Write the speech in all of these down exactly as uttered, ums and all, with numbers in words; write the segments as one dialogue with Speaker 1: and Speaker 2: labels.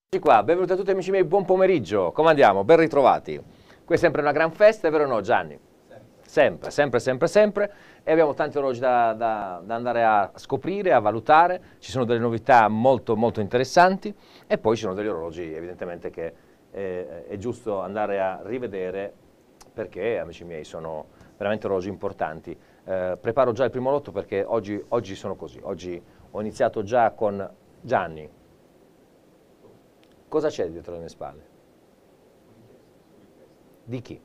Speaker 1: Eccoci qua, benvenuti a tutti amici miei, buon pomeriggio, come andiamo? Ben ritrovati. Qui è sempre una gran festa, è vero o no Gianni? Sempre, sempre, sempre, sempre, e abbiamo tanti orologi da, da, da andare a scoprire, a valutare, ci sono delle novità molto molto interessanti e poi ci sono degli orologi evidentemente che eh, è giusto andare a rivedere perché amici miei sono veramente orologi importanti. Eh, preparo già il primo lotto perché oggi, oggi sono così, oggi ho iniziato già con Gianni. Cosa c'è dietro le mie spalle? Di chi?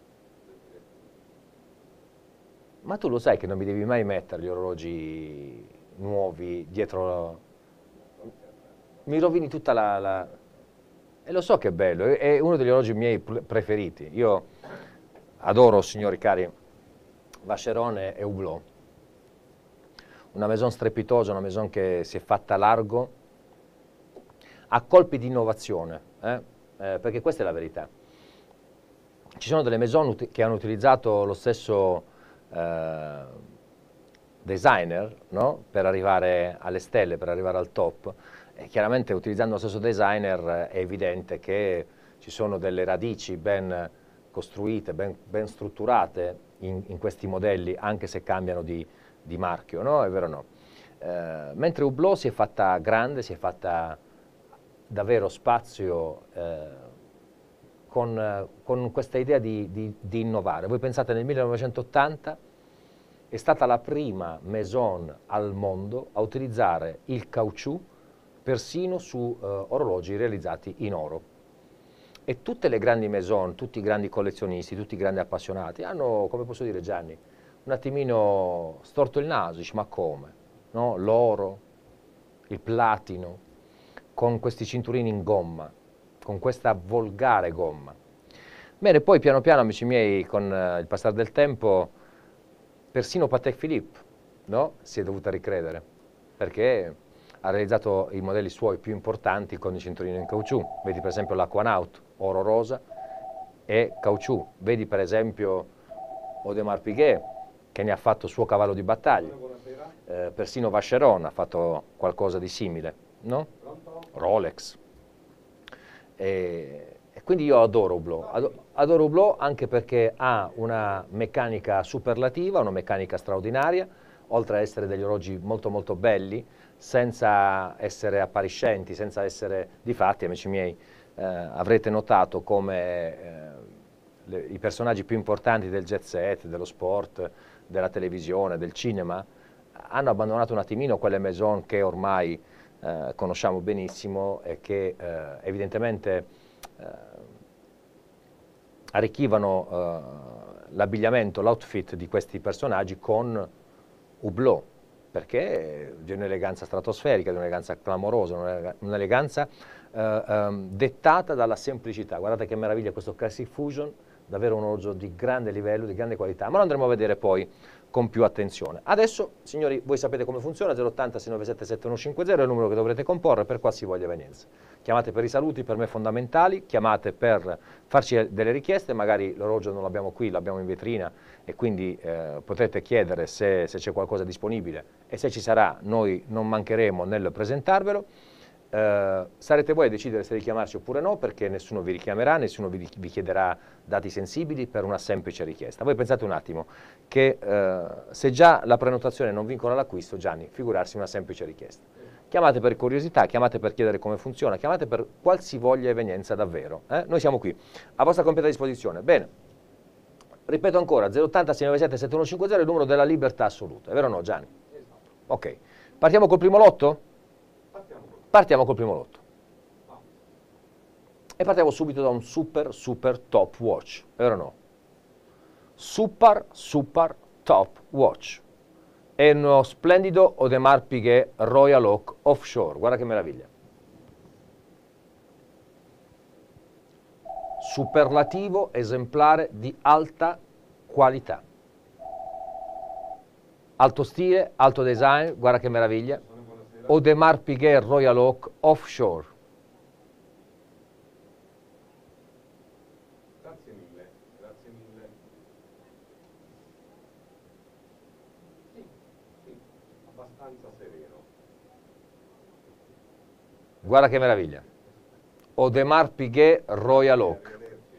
Speaker 1: Ma tu lo sai che non mi devi mai mettere gli orologi nuovi dietro. Mi rovini tutta la... la... E lo so che è bello, è- è uno degli orologi miei pre- preferiti. Io adoro, signori cari, Vacheron e Hublot. Una maison strepitosa, una maison che si è fatta largo, a colpi di innovazione, eh? Eh, perché questa è la verità. Ci sono delle maison uti- che hanno utilizzato lo stesso eh, designer, no? Per arrivare alle stelle, per arrivare al top, e chiaramente utilizzando lo stesso designer eh, è evidente che ci sono delle radici ben costruite, ben, ben strutturate in, in questi modelli, anche se cambiano di, di marchio, no? È vero o no? Eh, mentre Hublot si è fatta grande, si è fatta davvero spazio eh, con, eh, con questa idea di, di- di innovare. Voi pensate nel millenovecentottanta è stata la prima maison al mondo a utilizzare il caucciù persino su eh, orologi realizzati in oro. E tutte le grandi maison, tutti i grandi collezionisti, tutti i grandi appassionati hanno, come posso dire Gianni, un attimino storto il naso, dici ma come? No? L'oro, il platino, con questi cinturini in gomma, con questa volgare gomma. Bene, poi piano piano, amici miei, con eh, il passare del tempo, persino Patek Philippe, no? Si è dovuta ricredere, perché ha realizzato i modelli suoi più importanti con i cinturini in caucciù. Vedi per esempio l'Aquanaut, oro rosa e caucciù. Vedi per esempio Audemars Piguet, che ne ha fatto il suo cavallo di battaglia. Eh, persino Vacheron ha fatto qualcosa di simile, no? Rolex. E, e quindi io adoro Hublot, Ado- adoro Hublot anche perché ha una meccanica superlativa, una meccanica straordinaria, oltre a essere degli orologi molto molto belli, senza essere appariscenti, senza essere, difatti amici miei, eh, avrete notato come eh, le- i personaggi più importanti del jet set, dello sport, della televisione, del cinema, hanno abbandonato un attimino quelle maison che ormai eh, conosciamo benissimo e che eh, evidentemente eh, arricchivano eh, l'abbigliamento, l'outfit di questi personaggi con Hublot, perché di un'eleganza stratosferica, di un'eleganza clamorosa, un'eleganza eh, ehm, dettata dalla semplicità. Guardate che meraviglia questo Classic Fusion, davvero un orologio di grande livello, di grande qualità, ma lo andremo a vedere poi con più attenzione. Adesso, signori, voi sapete come funziona, zero ottanta sei nove sette sette uno cinque zero è il numero che dovrete comporre per qualsivoglia evenienza. Chiamate per i saluti, per me fondamentali, chiamate per farci delle richieste, magari l'orologio non l'abbiamo qui, l'abbiamo in vetrina e quindi eh, potete chiedere se, se c'è qualcosa disponibile e se ci sarà noi non mancheremo nel presentarvelo. Eh, sarete voi a decidere se richiamarci oppure no, perché nessuno vi richiamerà, nessuno vi, vi chiederà dati sensibili per una semplice richiesta. Voi pensate un attimo che eh, se già la prenotazione non vincola l'acquisto, Gianni, figurarsi una semplice richiesta. Chiamate per curiosità, chiamate per chiedere come funziona, chiamate per qualsivoglia evenienza davvero. Eh? Noi siamo qui, a vostra completa disposizione. Bene, ripeto ancora, zero ottanta sei nove sette sette uno cinque zero è il numero della libertà assoluta, è vero o no Gianni? Ok, partiamo col primo lotto? Partiamo col primo lotto. E partiamo subito da un super, super top watch, è vero o no? Super, super top watch. È uno splendido Audemars Piguet Royal Oak Offshore, guarda che meraviglia. Superlativo esemplare di alta qualità. Alto stile, alto design, guarda che meraviglia. Audemars Piguet Royal Oak Offshore.
Speaker 2: Grazie mille, grazie mille. Sì, sì, abbastanza sereno.
Speaker 1: Guarda che meraviglia. Audemars Piguet Royal Oak.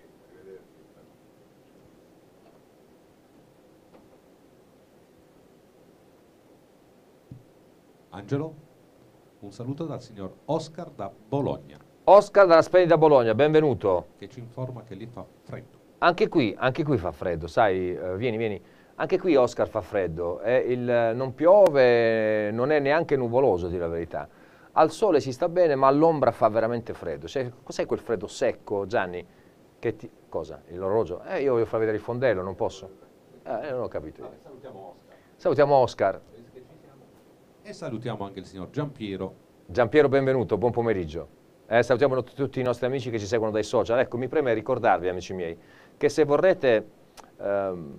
Speaker 3: Angelo, un saluto dal signor Oscar da Bologna,
Speaker 1: Oscar dalla splendida Bologna, benvenuto.
Speaker 3: che ci informa che lì fa freddo.
Speaker 1: Anche qui, anche qui fa freddo, sai, eh, vieni, vieni. Anche qui Oscar fa freddo, eh, il, non piove, non è neanche nuvoloso, a dire la verità. Al sole si sta bene, ma all'ombra fa veramente freddo. Cioè, cos'è quel freddo secco, Gianni? Che ti... Cosa? L'orologio? Eh, io voglio far vedere il fondello, non posso. Eh, non ho capito.
Speaker 3: Vabbè, salutiamo Oscar.
Speaker 1: Salutiamo Oscar.
Speaker 3: E salutiamo anche il signor Giampiero.
Speaker 1: Giampiero, benvenuto, buon pomeriggio. Eh, salutiamo t- tutti i nostri amici che ci seguono dai social. Ecco, mi preme ricordarvi, amici miei, che se vorrete ehm,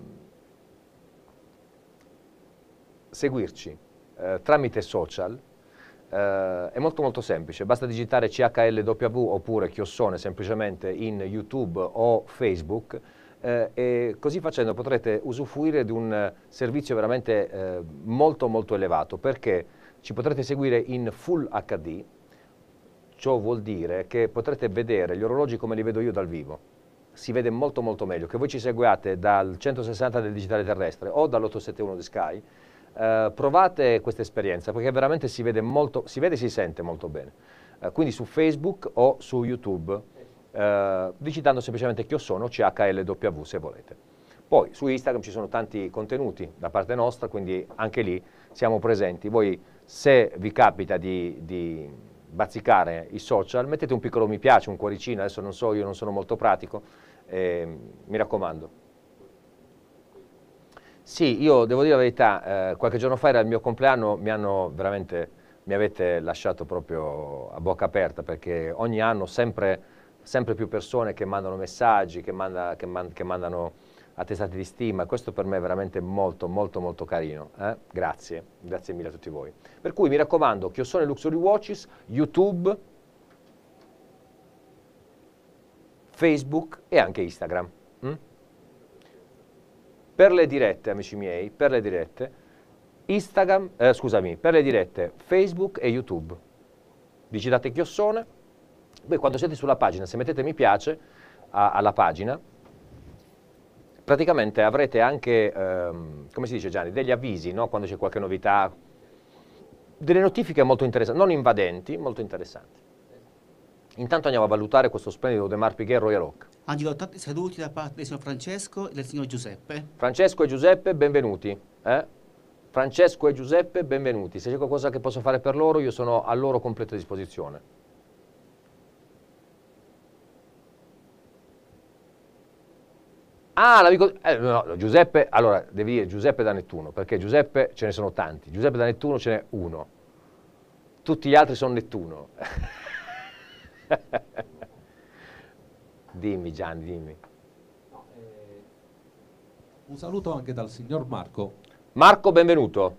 Speaker 1: seguirci eh, tramite social, eh, è molto molto semplice, basta digitare C H L W oppure Chiossone semplicemente in YouTube o Facebook, eh, e così facendo potrete usufruire di un servizio veramente eh, molto molto elevato, perché ci potrete seguire in Full H D. Ciò vuol dire che potrete vedere gli orologi come li vedo io dal vivo. Si vede molto molto meglio, che voi ci seguiate dal centosessanta del digitale terrestre o dall'ottocentosettantuno di Sky. Eh, provate questa esperienza, perché veramente si vede molto, si vede e si sente molto bene. Eh, quindi su Facebook o su YouTube, eh, digitando semplicemente Chiossone o C H L W se volete. Poi su Instagram ci sono tanti contenuti da parte nostra, quindi anche lì siamo presenti. Voi, se vi capita di, di bazzicare i social, mettete un piccolo mi piace, un cuoricino, adesso non so, io non sono molto pratico, eh, mi raccomando. Sì, io devo dire la verità, eh, qualche giorno fa era il mio compleanno, mi hanno veramente, mi avete lasciato proprio a bocca aperta, perché ogni anno sempre, sempre più persone che mandano messaggi, che, manda, che, man, che mandano attestati di stima, questo per me è veramente molto molto molto carino, eh? Grazie, grazie mille a tutti voi. Per cui mi raccomando, Chiossone Luxury Watches, YouTube, Facebook e anche Instagram. Hm? Per le dirette, amici miei, per le dirette, Instagram, eh, scusami, per le dirette Facebook e YouTube. Digitate Chiossone, poi quando siete sulla pagina, se mettete mi piace a, alla pagina, praticamente avrete anche, ehm, come si dice Gianni, degli avvisi, no? Quando c'è qualche novità, delle notifiche molto interessanti, non invadenti, molto interessanti. Intanto andiamo a valutare questo splendido Audemars Piguet Royal Oak.
Speaker 4: Angelo, tanti saluti da parte del signor Francesco e del signor Giuseppe.
Speaker 1: Francesco e Giuseppe, benvenuti. Eh? Francesco e Giuseppe, benvenuti. Se c'è qualcosa che posso fare per loro, io sono a loro completa disposizione. Ah, l'amico... Eh, no, Giuseppe, allora, devi dire Giuseppe da Nettuno, perché Giuseppe ce ne sono tanti. Giuseppe da Nettuno ce n'è uno. Tutti gli altri sono Nettuno. Dimmi Gianni, dimmi.
Speaker 3: No, eh, un saluto anche dal signor Marco.
Speaker 1: Marco, benvenuto.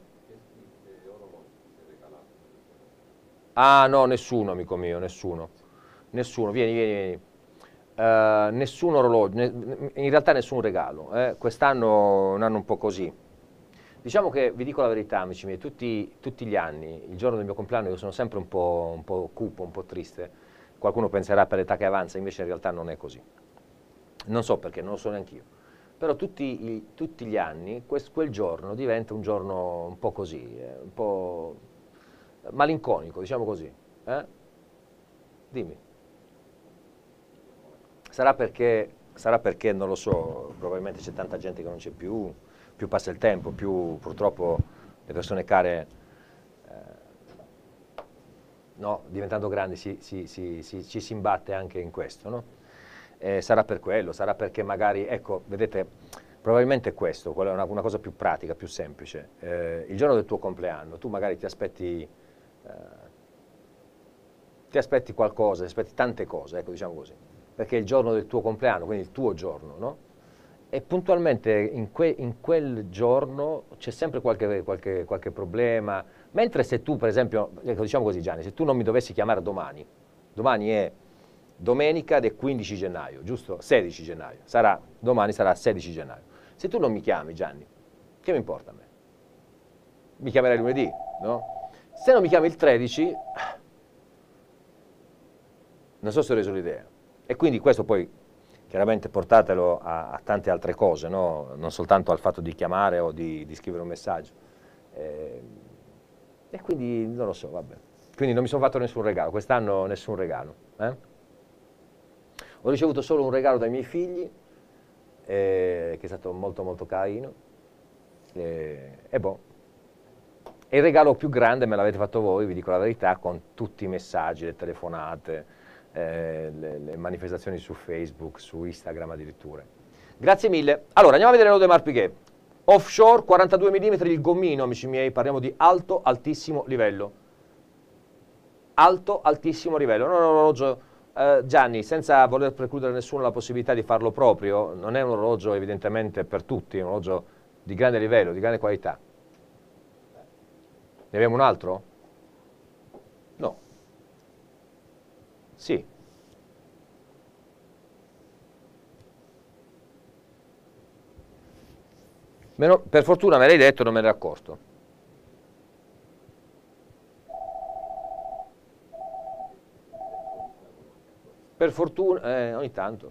Speaker 1: Ah no, nessuno, amico mio, nessuno. Nessuno, vieni, vieni, vieni. Uh, nessun orologio, ne, in realtà nessun regalo. Eh. Quest'anno è un anno un po' così. Diciamo che, vi dico la verità, amici miei, tutti, tutti gli anni, il giorno del mio compleanno, io sono sempre un po', un po' cupo, un po' triste. Qualcuno penserà per l'età che avanza, invece in realtà non è così. Non so perché, non lo so neanch'io. Però tutti, i, tutti gli anni quel, quel giorno diventa un giorno un po' così, eh, un po' malinconico, diciamo così. Eh? Dimmi. Sarà perché, sarà perché, non lo so, probabilmente c'è tanta gente che non c'è più, più passa il tempo, più purtroppo le persone care, eh, no, diventando grandi si, si, si, si, ci si imbatte anche in questo, no? Eh, sarà per quello, sarà perché magari, ecco, vedete, probabilmente è questo, quella è una, una cosa più pratica, più semplice. Eh, il giorno del tuo compleanno, tu magari ti aspetti, eh, ti aspetti qualcosa, ti aspetti tante cose, ecco, diciamo così, perché è il giorno del tuo compleanno, quindi il tuo giorno, no? E puntualmente in, que, in quel giorno c'è sempre qualche, qualche, qualche problema, mentre se tu, per esempio, ecco, diciamo così Gianni, se tu non mi dovessi chiamare domani, domani è domenica del quindici gennaio, giusto? sedici gennaio, sarà, domani sarà sedici gennaio. Se tu non mi chiami Gianni, che mi importa a me? Mi chiamerai lunedì, no? Se non mi chiami il tredici, Non so se ho reso l'idea. E quindi questo poi, chiaramente, portatelo a, a tante altre cose, no? Non soltanto al fatto di chiamare o di, di scrivere un messaggio. Eh, e quindi, non lo so, vabbè. Quindi non mi sono fatto nessun regalo, quest'anno nessun regalo. Eh? Ho ricevuto solo un regalo dai miei figli, eh, che è stato molto molto carino. Eh, e boh. E il regalo più grande me l'avete fatto voi, vi dico la verità, con tutti i messaggi, le telefonate, eh, le, le manifestazioni su Facebook, su Instagram addirittura. Grazie mille. Allora, andiamo a vedere l'Audemars Piguet. Offshore, quarantadue millimetri il gommino, amici miei, parliamo di alto, altissimo livello. Alto, altissimo livello. Non è un orologio, eh, Gianni, senza voler precludere a nessuno la possibilità di farlo proprio, non è un orologio evidentemente per tutti, è un orologio di grande livello, di grande qualità. Ne abbiamo un altro? No. Sì. Meno, per fortuna me l'hai detto, non me ne ero accorto. Per fortuna, eh, ogni tanto.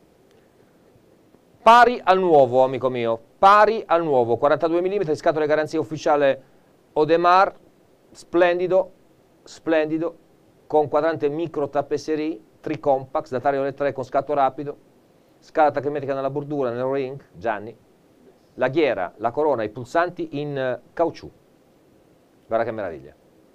Speaker 1: Pari al nuovo, amico mio, pari al nuovo, quarantadue millimetri, scatole garanzia ufficiale Audemars, splendido, splendido, con quadrante micro tapisserie, tricompax, datario L tre con scatto rapido, scala tachimetrica nella bordura, nel ring, Gianni, la ghiera, la corona, i pulsanti in caucciù. Guarda che meraviglia.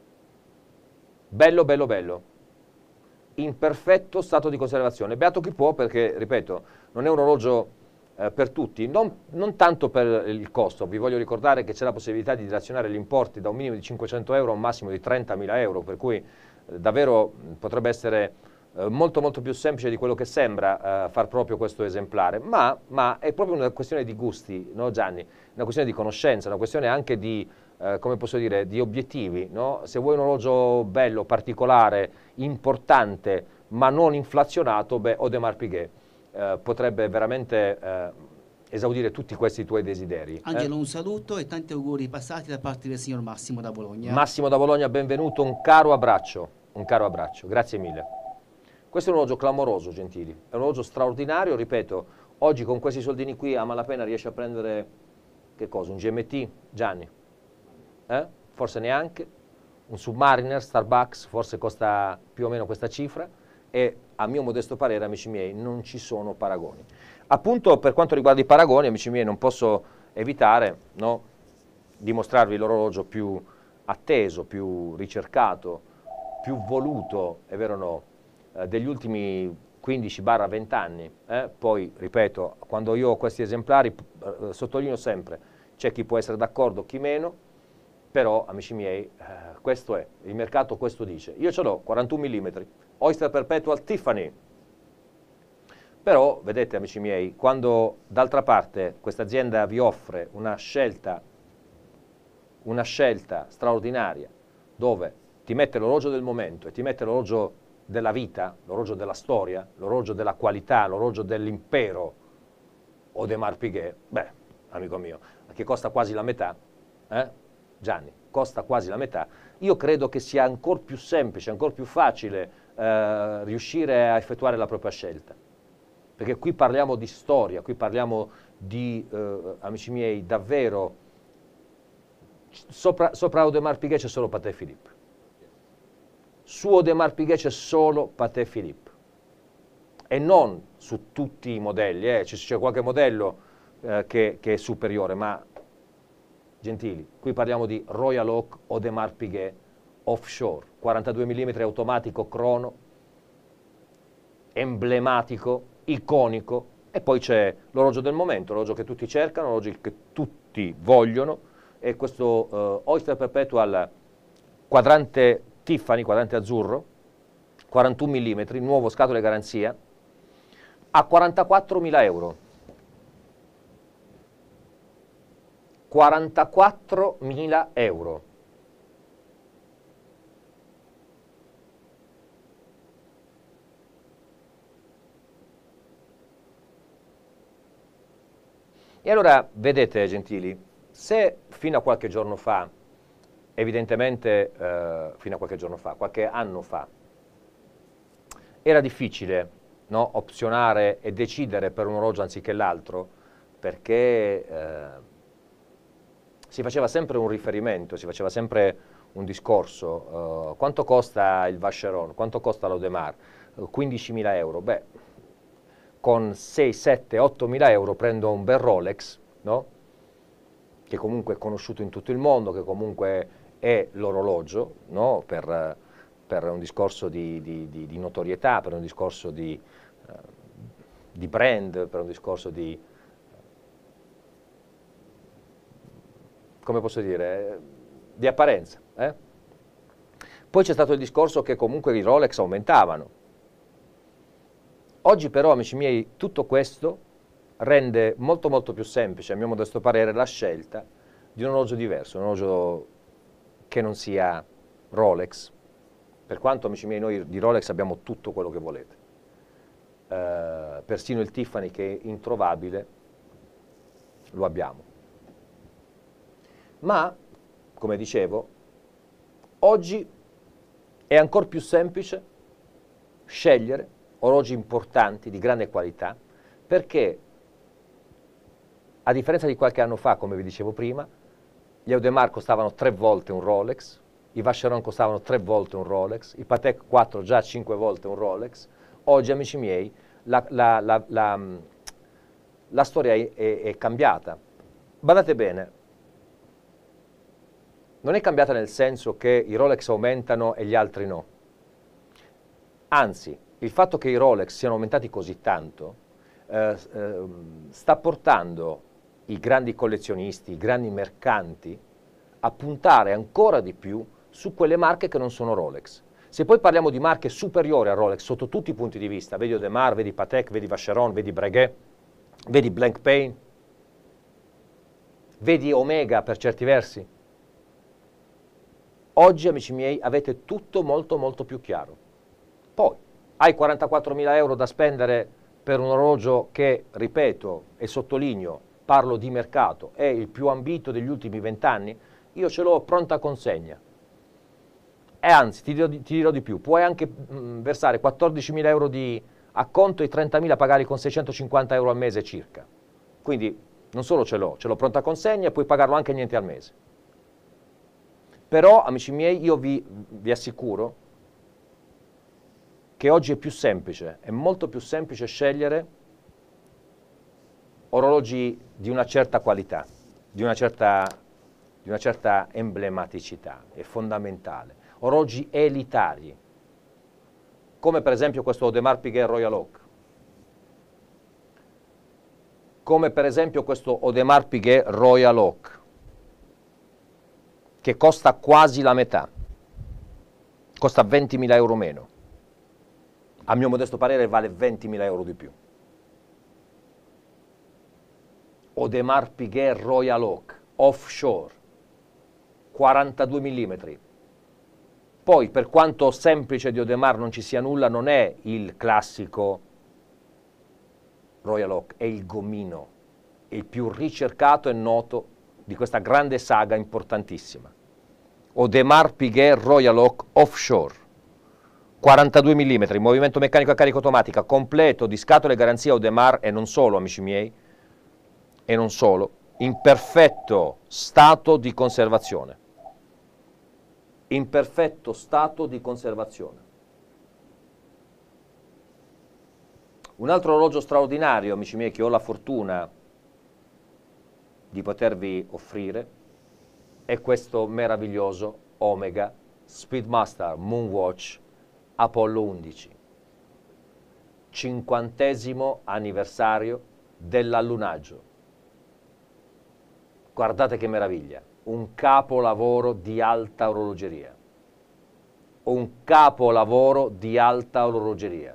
Speaker 1: Bello, bello, bello. In perfetto stato di conservazione. Beato chi può, perché, ripeto, non è un orologio eh, per tutti, non, non tanto per il costo. Vi voglio ricordare che c'è la possibilità di dilazionare gli importi da un minimo di cinquecento euro a un massimo di trentamila euro, per cui eh, davvero potrebbe essere eh, molto molto più semplice di quello che sembra eh, far proprio questo esemplare, ma, ma è proprio una questione di gusti, no Gianni? Una questione di conoscenza, una questione anche di, eh, come posso dire, di obiettivi, no? Se vuoi un orologio bello, particolare, importante, ma non inflazionato, beh, Audemars Piguet eh, potrebbe veramente eh, esaudire tutti questi tuoi desideri.
Speaker 4: Angelo,
Speaker 1: eh?
Speaker 4: un saluto e tanti auguri passati da parte del signor Massimo da Bologna.
Speaker 1: Massimo da Bologna, benvenuto, un caro abbraccio, un caro abbraccio, grazie mille. Questo è un orologio clamoroso, gentili, è un orologio straordinario, ripeto, oggi con questi soldini qui a malapena riesci a prendere, che cosa, un G M T, Gianni? Eh? Forse neanche, un Submariner, Starbucks, forse costa più o meno questa cifra, e a mio modesto parere, amici miei, non ci sono paragoni. Appunto, per quanto riguarda i paragoni, amici miei, non posso evitare, no, di mostrarvi l'orologio più atteso, più ricercato, più voluto, è vero o no, eh, degli ultimi quindici venti anni. Eh? Poi, ripeto, quando io ho questi esemplari, eh, sottolineo sempre, c'è chi può essere d'accordo, chi meno, però, amici miei, eh, questo è, il mercato questo dice. Io ce l'ho, quarantuno millimetri, Oyster Perpetual Tiffany. Però, vedete, amici miei, quando d'altra parte questa azienda vi offre una scelta, una scelta straordinaria, dove ti mette l'orologio del momento e ti mette l'orologio della vita, l'orologio della storia, l'orologio della qualità, l'orologio dell'impero Audemars Piguet, beh, amico mio, che costa quasi la metà, eh? Gianni, costa quasi la metà, io credo che sia ancora più semplice, ancora più facile eh, riuscire a effettuare la propria scelta. Perché qui parliamo di storia, qui parliamo di, eh, amici miei, davvero, sopra, sopra Audemars Piguet c'è solo Patek Philippe. Su Audemars Piguet c'è solo Patek Philippe. E non su tutti i modelli, eh. c'è qualche modello eh, che, che è superiore, ma gentili, qui parliamo di Royal Oak Audemars Piguet Offshore, quarantadue millimetri automatico crono, emblematico, iconico, e poi c'è l'orologio del momento, l'orologio che tutti cercano, l'orologio che tutti vogliono, e questo uh, Oyster Perpetual quadrante Tiffany, quadrante azzurro, quarantuno millimetri, nuovo scatole garanzia, a quarantaquattromila euro. quarantaquattromila euro. E allora, vedete, gentili, se fino a qualche giorno fa, evidentemente, eh, fino a qualche giorno fa, qualche anno fa, era difficile, no, opzionare e decidere per un orologio anziché l'altro, perché eh, si faceva sempre un riferimento, si faceva sempre un discorso. Uh, quanto costa il Vacheron? Quanto costa l'Audemars? Uh, quindicimila euro. Beh, con sei, sette, ottomila euro prendo un bel Rolex, no? Che comunque è conosciuto in tutto il mondo, che comunque è l'orologio, no? per, per un discorso di, di, di, di notorietà, per un discorso di, uh, di brand, per un discorso di, come posso dire, di apparenza. Eh? Poi c'è stato il discorso che comunque i Rolex aumentavano. Oggi però, amici miei, tutto questo rende molto molto più semplice, a mio modesto parere, la scelta di un orologio diverso, un orologio che non sia Rolex, per quanto, amici miei, noi di Rolex abbiamo tutto quello che volete. Eh, persino il Tiffany, che è introvabile, lo abbiamo. Ma, come dicevo, oggi è ancora più semplice scegliere orologi importanti, di grande qualità, perché, a differenza di qualche anno fa, come vi dicevo prima, gli Audemars costavano tre volte un Rolex, i Vacheron costavano tre volte un Rolex, i Patek quattro già cinque volte un Rolex. Oggi, amici miei, la, la, la, la, la storia è, è, è cambiata. Badate bene, non è cambiata nel senso che i Rolex aumentano e gli altri no. Anzi, il fatto che i Rolex siano aumentati così tanto eh, eh, sta portando i grandi collezionisti, i grandi mercanti a puntare ancora di più su quelle marche che non sono Rolex. Se poi parliamo di marche superiori a Rolex sotto tutti i punti di vista, vedi Audemars, vedi Patek, vedi Vacheron, vedi Breguet, vedi Blancpain, vedi Omega per certi versi, oggi, amici miei, avete tutto molto molto più chiaro. Poi, hai quarantaquattromila euro da spendere per un orologio che, ripeto e sottolineo, parlo di mercato, è il più ambito degli ultimi vent'anni, io ce l'ho pronta consegna. E anzi, ti dirò di, ti dirò di più, puoi anche mh, versare quattordicimila euro di acconto e trentamila pagarli con seicentocinquanta euro al mese circa. Quindi non solo ce l'ho, ce l'ho pronta consegna e puoi pagarlo anche niente al mese. Però, amici miei, io vi, vi assicuro che oggi è più semplice, è molto più semplice scegliere orologi di una certa qualità, di una certa, di una certa emblematicità, è fondamentale. Orologi elitari, come per esempio questo Audemars Piguet Royal Oak, come per esempio questo Audemars Piguet Royal Oak, che costa quasi la metà, costa ventimila euro meno. A mio modesto parere vale ventimila euro di più. Audemars Piguet Royal Oak, offshore, quarantadue millimetri. Poi, per quanto semplice di Audemars non ci sia nulla, non è il classico Royal Oak, è il gomino, il più ricercato e noto di questa grande saga importantissima. Audemars Piguet Royal Oak offshore, quarantadue millimetri, movimento meccanico a carica automatica, completo, di scatole garanzia Audemars, e non solo, amici miei, e non solo, in perfetto stato di conservazione. In perfetto stato di conservazione. Un altro orologio straordinario, amici miei, che ho la fortuna di potervi offrire, è questo meraviglioso Omega Speedmaster Moonwatch Apollo undici, cinquantesimo anniversario dell'allunaggio. Guardate che meraviglia, un capolavoro di alta orologeria, un capolavoro di alta orologeria.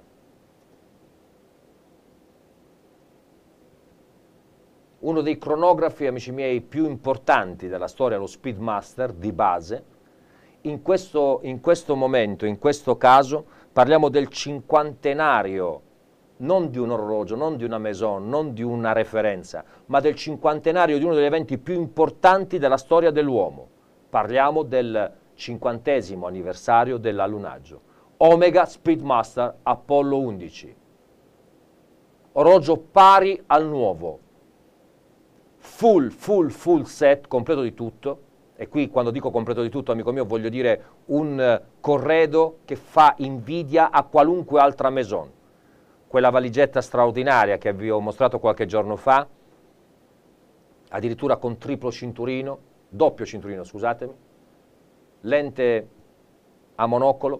Speaker 1: Uno dei cronografi, amici miei, più importanti della storia, lo Speedmaster di base. In questo, in questo momento, in questo caso, parliamo del cinquantenario, non di un orologio, non di una maison, non di una referenza, ma del cinquantenario di uno degli eventi più importanti della storia dell'uomo. Parliamo del cinquantesimo anniversario dell'allunaggio. Omega Speedmaster Apollo undici, orologio pari al nuovo, full, full, full set, completo di tutto, e qui quando dico completo di tutto, amico mio, voglio dire un corredo che fa invidia a qualunque altra maison. Quella valigetta straordinaria che vi ho mostrato qualche giorno fa, addirittura con triplo cinturino, doppio cinturino, scusatemi, lente a monocolo,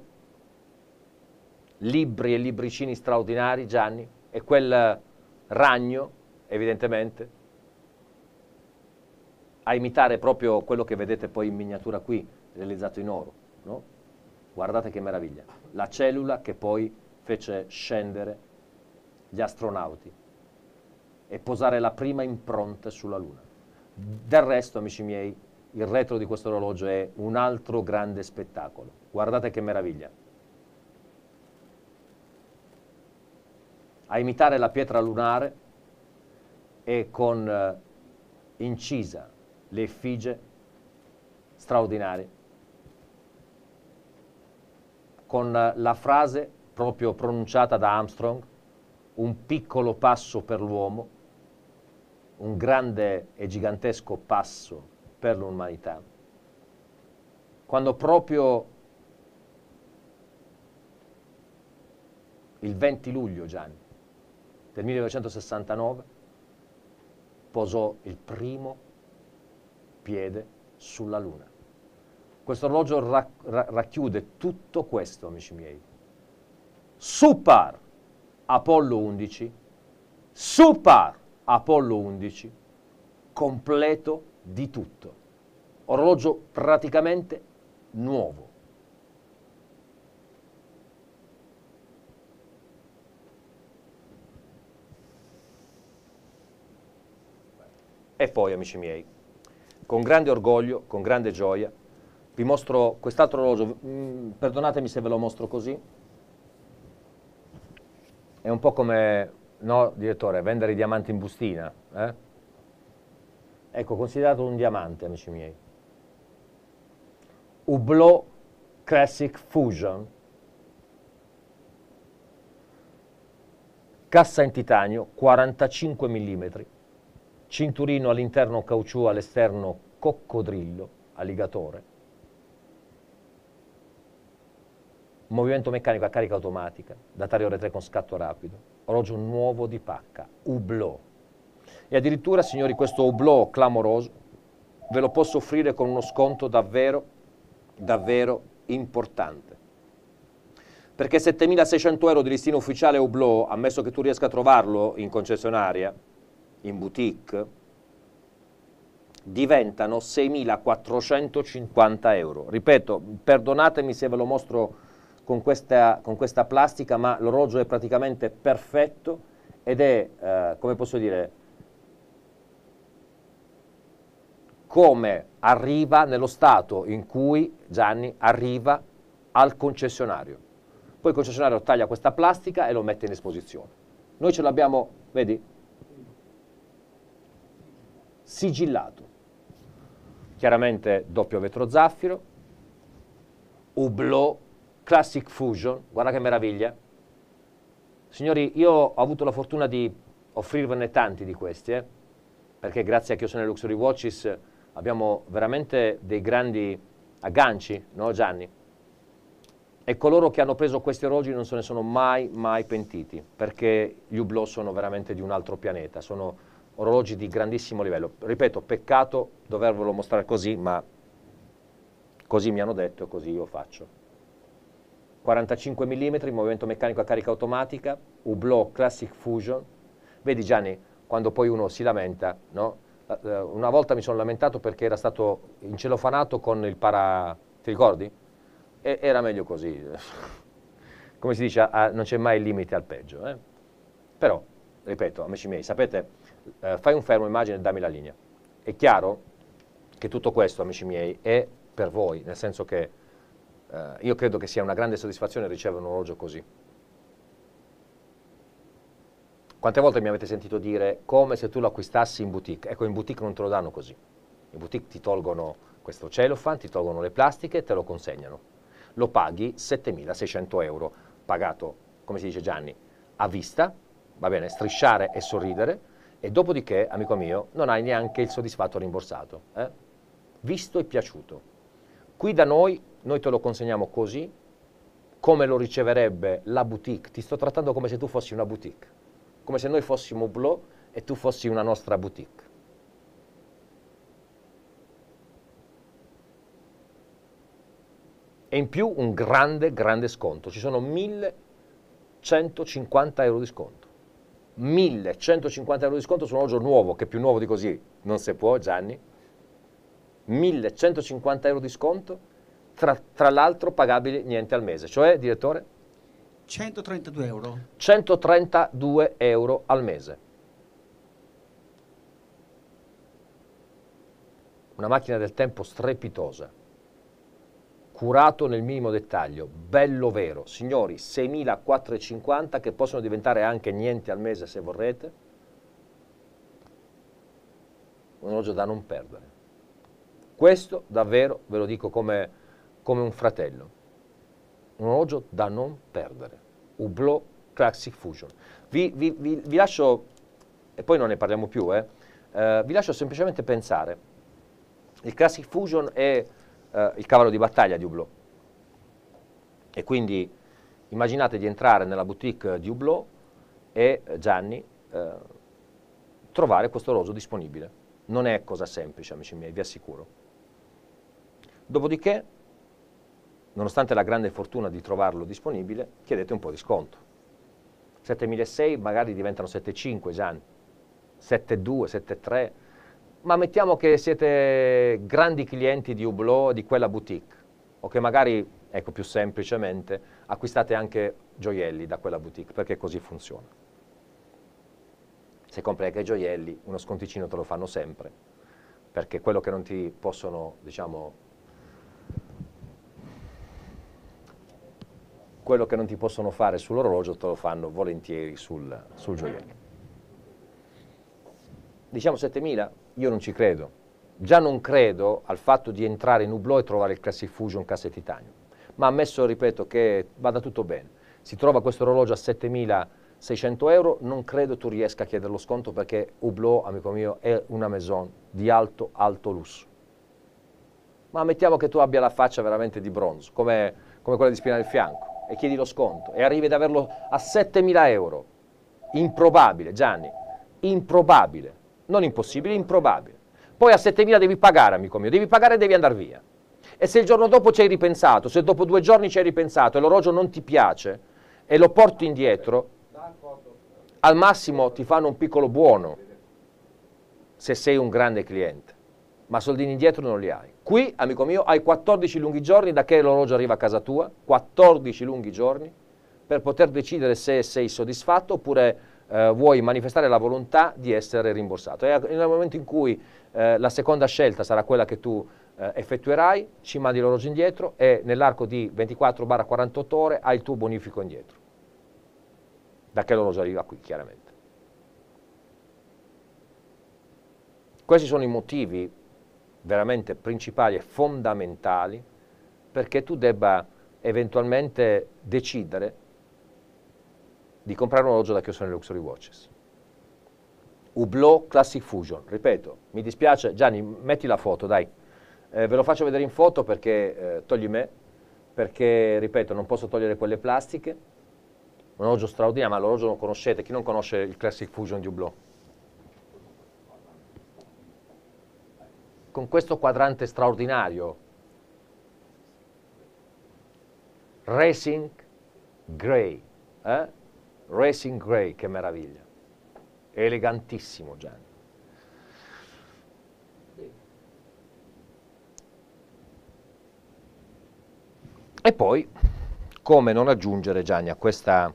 Speaker 1: libri e libricini straordinari, Gianni, e quel ragno, evidentemente, a imitare proprio quello che vedete poi in miniatura qui, realizzato in oro, no? Guardate che meraviglia. La cellula che poi fece scendere gli astronauti e posare la prima impronta sulla Luna. Del resto, amici miei, il retro di questo orologio è un altro grande spettacolo. Guardate che meraviglia. A imitare la pietra lunare e con eh, incisa le effigie straordinarie, con eh, la frase proprio pronunciata da Armstrong: un piccolo passo per l'uomo, un grande e gigantesco passo per l'umanità. Quando proprio il venti luglio, Gianni, del millenovecentosessantanove, posò il primo piede sulla Luna. Questo orologio ra ra racchiude tutto questo, amici miei. Super Apollo undici, Super Apollo undici, completo di tutto. Orologio praticamente nuovo. E poi, amici miei, con grande orgoglio, con grande gioia, vi mostro quest'altro orologio. Mm, perdonatemi se ve lo mostro così. È un po' come, no, direttore, vendere i diamanti in bustina. Eh? Ecco, considerato un diamante, amici miei. Hublot Classic Fusion, cassa in titanio, quarantacinque millimetri, cinturino all'interno caucciù, all'esterno coccodrillo, alligatore, movimento meccanico a carica automatica, datario R tre con scatto rapido, orologio nuovo di pacca, Hublot. E addirittura, signori, questo Hublot clamoroso ve lo posso offrire con uno sconto davvero, davvero importante. Perché settemilaseicento euro di listino ufficiale Hublot, ammesso che tu riesca a trovarlo in concessionaria, in boutique, diventano seimilaquattrocentocinquanta euro. Ripeto, perdonatemi se ve lo mostro con questa, con questa plastica, ma l'orologio è praticamente perfetto ed è, eh, come posso dire, come arriva nello stato in cui, Gianni, arriva al concessionario. Poi il concessionario taglia questa plastica e lo mette in esposizione. Noi ce l'abbiamo, vedi? Sigillato. Chiaramente doppio vetro zaffiro, Hublot Classic Fusion, guarda che meraviglia. Signori, io ho avuto la fortuna di offrirvene tanti di questi, eh? Perché grazie a Chiosone Luxury Watches abbiamo veramente dei grandi agganci, no Gianni? E coloro che hanno preso questi orologi non se ne sono mai, mai pentiti, perché gli Hublot sono veramente di un altro pianeta, sono orologi di grandissimo livello. Ripeto, peccato dovervelo mostrare così, ma così mi hanno detto e così io faccio. quarantacinque millimetri, movimento meccanico a carica automatica, Hublot Classic Fusion. Vedi Gianni, quando poi uno si lamenta, no? Una volta mi sono lamentato perché era stato incelofanato con il para... ti ricordi? E era meglio così. Come si dice, ah, non c'è mai limite al peggio. Eh? Però, ripeto, amici miei, sapete, eh, fai un fermo, immagine e dammi la linea. È chiaro che tutto questo, amici miei, è per voi, nel senso che eh, io credo che sia una grande soddisfazione ricevere un orologio così. Quante volte mi avete sentito dire come se tu lo acquistassi in boutique? Ecco, in boutique non te lo danno così. In boutique ti tolgono questo cellophane, ti tolgono le plastiche e te lo consegnano. lo paghi settemilaseicento euro, pagato, come si dice Gianni, a vista, va bene, strisciare e sorridere, e dopodiché, amico mio, non hai neanche il soddisfatto rimborsato, eh? Visto e piaciuto. Qui da noi, noi te lo consegniamo così, come lo riceverebbe la boutique. Ti sto trattando come se tu fossi una boutique, come se noi fossimo Hublot e tu fossi una nostra boutique. E in più un grande, grande sconto. Ci sono millecentocinquanta euro di sconto. millecentocinquanta euro di sconto su un orologio nuovo, che più nuovo di così non si può, Gianni. millecentocinquanta euro di sconto, tra, tra l'altro pagabili niente al mese. Cioè, direttore?
Speaker 4: centotrentadue euro.
Speaker 1: centotrentadue euro al mese. Una macchina del tempo strepitosa, curato nel minimo dettaglio, bello vero. Signori, seimilaquattrocentocinquanta che possono diventare anche niente al mese se vorrete. Un orologio da non perdere. Questo davvero ve lo dico come, come un fratello. Un orologio da non perdere. Hublot Classic Fusion. Vi, vi, vi, vi lascio, e poi non ne parliamo più, eh, eh, vi lascio semplicemente pensare. Il Classic Fusion è eh, il cavallo di battaglia di Hublot. E quindi immaginate di entrare nella boutique di Hublot e Gianni eh, trovare questo orologio disponibile. Non è cosa semplice, amici miei, vi assicuro. Dopodiché, nonostante la grande fortuna di trovarlo disponibile, chiedete un po' di sconto. settemilaseicento magari diventano settecentocinque, Gianni, settantadue, settantatré, ma mettiamo che siete grandi clienti di Hublot, di quella boutique, o che magari, ecco più semplicemente, acquistate anche gioielli da quella boutique, perché così funziona. Se compri anche gioielli, uno sconticino te lo fanno sempre, perché quello che non ti possono, diciamo, quello che non ti possono fare sull'orologio te lo fanno volentieri sul, sul gioiello. Diciamo settemila? Io non ci credo. Già non credo al fatto di entrare in Hublot e trovare il Classic Fusion cassa e titanio. Ma ammesso, ripeto, che vada tutto bene. Si trova questo orologio a settemilaseicento euro, non credo tu riesca a chiedere lo sconto perché Hublot, amico mio, è una maison di alto, alto lusso. Ma mettiamo che tu abbia la faccia veramente di bronzo, come, come quella di Spina del Fianco, e chiedi lo sconto e arrivi ad averlo a settemila euro. Improbabile, Gianni, improbabile, non impossibile, improbabile. Poi a settemila devi pagare, amico mio, devi pagare e devi andare via. E se il giorno dopo ci hai ripensato, se dopo due giorni ci hai ripensato e l'orologio non ti piace e lo porti indietro, al massimo ti fanno un piccolo buono se sei un grande cliente, ma soldini indietro non li hai. Qui, amico mio, hai quattordici lunghi giorni da che l'orologio arriva a casa tua, quattordici lunghi giorni, per poter decidere se sei soddisfatto oppure eh, vuoi manifestare la volontà di essere rimborsato. E nel momento in cui eh, la seconda scelta sarà quella che tu eh, effettuerai, ci mandi l'orologio indietro e nell'arco di ventiquattro quarantotto ore hai il tuo bonifico indietro, da che l'orologio arriva qui, chiaramente. Questi sono i motivi veramente principali e fondamentali perché tu debba eventualmente decidere di comprare un orologio da Chiossone Luxury Watches. Hublot Classic Fusion, ripeto, mi dispiace, Gianni, metti la foto, dai, eh, ve lo faccio vedere in foto perché, eh, togli me, perché, ripeto, non posso togliere quelle plastiche, un orologio straordinario, ma l'orologio lo conoscete, chi non conosce il Classic Fusion di Hublot? Con questo quadrante straordinario, Racing Grey, eh? Racing Grey, che meraviglia, elegantissimo Gianni. E poi, come non aggiungere, Gianni, a questa,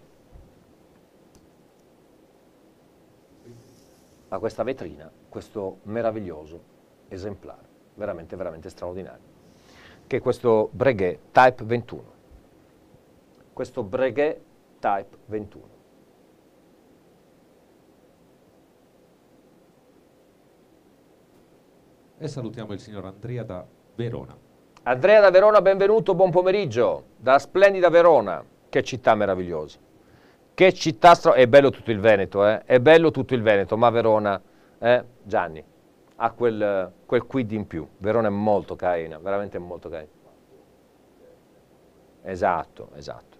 Speaker 1: a questa vetrina, questo meraviglioso esemplare, veramente, veramente straordinario, che è questo Breguet Type ventuno. Questo Breguet Type ventuno.
Speaker 3: E salutiamo il signor Andrea da Verona.
Speaker 1: Andrea da Verona, benvenuto, buon pomeriggio. Da splendida Verona. Che città meravigliosa. Che città stra... È bello tutto il Veneto, eh? È bello tutto il Veneto, ma Verona, eh? Gianni, ha quel, quel quid in più. Verona è molto carina, veramente molto carina. Esatto, esatto.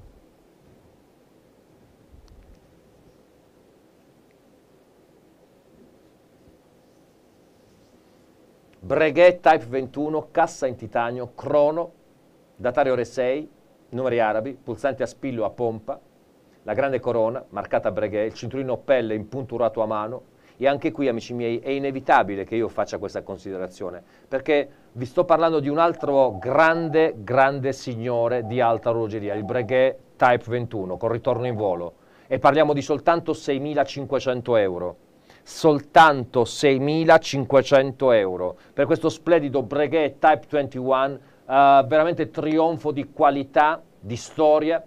Speaker 1: Breguet Type ventuno, cassa in titanio, crono, datario ore sei, numeri arabi, pulsante a spillo a pompa, la grande corona, marcata Breguet, il cinturino pelle impunturato a mano, e anche qui, amici miei, è inevitabile che io faccia questa considerazione, perché vi sto parlando di un altro grande, grande signore di alta orologeria, il Breguet Type ventuno, con ritorno in volo, e parliamo di soltanto seimilacinquecento euro. Soltanto seimilacinquecento euro per questo splendido Breguet Type ventuno, uh, veramente trionfo di qualità, di storia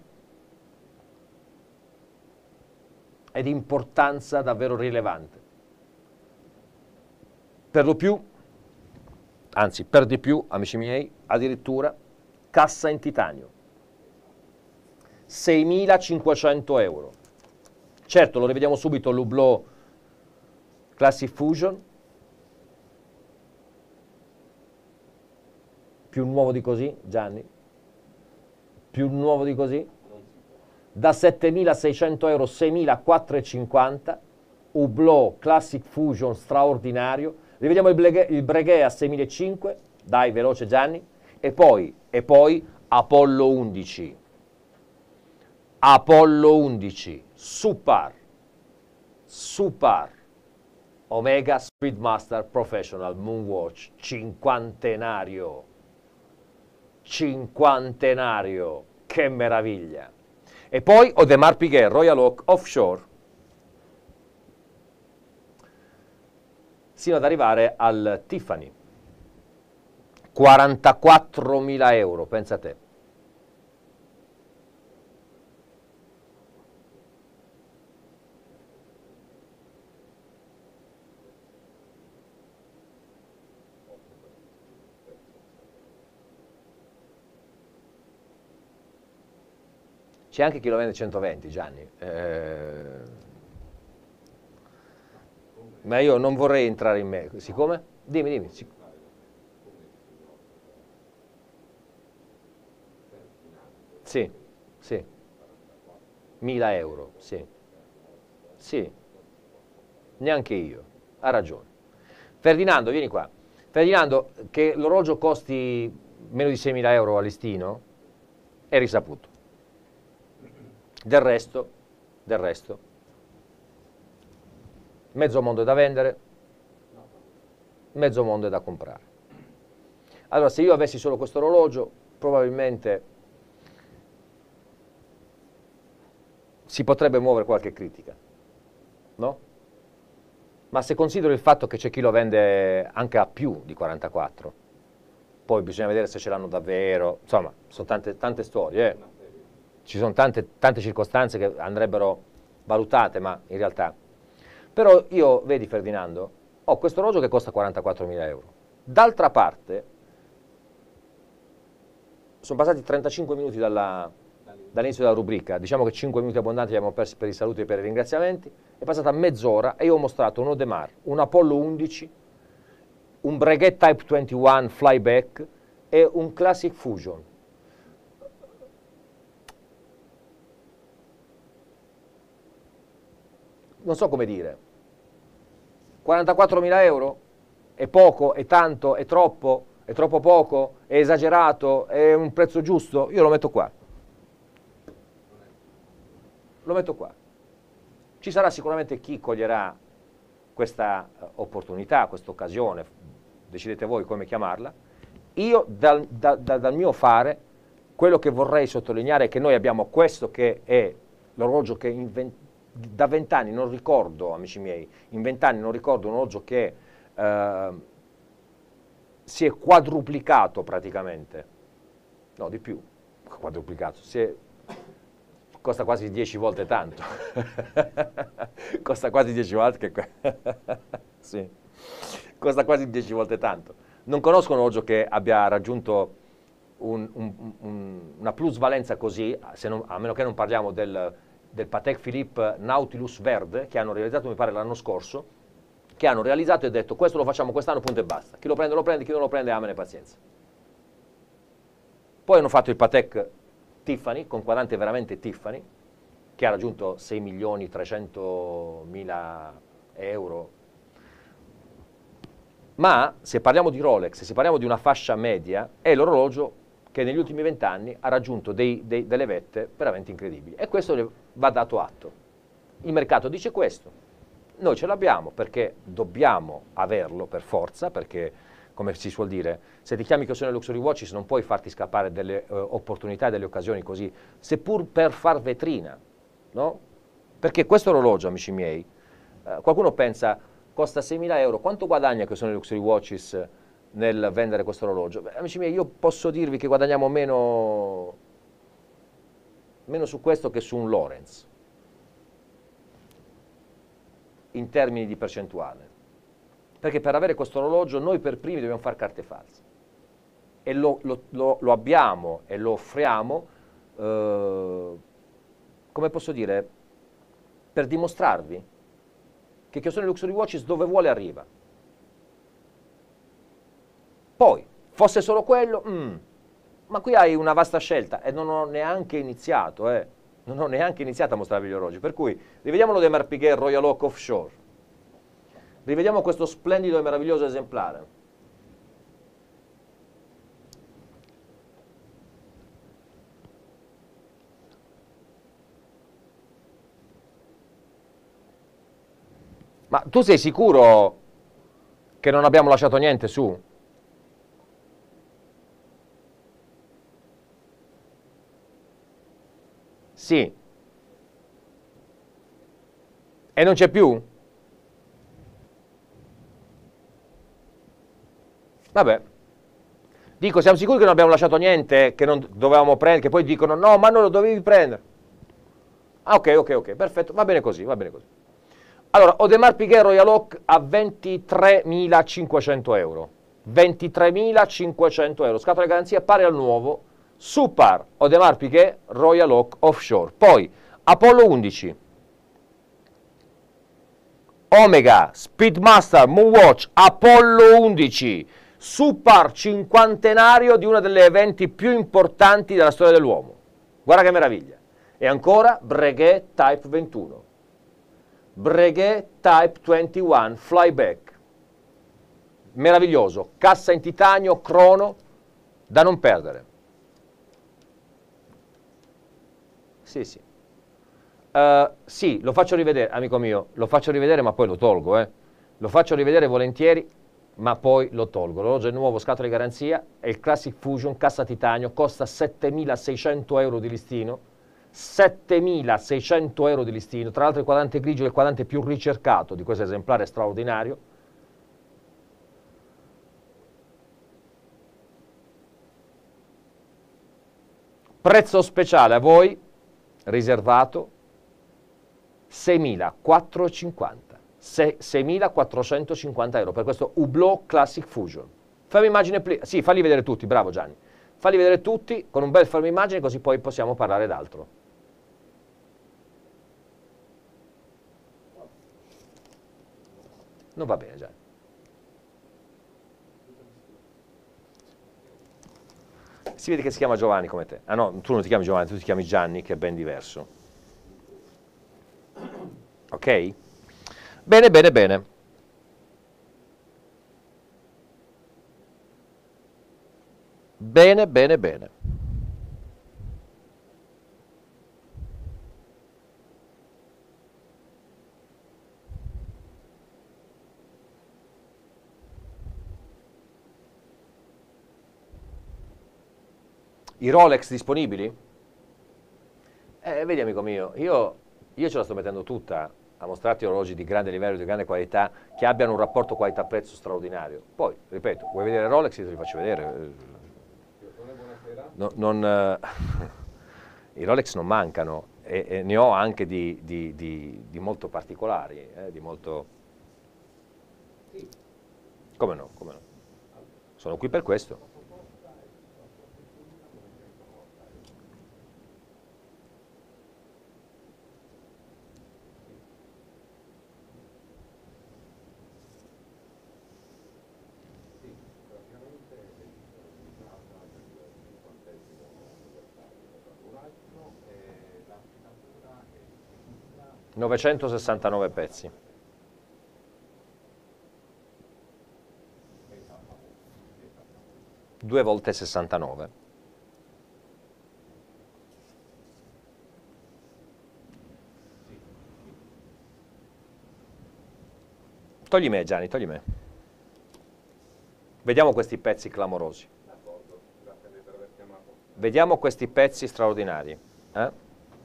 Speaker 1: e di importanza davvero rilevante. Per lo più, anzi per di più, amici miei, addirittura cassa in titanio. seimilacinquecento euro. Certo, lo rivediamo subito l'Hublot Classic Fusion, più nuovo di così, Gianni? Più nuovo di così? Da settemilaseicento euro, seimilaquattrocentocinquanta, Hublot Classic Fusion straordinario. Rivediamo il Breguet, il Breguet a seimilacinquecento, dai veloce Gianni, e poi, e poi Apollo undici, Apollo undici, Super, Super, Omega Speedmaster Professional Moonwatch, cinquantenario, cinquantenario, che meraviglia. E poi Audemars Piguet Royal Oak Offshore, sino ad arrivare al Tiffany, quarantaquattromila euro, pensa a te. C'è anche chi lo vende centoventi, Gianni. Eh, ma io non vorrei entrare in me. Siccome? Dimmi, dimmi. Sic- sì, sì. mila euro, sì. Sì. Neanche io. Ha ragione. Ferdinando, vieni qua. Ferdinando, che l'orologio costi meno di seimila euro a listino, è risaputo. Del resto, del resto, mezzo mondo è da vendere, mezzo mondo è da comprare. Allora, se io avessi solo questo orologio, probabilmente si potrebbe muovere qualche critica, no? Ma se considero il fatto che c'è chi lo vende anche a più di quarantaquattro, poi bisogna vedere se ce l'hanno davvero, insomma, sono tante, tante storie, eh. Ci sono tante, tante circostanze che andrebbero valutate, ma in realtà... Però io, vedi Ferdinando, ho questo orologio che costa quarantaquattromila euro. D'altra parte, sono passati trentacinque minuti dalla, dall'inizio della rubrica, diciamo che cinque minuti abbondanti li abbiamo persi per i saluti e per i ringraziamenti, è passata mezz'ora e io ho mostrato un Audemars, un Apollo undici, un Breguet Type ventuno Flyback e un Classic Fusion. Non so come dire, quarantaquattromila euro? È poco? È tanto? È troppo? È troppo poco? È esagerato? È un prezzo giusto? Io lo metto qua. Lo metto qua. Ci sarà sicuramente chi coglierà questa opportunità, questa occasione, decidete voi come chiamarla. Io dal, da, da, dal mio fare, quello che vorrei sottolineare è che noi abbiamo questo che è l'orologio che invent- da vent'anni non ricordo, amici miei, in vent'anni non ricordo un orologio che eh, si è quadruplicato praticamente, no di più, quadruplicato, si è, costa quasi dieci volte tanto, costa quasi dieci volte, che, sì, costa quasi dieci volte tanto, non conosco un orologio che abbia raggiunto un, un, un, una plusvalenza così, se non, a meno che non parliamo del, del Patek Philippe Nautilus Verde, che hanno realizzato, mi pare, l'anno scorso, che hanno realizzato e detto questo lo facciamo quest'anno, punto e basta. Chi lo prende lo prende, chi non lo prende amene pazienza. Poi hanno fatto il Patek Tiffany, con quadrante veramente Tiffany, che ha raggiunto sei milioni trecentomila euro. Ma se parliamo di Rolex, se parliamo di una fascia media, è l'orologio che negli ultimi vent'anni ha raggiunto dei, dei, delle vette veramente incredibili. E questo ne va dato atto. Il mercato dice questo. Noi ce l'abbiamo perché dobbiamo averlo per forza, perché, come si suol dire, se ti chiami Chiossone Luxury Watches non puoi farti scappare delle uh, opportunità e delle occasioni così, seppur per far vetrina, no? Perché questo orologio, amici miei, uh, qualcuno pensa, costa seimila euro, quanto guadagna Chiossone Luxury Watches nel vendere questo orologio? Beh, amici miei, io posso dirvi che guadagniamo meno, meno su questo che su un Lorenz, in termini di percentuale. Perché per avere questo orologio noi per primi dobbiamo fare carte false. E lo, lo, lo, lo abbiamo e lo offriamo, eh, come posso dire, per dimostrarvi che Chiossone Luxury Watches dove vuole arriva. Poi, fosse solo quello, mm, ma qui hai una vasta scelta e non ho neanche iniziato, eh. Non ho neanche iniziato a mostrarvi gli orologi, per cui rivediamo lo Audemars Piguet Royal Oak Offshore. Rivediamo questo splendido e meraviglioso esemplare. Ma tu sei sicuro che non abbiamo lasciato niente su? Sì. E non c'è più? Vabbè. Dico, siamo sicuri che non abbiamo lasciato niente, che non dovevamo prendere, che poi dicono no, ma non lo dovevi prendere. Ah, ok, ok, ok, perfetto, va bene così, va bene così. Allora, Audemars Piguet Royal Oak a ventitremilacinquecento euro. ventitremilacinquecento euro, scatola di garanzia pari al nuovo, Supar Audemars Piguet Royal Oak Offshore. Poi Apollo undici, Omega Speedmaster Moonwatch Apollo undici, Supar cinquantenario di uno degli eventi più importanti della storia dell'uomo. Guarda che meraviglia. E ancora Breguet Type ventuno. Breguet Type ventuno Flyback. Meraviglioso. Cassa in titanio, crono, da non perdere. Sì, sì. Uh, sì, lo faccio rivedere, amico mio, lo faccio rivedere ma poi lo tolgo, eh. Lo faccio rivedere volentieri, ma poi lo tolgo. L'orologio è nuovo, scatola di garanzia, è il Classic Fusion, cassa titanio, costa settemilaseicento euro di listino, settemilaseicento euro di listino, tra l'altro il quadrante grigio è il quadrante più ricercato di questo esemplare straordinario. Prezzo speciale a voi, riservato, seimilaquattrocentocinquanta, seimilaquattrocentocinquanta euro per questo Hublot Classic Fusion. Fermo immagine, sì, falli vedere tutti, bravo Gianni, falli vedere tutti con un bel fermo immagine così poi possiamo parlare d'altro. Non va bene Gianni. Si vede che si chiama Giovanni come te. Ah no, tu non ti chiami Giovanni, tu ti chiami Gianni, che è ben diverso. Ok? Bene, bene, bene. Bene, bene, bene. I Rolex disponibili? Eh, vedi amico mio, io, io ce la sto mettendo tutta a mostrarti orologi di grande livello, di grande qualità, che abbiano un rapporto qualità-prezzo straordinario. Poi, ripeto, vuoi vedere Rolex? Io te li faccio vedere. No, non, eh, i Rolex non mancano e, e ne ho anche di, di, di, di molto particolari, eh, di molto... Come no, come no. sono qui per questo. novecentosessantanove pezzi. Due volte sessantanove. Togli me, Gianni, togli me. Vediamo questi pezzi clamorosi. Vediamo questi pezzi straordinari. Eh?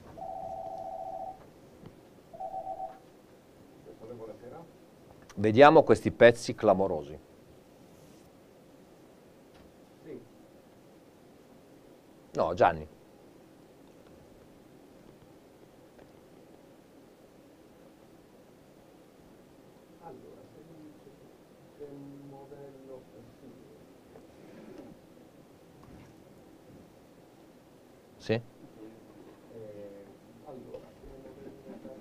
Speaker 1: Vediamo questi pezzi clamorosi.
Speaker 2: Sì.
Speaker 1: No, Gianni.
Speaker 2: Allora, se mi dice che è un modello sì.
Speaker 1: Sì?
Speaker 2: Eh, allora, come modello da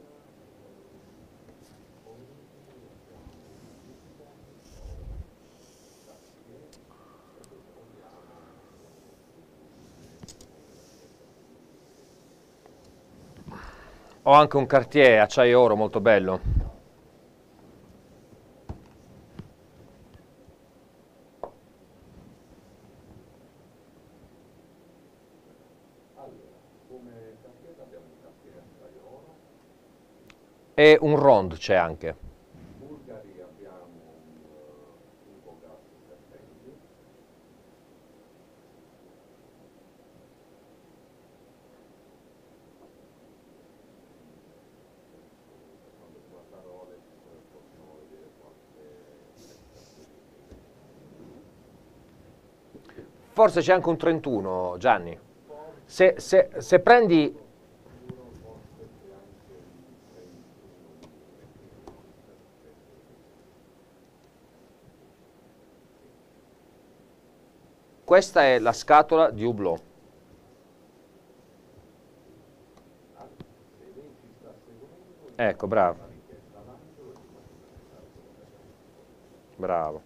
Speaker 1: Ho anche un Cartier acciaio oro molto bello.
Speaker 2: allora, come Cartier abbiamo un Cartier acciaio oro,
Speaker 1: E un Rond c'è anche.
Speaker 2: Bulgari abbiamo un uh, un Bogas serpenti, quando si guarda Rolex possiamo vedere qualche
Speaker 1: Forse c'è anche un trentuno, Gianni. Se, se, se prendi... Questa è la scatola di Hublot. Ecco, bravo. Bravo.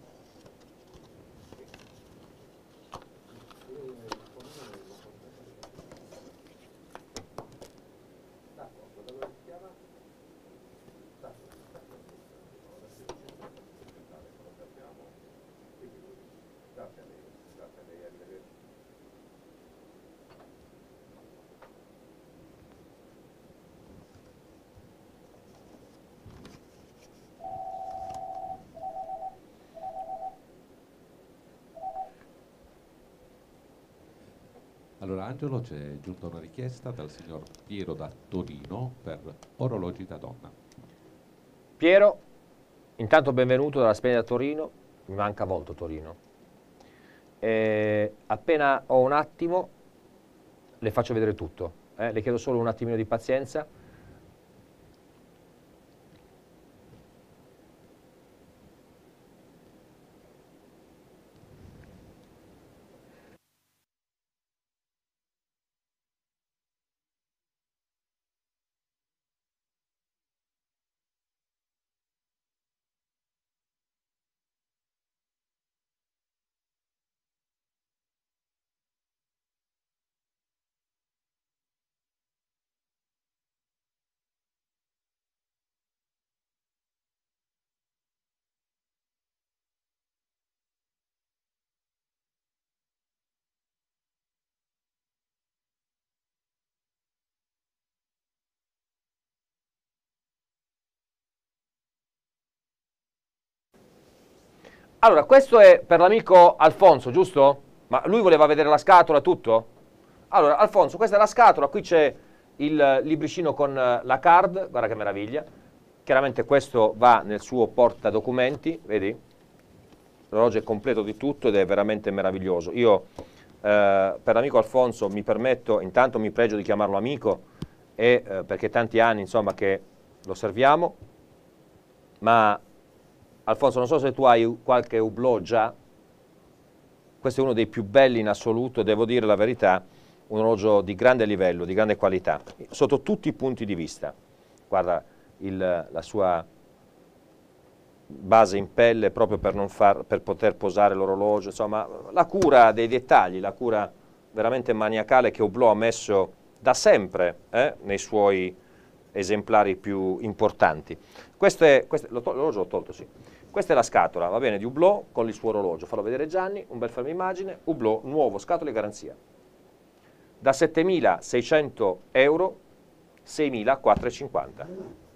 Speaker 3: Allora, Angelo, c'è giunta una richiesta dal signor Piero da Torino per orologi da donna.
Speaker 1: Piero, intanto benvenuto dalla Spagna da Torino. Mi manca molto Torino. E appena ho un attimo, le faccio vedere tutto. Eh? Le chiedo solo un attimino di pazienza. Allora, questo è per l'amico Alfonso, giusto? Ma lui voleva vedere la scatola, tutto? Allora, Alfonso, questa è la scatola, qui c'è il libricino con la card, guarda che meraviglia. Chiaramente questo va nel suo portadocumenti, vedi? L'orologio è completo di tutto ed è veramente meraviglioso. Io, eh, per l'amico Alfonso, mi permetto, intanto mi pregio di chiamarlo amico, e, eh, perché tanti anni, insomma, che lo osserviamo, ma... Alfonso, non so se tu hai qualche Hublot già, questo è uno dei più belli in assoluto, devo dire la verità, un orologio di grande livello, di grande qualità, sotto tutti i punti di vista. Guarda il, la sua base in pelle proprio per, non far, per poter posare l'orologio, insomma la cura dei dettagli, la cura veramente maniacale che Hublot ha messo da sempre eh, nei suoi esemplari più importanti. Questo è, questo, l'orologio l'ho tolto, sì. Questa è la scatola, va bene, di Hublot con il suo orologio. Farò vedere Gianni, un bel fermo immagine, Hublot, nuovo, scatola di garanzia. Da settemilaseicento euro, seimilaquattrocentocinquanta.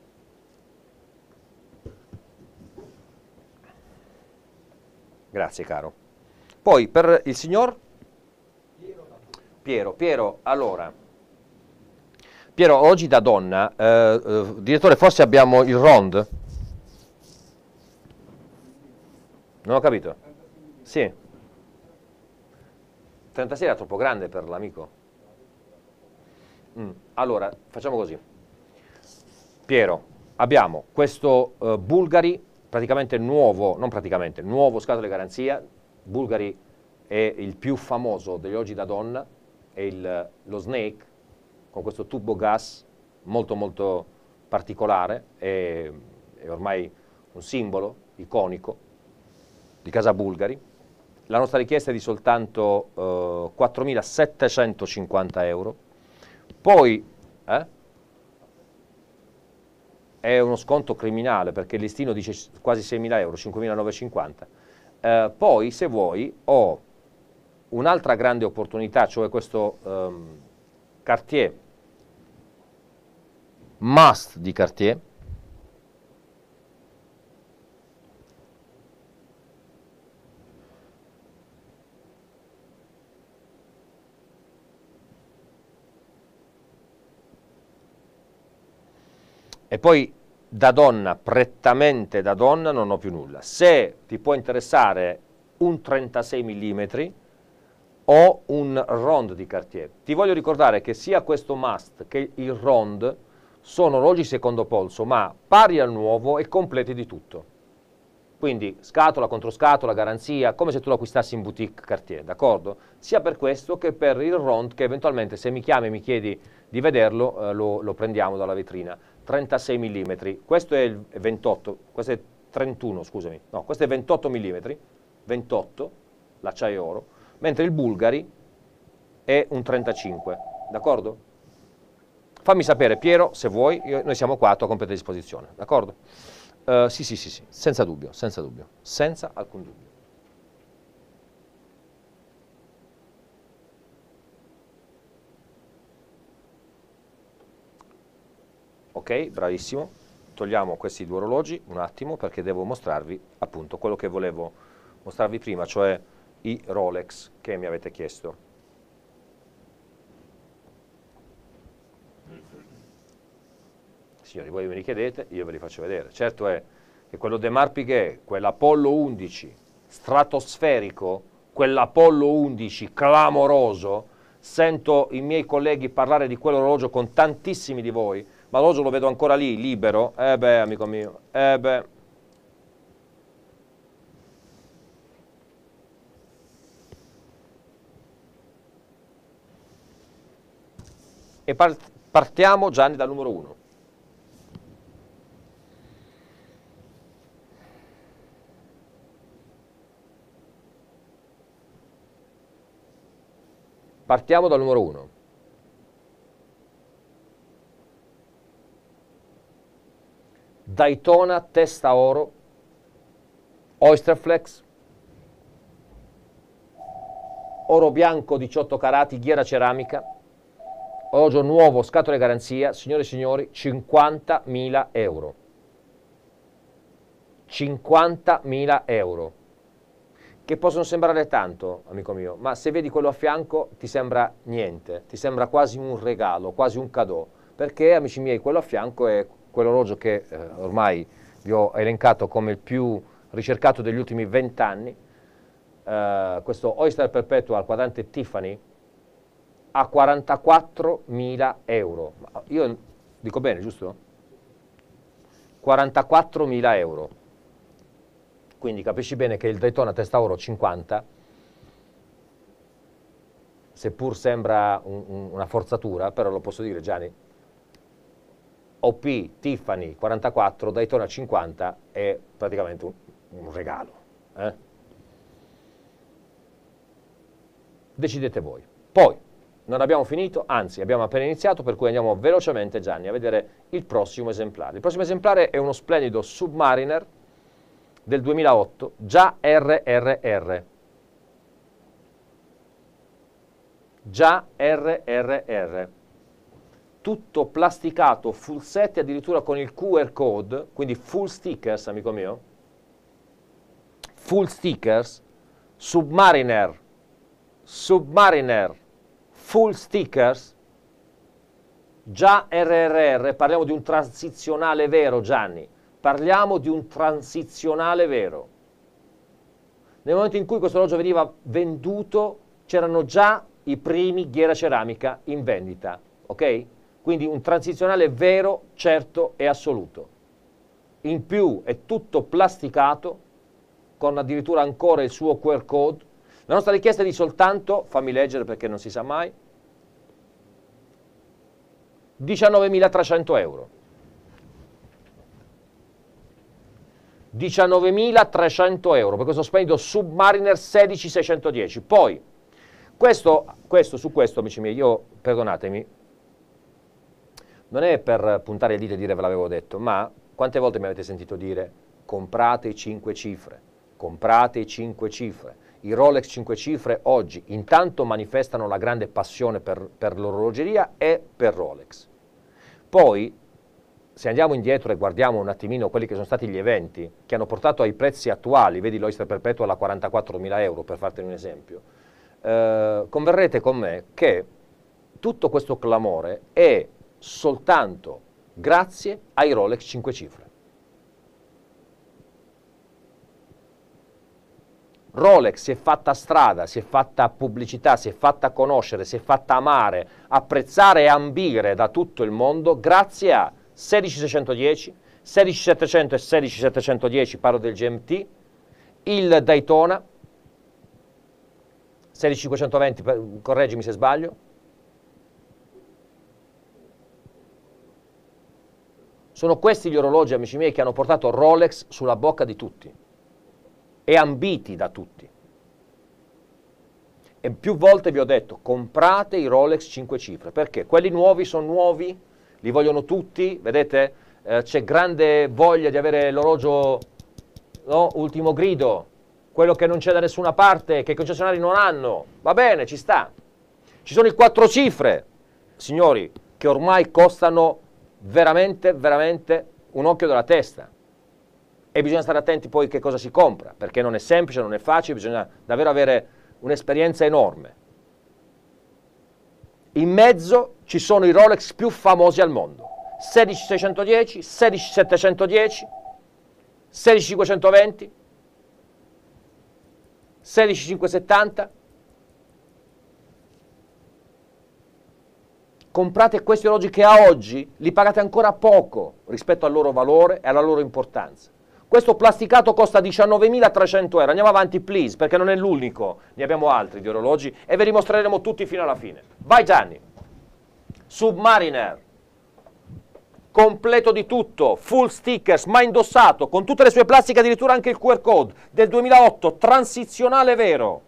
Speaker 1: Grazie caro. Poi per il signor Piero, Piero, allora, Piero, oggi da donna, eh, eh, direttore, forse abbiamo il Rond? Non ho capito. Sì. trentasei era troppo grande per l'amico. Mm. Allora, facciamo così. Piero, abbiamo questo uh, Bulgari, praticamente nuovo, non praticamente, nuovo scatola di garanzia. Bulgari è il più famoso degli orologi da donna, è il, lo Snake, con questo tubo gas molto molto particolare, è, è ormai un simbolo iconico di casa Bulgari. La nostra richiesta è di soltanto uh, quattromilasettecentocinquanta euro. Poi eh, è uno sconto criminale perché il listino dice quasi seimila euro, cinquemilanovecentocinquanta. Uh, poi, se vuoi, ho un'altra grande opportunità, cioè questo um, Cartier, must di Cartier, e poi da donna, prettamente da donna, non ho più nulla. Se ti può interessare un trentasei millimetri o un Rond di Cartier, ti voglio ricordare che sia questo must che il Rond sono orologi secondo polso, ma pari al nuovo e completi di tutto. Quindi scatola, controscatola, garanzia, come se tu lo acquistassi in boutique Cartier, d'accordo? Sia per questo che per il Rond, che eventualmente se mi chiami e mi chiedi di vederlo, eh, lo, lo prendiamo dalla vetrina. trentasei millimetri, questo è il ventotto, questo è trentuno, scusami, no, questo è ventotto millimetri, ventotto, l'acciaio oro, mentre il Bulgari è un trentacinque, d'accordo? Fammi sapere, Piero, se vuoi, io, noi siamo qua a tua completa disposizione, d'accordo? Uh, sì, sì, sì, sì, senza dubbio, senza dubbio, senza alcun dubbio. Ok, bravissimo. Togliamo questi due orologi un attimo perché devo mostrarvi appunto quello che volevo mostrarvi prima, cioè i Rolex che mi avete chiesto. Signori, voi me li chiedete, io ve li faccio vedere. Certo è che quello De Marpiguet, quell'Apollo undici stratosferico, quell'Apollo undici clamoroso, sento i miei colleghi parlare di quell'orologio con tantissimi di voi, ma l'orologio lo vedo ancora lì, libero. Eh beh, amico mio, eh beh. E part- partiamo, Gianni, dal numero uno. Partiamo dal numero uno. Daytona testa oro, Oysterflex, oro bianco diciotto carati, ghiera ceramica, orologio nuovo, scatole garanzia, signore e signori, cinquantamila euro. cinquantamila euro. Che possono sembrare tanto, amico mio, ma se vedi quello a fianco ti sembra niente, ti sembra quasi un regalo, quasi un cadeau, perché, amici miei, quello a fianco è quell'orologio che eh, ormai vi ho elencato come il più ricercato degli ultimi vent'anni, eh, questo Oyster Perpetual quadrante Tiffany, a quarantaquattromila euro. Io dico bene, giusto? quarantaquattromila euro. Quindi capisci bene che il Daytona testa oro cinquanta seppur sembra un, un, una forzatura, però lo posso dire, Gianni, O P Tiffany quarantaquattro, Daytona cinquanta è praticamente un, un regalo. Eh? Decidete voi. Poi, non abbiamo finito, anzi abbiamo appena iniziato, per cui andiamo velocemente, Gianni, a vedere il prossimo esemplare. Il prossimo esemplare è uno splendido Submariner del duemilaotto, già R R R. Già R R R. Tutto plasticato, full set, addirittura con il Q R code, quindi full stickers, amico mio. Full stickers, Submariner, Submariner, full stickers, già R R R, parliamo di un transizionale vero, Gianni, parliamo di un transizionale vero. Nel momento in cui questo orologio veniva venduto, c'erano già i primi ghiera ceramica in vendita, ok? Quindi un transizionale vero, certo e assoluto. In più è tutto plasticato, con addirittura ancora il suo Q R code. La nostra richiesta è di soltanto, fammi leggere perché non si sa mai, diciannovemilatrecento euro. diciannovemilatrecento euro per questo splendido Submariner sedicisseicentodieci. Poi, questo, questo, su questo, amici miei, io, perdonatemi, non è per puntare il dito e dire ve l'avevo detto, ma quante volte mi avete sentito dire comprate i cinque cifre, comprate i cinque cifre. I Rolex cinque cifre oggi intanto manifestano la grande passione per, per l'orologeria e per Rolex. Poi, se andiamo indietro e guardiamo un attimino quelli che sono stati gli eventi che hanno portato ai prezzi attuali, vedi l'Oyster Perpetuo alla quarantaquattromila euro, per fartene un esempio, eh, converrete con me che tutto questo clamore è soltanto grazie ai Rolex cinque cifre. Rolex si è fatta strada, si è fatta pubblicità, si è fatta conoscere, si è fatta amare, apprezzare e ambire da tutto il mondo grazie a sedicisseicentodieci, sedicisettecento e sedicisettecentodieci, parlo del G M T, il Daytona, sedici cinquecentoventi, correggimi se sbaglio. Sono questi gli orologi, amici miei, che hanno portato Rolex sulla bocca di tutti e ambiti da tutti. E più volte vi ho detto, comprate i Rolex cinque cifre, perché quelli nuovi sono nuovi, li vogliono tutti, vedete? Eh, c'è grande voglia di avere l'orologio, no? Ultimo grido, quello che non c'è da nessuna parte, che i concessionari non hanno. Va bene, ci sta. Ci sono i quattro cifre, signori, che ormai costano veramente, veramente un occhio della testa. E bisogna stare attenti poi che cosa si compra, perché non è semplice, non è facile, bisogna davvero avere un'esperienza enorme. In mezzo ci sono i Rolex più famosi al mondo, sedicisseicentodieci, sedicisettecentodieci, sedicicinquecentoventi, sedicicinquecentosettanta. Comprate questi orologi che a oggi li pagate ancora poco rispetto al loro valore e alla loro importanza. Questo plasticato costa diciannovemilatrecento euro. Andiamo avanti, please, perché non è l'unico. Ne abbiamo altri di orologi e ve li mostreremo tutti fino alla fine. Vai Gianni. Submariner. Completo di tutto, full stickers, ma indossato, con tutte le sue plastiche, addirittura anche il Q R code del duemilaotto, transizionale vero.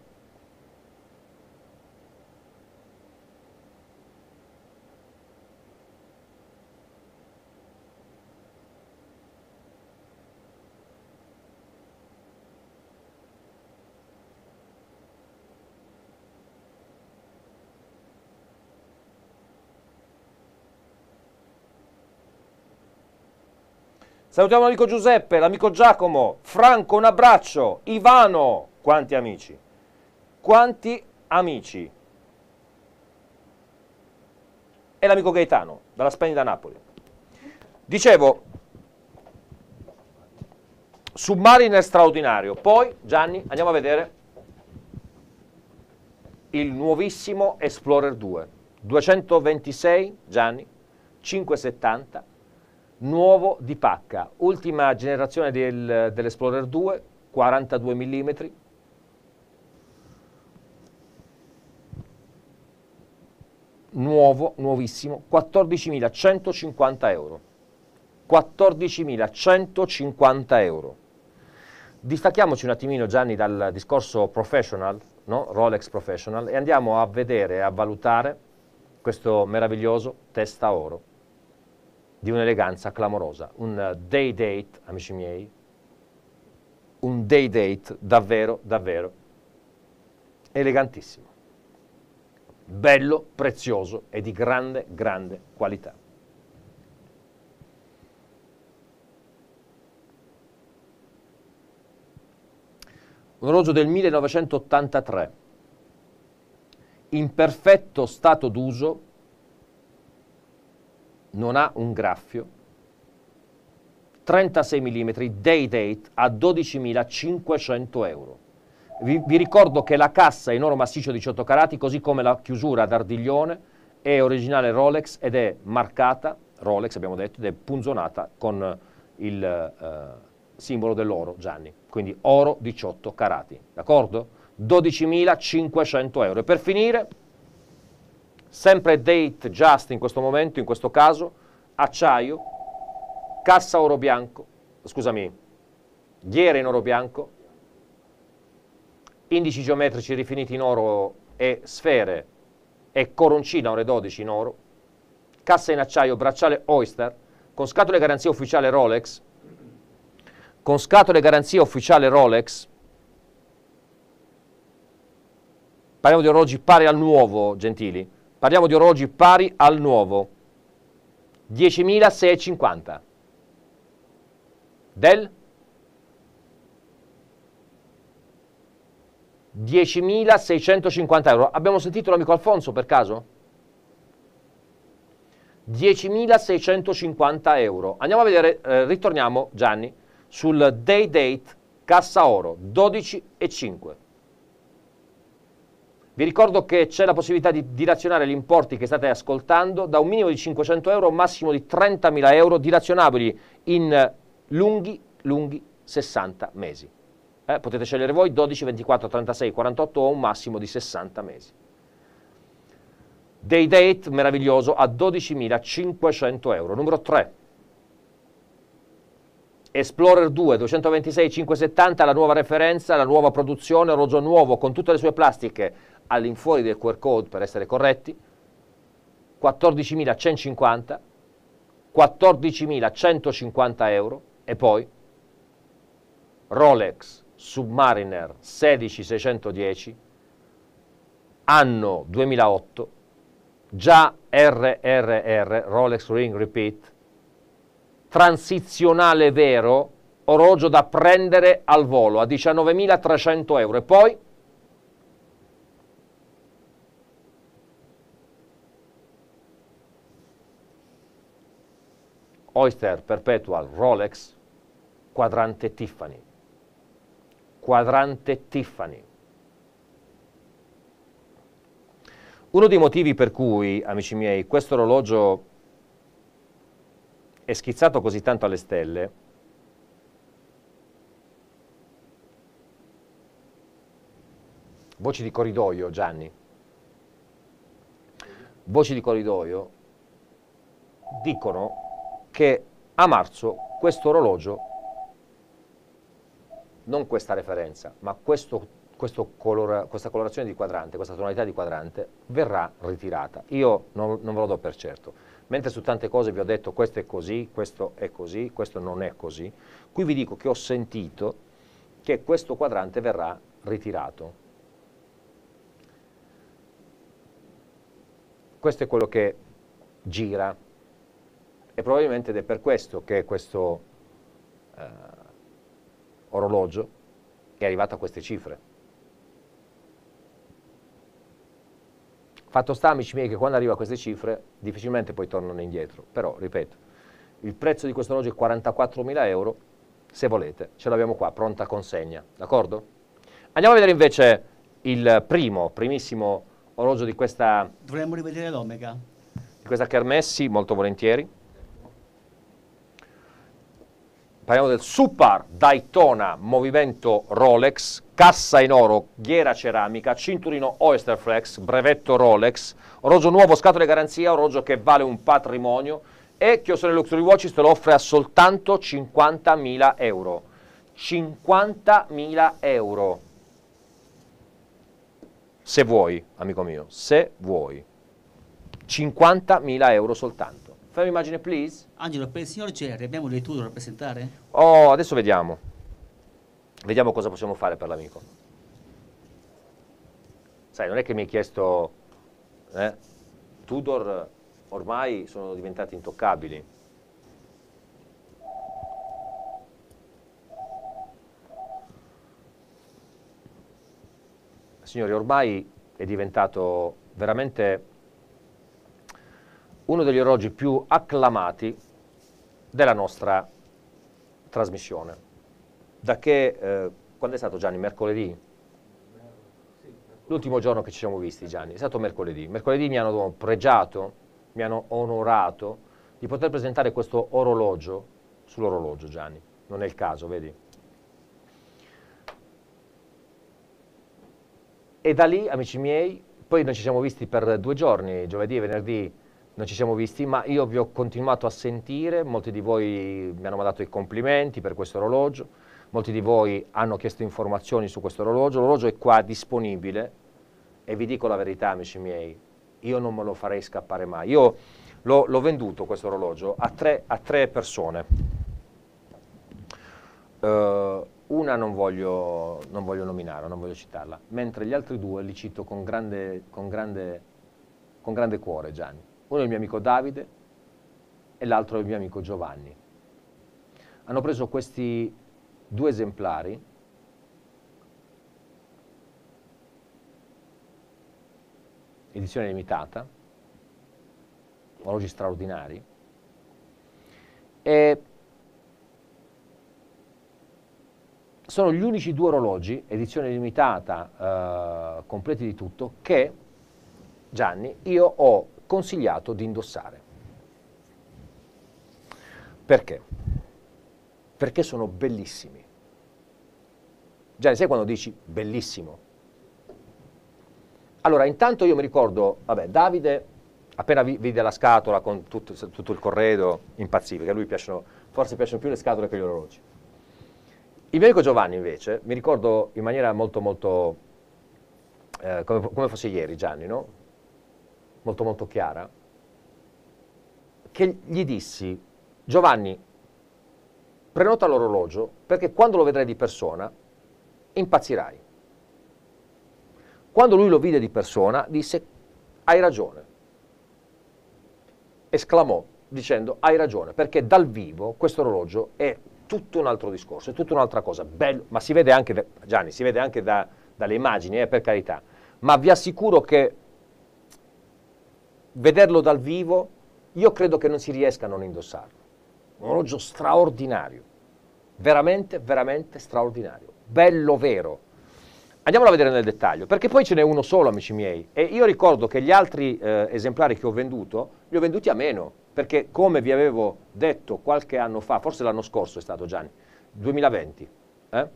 Speaker 1: Salutiamo l'amico Giuseppe, l'amico Giacomo, Franco, un abbraccio, Ivano, quanti amici, quanti amici, e l'amico Gaetano, dalla splendida Napoli. Dicevo, Submariner straordinario. Poi, Gianni, andiamo a vedere il nuovissimo Explorer due, duecentoventisei, Gianni, cinquecentosettanta, nuovo di pacca, ultima generazione del, dell'Explorer due, quarantadue millimetri. nuovo, nuovissimo, quattordicimilacentocinquanta euro. quattordicimilacentocinquanta euro. Distacchiamoci un attimino, Gianni, dal discorso professional, no? Rolex Professional, e andiamo a vedere e a valutare questo meraviglioso testa oro di un'eleganza clamorosa, un day date, amici miei, un day date davvero, davvero elegantissimo, bello, prezioso e di grande, grande qualità. Un orologio del millenovecentottantatré, in perfetto stato d'uso, non ha un graffio, trentasei millimetri, day date a dodicimilacinquecento euro. Vi, vi ricordo che la cassa è in oro massiccio diciotto carati, così come la chiusura ad ardiglione, è originale Rolex ed è marcata, Rolex abbiamo detto, ed è punzonata con il eh, simbolo dell'oro, Gianni, quindi oro diciotto carati, d'accordo? dodicimilacinquecento euro. E per finire, sempre date just in questo momento, in questo caso, acciaio, cassa oro bianco, scusami, ghiere in oro bianco, indici geometrici rifiniti in oro e sfere e coroncina ore dodici in oro, cassa in acciaio, bracciale Oyster, con scatole garanzia ufficiale Rolex, con scatole garanzia ufficiale Rolex, parliamo di orologi pari al nuovo, gentili, parliamo di orologi pari al nuovo, diecimilaseicentocinquanta, del diecimilaseicentocinquanta euro. Abbiamo sentito l'amico Alfonso per caso? diecimilaseicentocinquanta euro. Andiamo a vedere, eh, ritorniamo Gianni, sul day date cassa oro, dodici e cinque. Vi ricordo che c'è la possibilità di dilazionare gli importi che state ascoltando da un minimo di cinquecento euro a un massimo di trentamila euro, dilazionabili in lunghi, lunghi sessanta mesi. Eh, potete scegliere voi dodici, ventiquattro, trentasei, quarantotto o un massimo di sessanta mesi. Day date meraviglioso a dodicimilacinquecento euro. Numero tre. Explorer due, duecentoventisei cinquecentosettanta, la nuova referenza, la nuova produzione, orologio nuovo con tutte le sue plastiche all'infuori del Q R code per essere corretti, quattordicimilacentocinquanta, quattordicimilacentocinquanta euro, e poi Rolex Submariner sediciseicentodieci, anno duemilaotto, già R R R, Rolex Ring Repeat, transizionale vero, orologio da prendere al volo a diciannovemilatrecento euro. E poi Oyster Perpetual Rolex quadrante Tiffany, quadrante Tiffany. Uno dei motivi per cui, amici miei, questo orologio è schizzato così tanto alle stelle voci di corridoio, Gianni, voci di corridoio dicono che a marzo questo orologio, non questa referenza, ma questo, questo colora, questa colorazione di quadrante, questa tonalità di quadrante verrà ritirata. Io non, non ve lo do per certo. Mentre su tante cose vi ho detto questo è così, questo è così, questo non è così, qui vi dico che ho sentito che questo quadrante verrà ritirato. Questo è quello che gira e probabilmente ed è per questo che questo eh, orologio è arrivato a queste cifre. Fatto sta, amici miei, che quando arriva a queste cifre difficilmente poi tornano indietro, però, ripeto, il prezzo di questo orologio è quarantaquattromila euro, se volete, ce l'abbiamo qua, pronta consegna, d'accordo? Andiamo a vedere invece il primo, primissimo orologio di questa...
Speaker 4: Dovremmo rivedere l'Omega.
Speaker 1: Di questa Kermesse, molto volentieri. parliamo del Super Daytona movimento Rolex, cassa in oro, ghiera ceramica, cinturino Oyster Flex, brevetto Rolex, orologio nuovo, scatole garanzia, orologio che vale un patrimonio e Chiosone Luxury Watches te lo offre a soltanto cinquantamila euro. cinquantamila euro. Se vuoi, amico mio, se vuoi. cinquantamila euro soltanto. Fai un'immagine, please.
Speaker 4: Angelo, per il signor Jerry abbiamo dei tour da presentare?
Speaker 1: Oh, adesso vediamo. Vediamo cosa possiamo fare per l'amico. Sai, non è che mi hai chiesto... Eh? Tudor ormai sono diventati intoccabili. Signori, ormai è diventato veramente uno degli orologi più acclamati della nostra trasmissione. Da che, eh, quando è stato Gianni? Mercoledì? L'ultimo giorno che ci siamo visti, Gianni, è stato mercoledì. Mercoledì mi hanno pregiato, mi hanno onorato di poter presentare questo orologio sull'orologio, Gianni. Non è il caso, vedi? E da lì, amici miei, poi noi ci siamo visti per due giorni, giovedì e venerdì non ci siamo visti, ma io vi ho continuato a sentire, molti di voi mi hanno mandato i complimenti per questo orologio, molti di voi hanno chiesto informazioni su questo orologio, l'orologio è qua disponibile e vi dico la verità, amici miei, io non me lo farei scappare mai. Io l'ho venduto questo orologio a tre, a tre persone. Uh, Una non voglio, non voglio nominarla, non voglio citarla, mentre gli altri due li cito con grande, con grande, con grande cuore, Gianni. Uno è il mio amico Davide e l'altro è il mio amico Giovanni. Hanno preso questi due esemplari edizione limitata, orologi straordinari, e sono gli unici due orologi, edizione limitata, eh, completi di tutto, che, Gianni, io ho consigliato di indossare. Perché? Perché sono bellissimi. Gianni, sai quando dici bellissimo? Allora, intanto io mi ricordo, vabbè, Davide, appena vi, vide la scatola con tutto, tutto il corredo, impazzì, perché a lui piacciono, forse piacciono più le scatole che gli orologi. Il mio amico Giovanni invece, mi ricordo in maniera molto molto, eh, come, come fosse ieri Gianni, no? Molto molto chiara, che gli dissi, Giovanni, prenota l'orologio perché quando lo vedrai di persona impazzirai. Quando lui lo vide di persona disse, hai ragione, esclamò dicendo, hai ragione, perché dal vivo questo orologio è tutto un altro discorso, è tutta un'altra cosa, bello, ma si vede anche, Gianni, si vede anche da, dalle immagini, eh, per carità, ma vi assicuro che vederlo dal vivo, io credo che non si riesca a non indossarlo. Un orologio straordinario, veramente, veramente straordinario, bello vero. Andiamolo a vedere nel dettaglio, perché poi ce n'è uno solo, amici miei, e io ricordo che gli altri eh, esemplari che ho venduto, li ho venduti a meno, perché come vi avevo detto qualche anno fa, forse l'anno scorso è stato Gianni, duemilaventi, eh?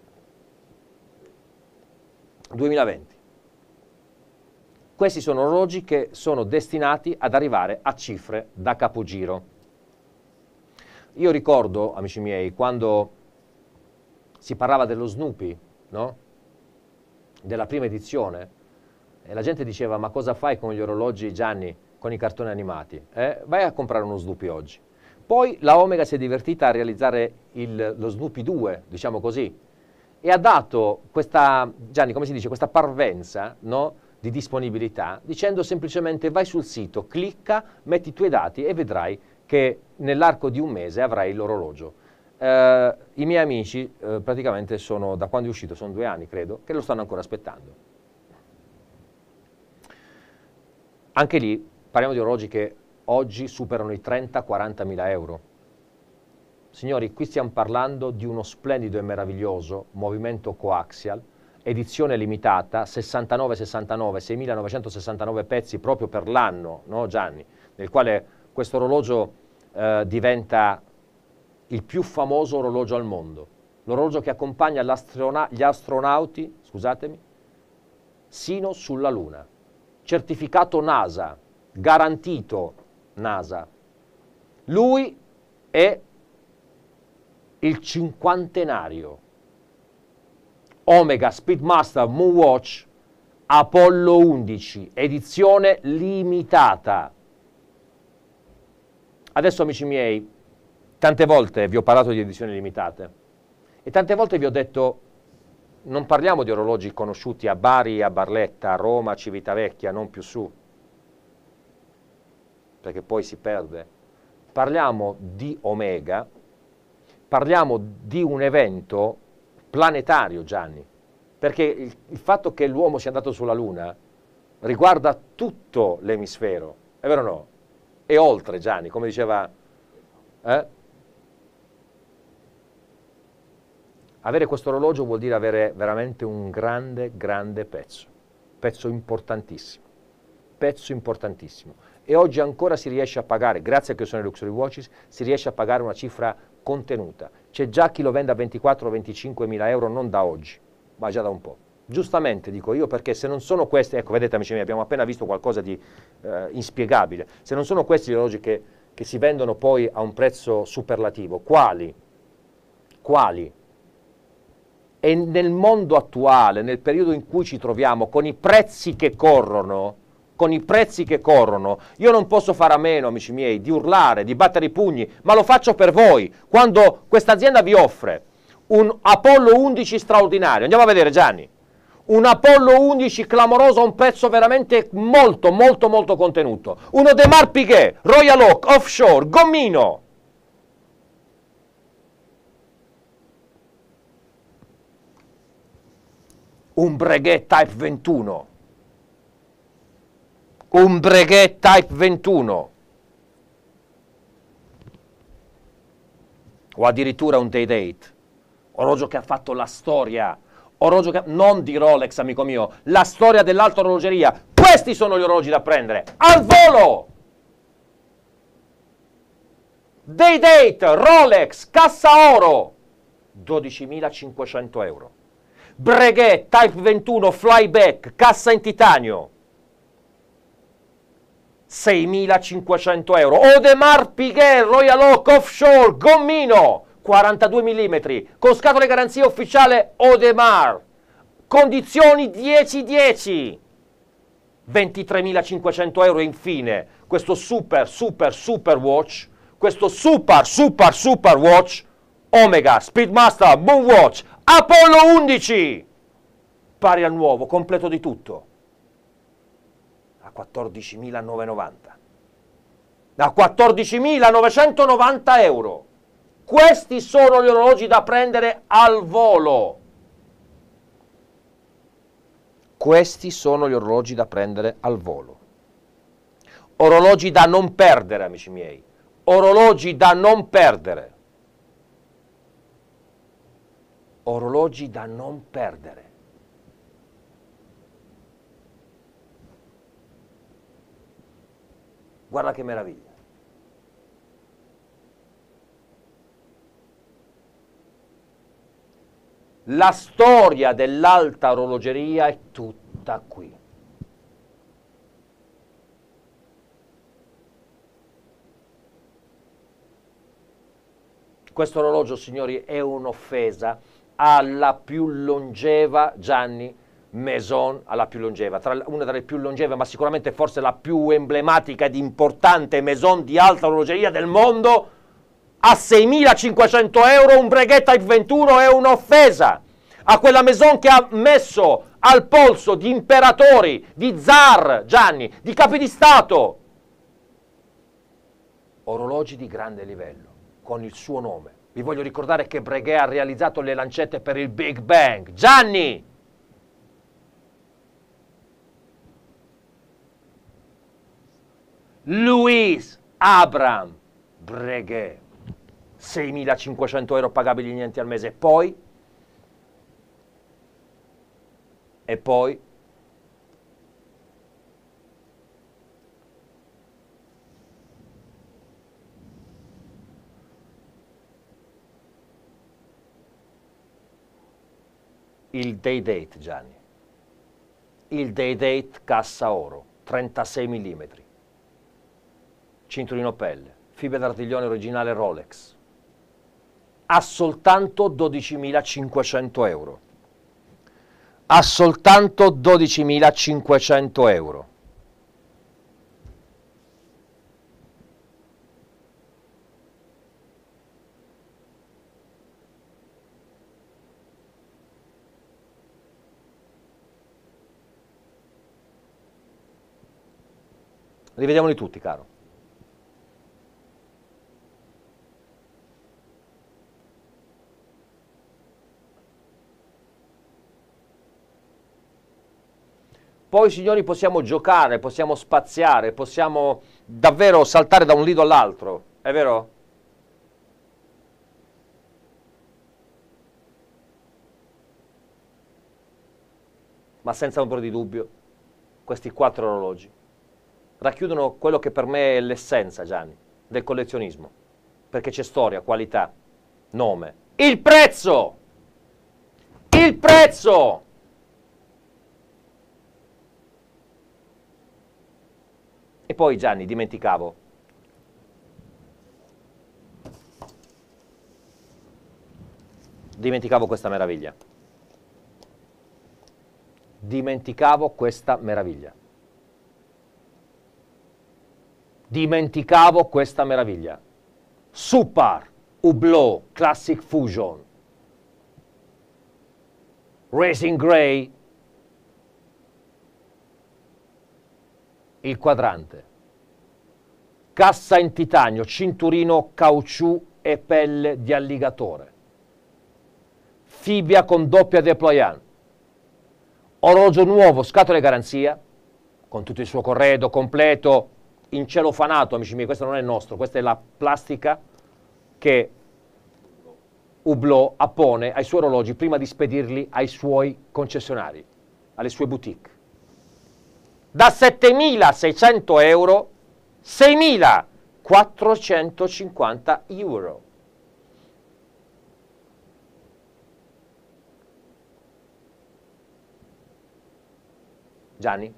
Speaker 1: duemilaventi. Questi sono orologi che sono destinati ad arrivare a cifre da capogiro. Io ricordo, amici miei, quando si parlava dello Snoopy, no? Della prima edizione, e la gente diceva, ma cosa fai con gli orologi, Gianni, con i cartoni animati? Eh? Vai a comprare uno Snoopy oggi. Poi la Omega si è divertita a realizzare il, lo Snoopy due, diciamo così, e ha dato questa, Gianni, come si dice, questa parvenza, no? Di disponibilità, dicendo semplicemente vai sul sito, clicca, metti i tuoi dati e vedrai che nell'arco di un mese avrai l'orologio. Uh, I miei amici uh, praticamente sono, da quando è uscito, sono due anni credo, che lo stanno ancora aspettando. Anche lì parliamo di orologi che oggi superano i trenta quaranta mila euro. Signori, qui stiamo parlando di uno splendido e meraviglioso movimento coaxial, edizione limitata, sessantanove sessantanove, seimilanovecentosessantanove pezzi proprio per l'anno, no Gianni? Nel quale questo orologio uh, diventa il più famoso orologio al mondo, l'orologio che accompagna l'astrona- gli astronauti, scusatemi, sino sulla Luna, certificato NASA, garantito NASA. Lui è il cinquantenario Omega Speedmaster Moonwatch Apollo undici, edizione limitata. Adesso, amici miei, tante volte vi ho parlato di edizioni limitate e tante volte vi ho detto non parliamo di orologi conosciuti a Bari, a Barletta, a Roma, a Civitavecchia, non più su, perché poi si perde. Parliamo di Omega, parliamo di un evento planetario, Gianni, perché il, il fatto che l'uomo sia andato sulla Luna riguarda tutto l'emisfero, è vero o no? E oltre, Gianni, come diceva... Eh? Avere questo orologio vuol dire avere veramente un grande, grande pezzo, pezzo importantissimo, pezzo importantissimo. E oggi ancora si riesce a pagare, grazie a che sono i Luxury Watches, si riesce a pagare una cifra contenuta. C'è già chi lo vende a ventiquattro venticinque mila euro, non da oggi, ma già da un po'. Giustamente dico io, perché se non sono questi, ecco, vedete amici miei, abbiamo appena visto qualcosa di eh, inspiegabile, se non sono questi gli orologi che, che si vendono poi a un prezzo superlativo, quali? Quali? E nel mondo attuale, nel periodo in cui ci troviamo, con i prezzi che corrono, con i prezzi che corrono, io non posso fare a meno, amici miei, di urlare, di battere i pugni, ma lo faccio per voi. Quando questa azienda vi offre un Apollo undici straordinario, andiamo a vedere Gianni, un Apollo undici clamoroso, un pezzo veramente molto, molto, molto contenuto, un Audemars Piguet, Royal Oak, Offshore, gommino, un Breguet Type ventuno, un Breguet Type ventuno, o addirittura un Day-Date, orologio che ha fatto la storia, orologio che, non di Rolex, amico mio, la storia dell'alta orologeria. Questi sono gli orologi da prendere, al volo! Day-Date, Rolex, cassa oro, dodicimilacinquecento euro. Breguet Type ventuno Flyback, cassa in titanio, seimilacinquecento euro. Audemars Piguet Royal Oak Offshore, gommino, quarantadue millimetri, con scatola di garanzia ufficiale Audemars, condizioni dieci dieci, ventitremilacinquecento euro. E infine questo super super super watch, questo super super super watch Omega Speedmaster Moonwatch Apollo undici, pari al nuovo, completo di tutto, a quattordicimilanovecentovantovanta, a quattordicimilanovecentonovanta euro. Questi sono gli orologi da prendere al volo. Questi sono gli orologi da prendere al volo. Orologi da non perdere, amici miei. Orologi da non perdere. Orologi da non perdere. Guarda che meraviglia. La storia dell'alta orologeria è tutta qui. Questo orologio, signori, è un'offesa alla più longeva, Gianni, Maison, alla più longeva, tra, una delle più longeve, ma sicuramente forse la più emblematica ed importante Maison di alta orologeria del mondo, a seimilacinquecento euro un Breguet Type ventuno è un'offesa a quella Maison che ha messo al polso di imperatori, di zar, Gianni, di capi di Stato, orologi di grande livello, con il suo nome. Vi voglio ricordare che Breguet ha realizzato le lancette per il Big Bang. Gianni! Louis Abraham Breguet, seimilacinquecento euro pagabili niente al mese. E poi, e poi, il day date, Gianni. Il day date cassa oro, trentasei millimetri. Cinturino pelle, fibra d'artiglione originale Rolex. A soltanto dodicimilacinquecento euro. A soltanto dodicimilacinquecento euro. Rivediamoli tutti, caro. Poi, signori, possiamo giocare, possiamo spaziare, possiamo davvero saltare da un lido all'altro, è vero? Ma senza ombra di dubbio, questi quattro orologi racchiudono quello che per me è l'essenza, Gianni, del collezionismo, perché c'è storia, qualità, nome. Il prezzo! Il prezzo! E poi, Gianni, dimenticavo, dimenticavo questa meraviglia. Dimenticavo questa meraviglia. Dimenticavo questa meraviglia. Super Hublot Classic Fusion Racing Grey, il quadrante, cassa in titanio, cinturino caucciù e pelle di alligatore, fibbia con doppia déployant, orologio nuovo, scatole garanzia, con tutto il suo corredo completo, in celofanato, amici miei. Questo non è il nostro, questa è la plastica che Hublot appone ai suoi orologi prima di spedirli ai suoi concessionari, alle sue boutique. Da settemilaseicento euro, seimilaquattrocentocinquanta euro. Gianni?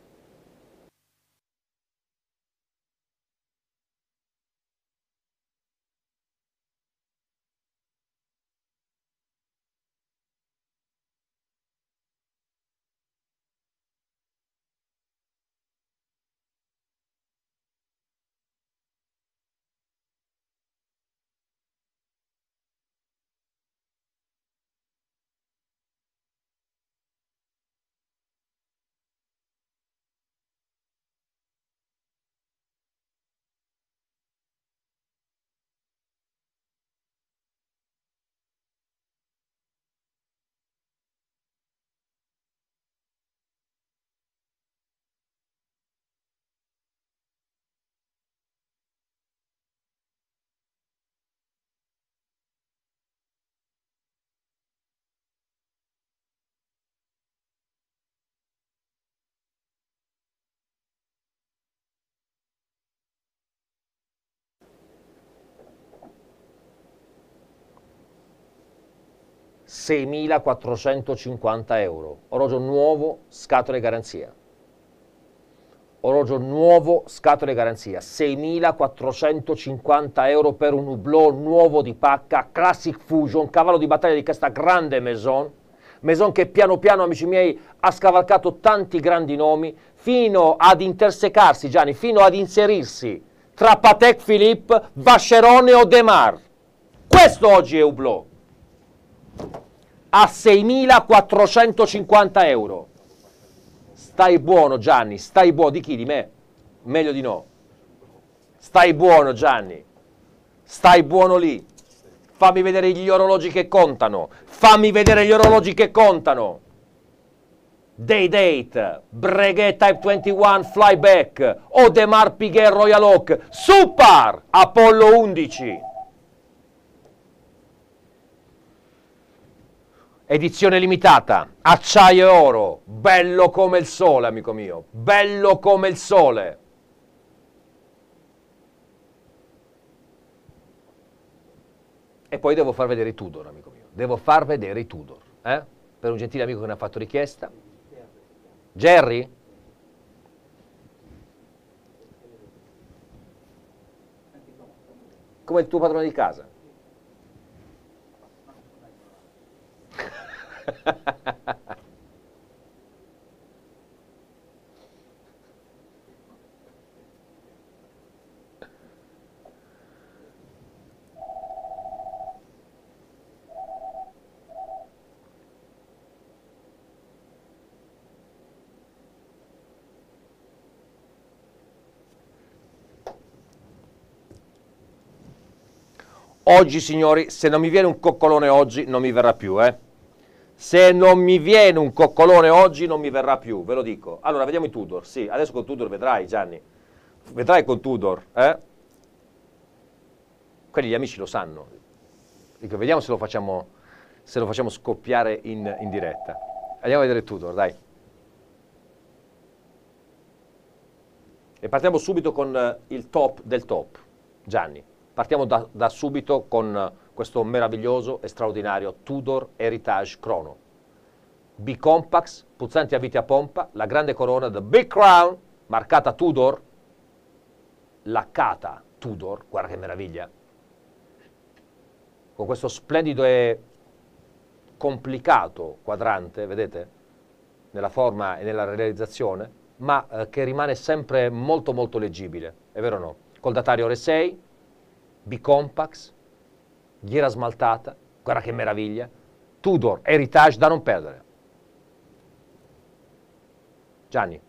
Speaker 1: seimilaquattrocentocinquanta euro. Orologio nuovo, scatole garanzia. Orologio nuovo, scatole garanzia. seimilaquattrocentocinquanta euro per un Hublot nuovo di pacca, Classic Fusion, cavallo di battaglia di questa grande maison. Maison che piano piano, amici miei, ha scavalcato tanti grandi nomi, fino ad intersecarsi, Gianni, fino ad inserirsi tra Patek Philippe, Vacheron e Audemars. Questo oggi è Hublot. A seimilaquattrocentocinquanta euro. Stai buono, Gianni, stai buono. Di chi? Di me? Meglio di no. Stai buono, Gianni. Stai buono lì. Fammi vedere gli orologi che contano. Fammi vedere gli orologi che contano. Day Date, Breguet Type ventuno Flyback, Audemars Piguet Royal Oak, Super Apollo undici. Edizione limitata, acciaio e oro, bello come il sole, amico mio, bello come il sole. E poi devo far vedere i Tudor, amico mio, devo far vedere i Tudor, eh? per un gentile amico che ne ha fatto richiesta. Jerry? Come il tuo padrone di casa. Oggi, signori, se non mi viene un coccolone oggi, non mi verrà più, eh. Se non mi viene un coccolone oggi, non mi verrà più, ve lo dico. Allora, vediamo i Tudor. Sì, adesso con Tudor vedrai, Gianni. Vedrai con Tudor, eh. Quelli gli amici lo sanno. Dico, vediamo se lo facciamo, se lo facciamo scoppiare in, in diretta. Andiamo a vedere Tudor, dai. E partiamo subito con il top del top, Gianni. Partiamo da, da subito con questo meraviglioso e straordinario Tudor Heritage Chrono. B-Compax, pulsanti a viti a pompa, la grande corona The Big Crown, marcata Tudor, laccata Tudor, guarda che meraviglia, con questo splendido e complicato quadrante, vedete, nella forma e nella realizzazione, ma eh, che rimane sempre molto molto leggibile, è vero o no? Col datario R sei, B-Compax, ghiera smaltata, guarda che meraviglia, Tudor Heritage da non perdere. Gianni.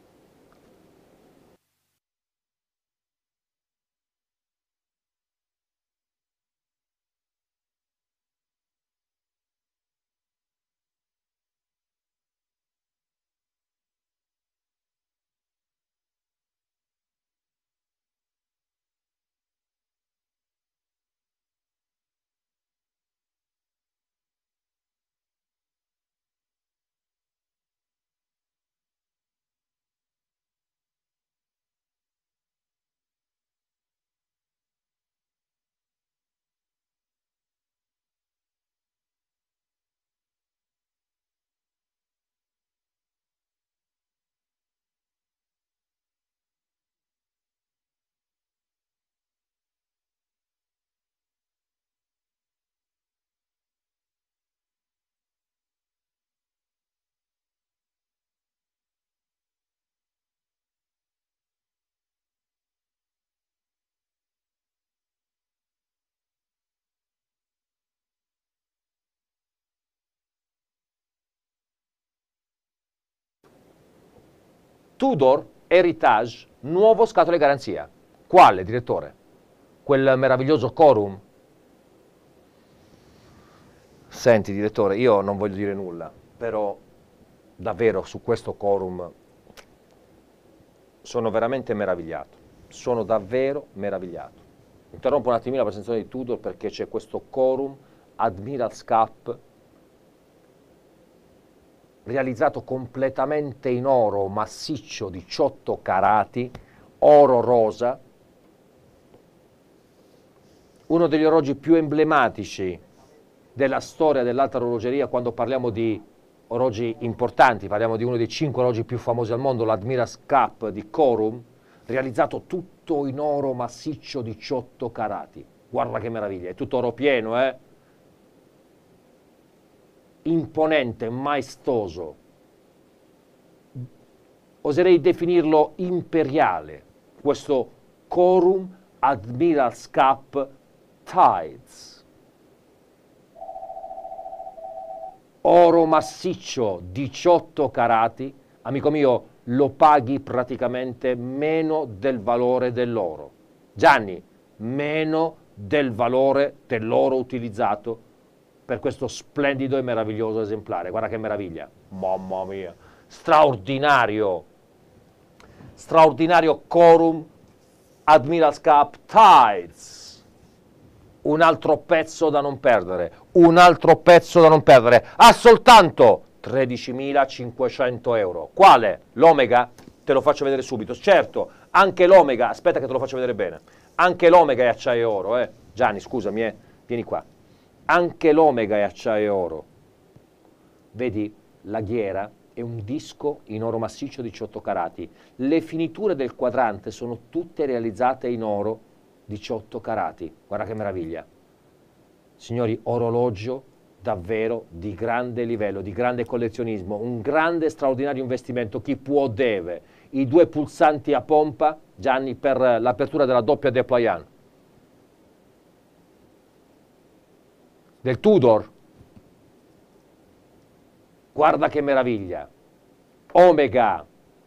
Speaker 1: Tudor Heritage, nuovo scatole garanzia. Quale, direttore? Quel meraviglioso Corum? Senti, direttore, io non voglio dire nulla, però davvero su questo Corum sono veramente meravigliato. Sono davvero meravigliato. Interrompo un attimino la presentazione di Tudor perché c'è questo Corum Admiral's Cup realizzato completamente in oro massiccio diciotto carati, oro rosa, uno degli orologi più emblematici della storia dell'alta orologeria quando parliamo di orologi importanti, parliamo di uno dei cinque orologi più famosi al mondo, l'Admiral's Cup di Corum, realizzato tutto in oro massiccio diciotto carati. Guarda che meraviglia, è tutto oro pieno, eh? Imponente, maestoso, oserei definirlo imperiale, questo Corum Admiral's Cup Tides. Oro massiccio, diciotto carati, amico mio, lo paghi praticamente meno del valore dell'oro. Gianni, meno del valore dell'oro utilizzato per questo splendido e meraviglioso esemplare. Guarda che meraviglia, mamma mia, straordinario, straordinario Corum Admiral's Cup Tides, un altro pezzo da non perdere, un altro pezzo da non perdere, a soltanto tredicimilacinquecento euro. Quale? L'Omega? Te lo faccio vedere subito, certo, anche l'Omega, aspetta che te lo faccio vedere bene, anche l'Omega è acciaio e oro, eh. Gianni, scusami, eh. Vieni qua. Anche l'Omega è acciaio e oro, Vedi, la ghiera è un disco in oro massiccio diciotto carati. Le finiture del quadrante sono tutte realizzate in oro diciotto carati. Guarda che meraviglia. Signori, orologio davvero di grande livello, di grande collezionismo, un grande straordinario investimento. Chi può deve. I due pulsanti a pompa, Gianni, per l'apertura della doppia déployant. Del Tudor. Guarda che meraviglia. Omega.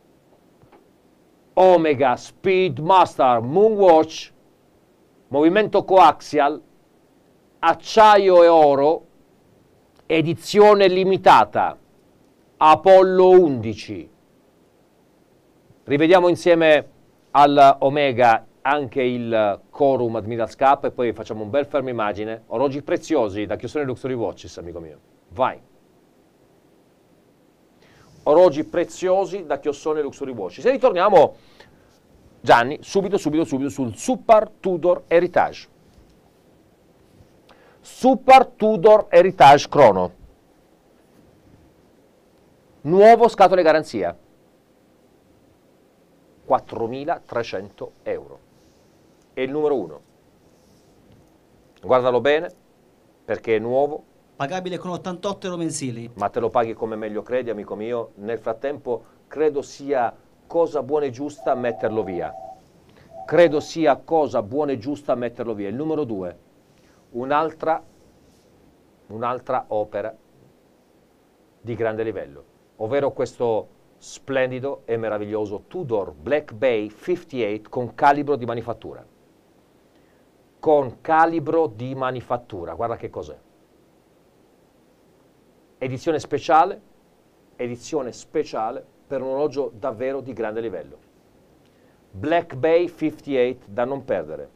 Speaker 1: Omega Speedmaster Moonwatch, movimento coaxial, acciaio e oro, edizione limitata, Apollo undici. Rivediamo insieme al Omega anche il Corum Admiral's Cup e poi facciamo un bel fermo immagine. Orologi preziosi da Chiossone Luxury Watches, amico mio. Vai. Orologi preziosi da Chiossone Luxury Watches. E ritorniamo, Gianni, subito, subito, subito sul Super Tudor Heritage. Super Tudor Heritage Chrono. Nuovo scatole garanzia. quattromilatrecento euro. È il numero uno. Guardalo bene, perché è nuovo.
Speaker 4: Pagabile con ottantotto euro mensili.
Speaker 1: Ma te lo paghi come meglio credi, amico mio. Nel frattempo credo sia cosa buona e giusta metterlo via. Credo sia cosa buona e giusta metterlo via. Il numero due, un'altra un'altra opera di grande livello, ovvero questo splendido e meraviglioso Tudor Black Bay cinquantotto con calibro di manifattura. Con calibro di manifattura, guarda che cos'è. Edizione speciale, edizione speciale per un orologio davvero di grande livello. Black Bay cinquantotto da non perdere.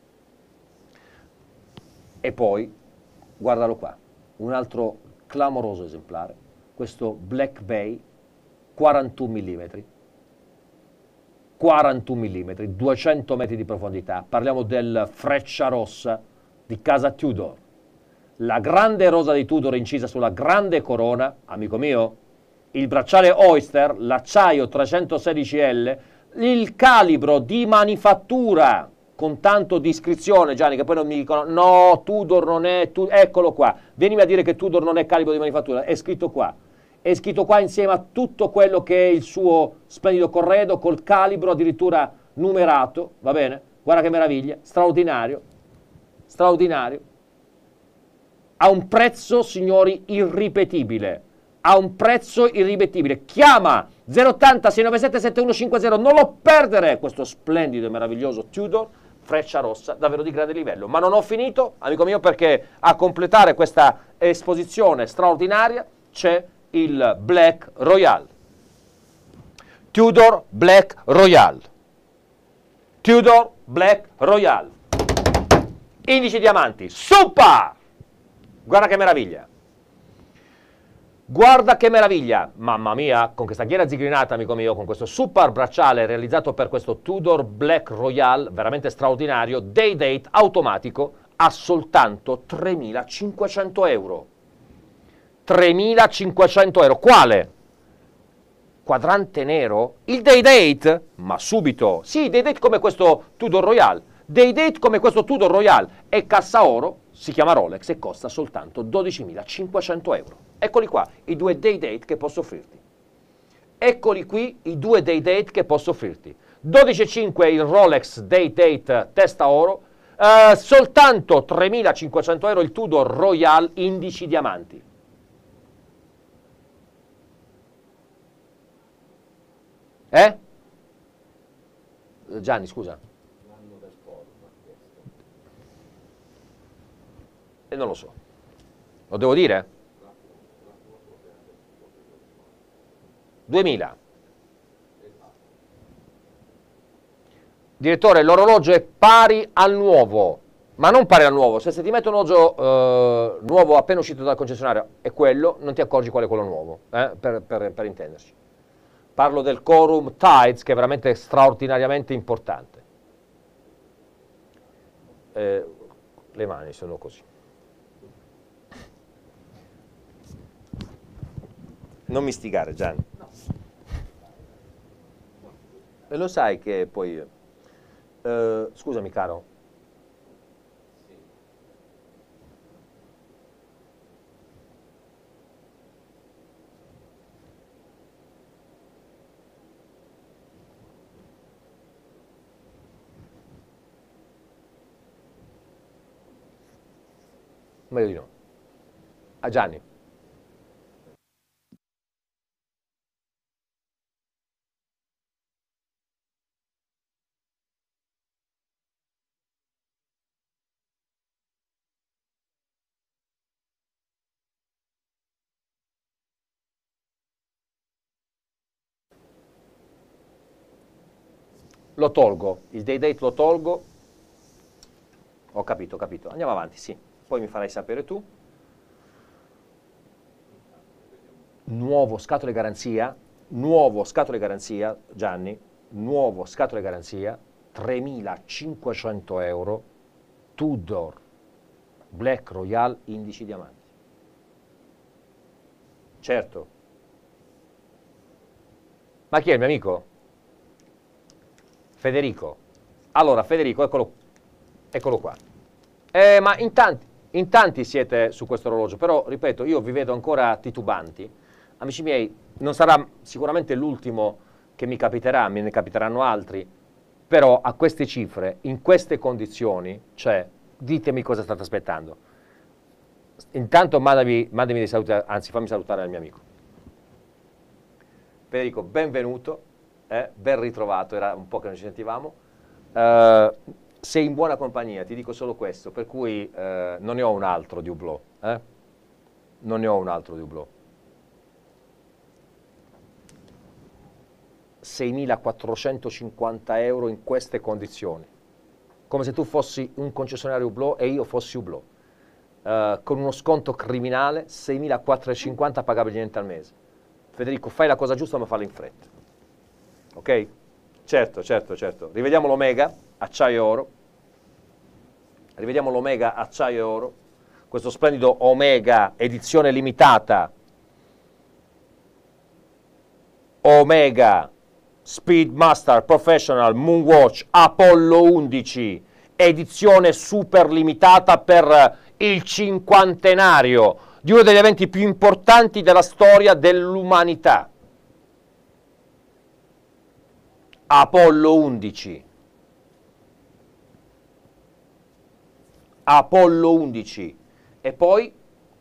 Speaker 1: E poi, guardalo qua, un altro clamoroso esemplare, questo Black Bay quarantuno millimetri, quarantuno millimetri, duecento metri di profondità, parliamo del Frecciarossa di casa Tudor. La grande rosa di Tudor incisa sulla grande corona, amico mio, il bracciale Oyster, l'acciaio trecentosedici L, il calibro di manifattura, con tanto di iscrizione, Gianni, che poi non mi dicono, no, Tudor non è, tu eccolo qua, vienimi a dire che Tudor non è calibro di manifattura, è scritto qua, è scritto qua insieme a tutto quello che è il suo splendido corredo, col calibro addirittura numerato, va bene? Guarda che meraviglia, straordinario, straordinario. A un prezzo, signori, irripetibile. A un prezzo irripetibile. Chiama zero ottanta sei nove sette sette uno cinque zero. Non lo perdere questo splendido e meraviglioso Tudor Frecciarossa, davvero di grande livello. Ma non ho finito, amico mio, perché a completare questa esposizione straordinaria c'è il Black Royal. Tudor Black Royal. Tudor Black Royal. Indici diamanti. Super! Guarda che meraviglia, guarda che meraviglia, mamma mia, con questa ghiera zigrinata, amico mio, con questo super bracciale realizzato per questo Tudor Black Royal, veramente straordinario, day date automatico, a soltanto tremilacinquecento euro. tremilacinquecento euro, quale? Quadrante nero? Il day date? Ma subito, sì, day date come questo Tudor Royal, day date come questo Tudor Royal, e cassa oro, si chiama Rolex e costa soltanto dodicimilacinquecento euro. Eccoli qua, i due day date che posso offrirti. Eccoli qui i due day date che posso offrirti. dodici virgola cinque il Rolex day date testa oro, eh, soltanto tremilacinquecento euro il Tudor Royal indici diamanti. Eh? Gianni, scusa. E non lo so. Lo devo dire? duemila. Direttore, l'orologio è pari al nuovo, ma non pari al nuovo. Se, se ti metto un orologio eh, nuovo appena uscito dal concessionario è quello, non ti accorgi qual è quello nuovo, eh? per, per, per intenderci. Parlo del Corum Tides, che è veramente straordinariamente importante. Eh, le mani sono così. Non mi stigare, Gianni. E lo sai che poi... Eh, scusami, caro. Meglio di no. A Gianni. Lo tolgo, il day date lo tolgo. Ho capito, ho capito. Andiamo avanti, sì. Poi mi farai sapere tu. Nuovo scatole garanzia, nuovo scatole garanzia, Gianni, nuovo scatole garanzia, tremilacinquecento euro, Tudor, Black Royale, indici diamanti. Certo. Ma chi è il mio amico? Federico. Allora, Federico, eccolo, eccolo qua. Eh, ma in tanti, in tanti siete su questo orologio, però, ripeto, io vi vedo ancora titubanti. Amici miei, non sarà sicuramente l'ultimo che mi capiterà, me ne capiteranno altri, però a queste cifre, in queste condizioni, cioè, ditemi cosa state aspettando. Intanto mandami, mandami dei saluti, anzi fammi salutare il mio amico. Federico, benvenuto, eh, ben ritrovato, era un po' che non ci sentivamo. Uh, sei in buona compagnia, ti dico solo questo, per cui uh, non ne ho un altro di Hublot, eh? Non ne ho un altro di Hublot. seimilaquattrocentocinquanta euro in queste condizioni, come se tu fossi un concessionario Hublot e io fossi Hublot, uh, con uno sconto criminale, seimilaquattrocentocinquanta pagabili niente al mese. Federico, fai la cosa giusta ma falla in fretta, ok? Certo, certo, certo. Rivediamo l'Omega, acciaio oro, rivediamo l'Omega, acciaio oro, questo splendido Omega edizione limitata, Omega Speedmaster Professional Moonwatch Apollo undici, edizione super limitata per il cinquantenario di uno degli eventi più importanti della storia dell'umanità. Apollo undici. Apollo undici. E poi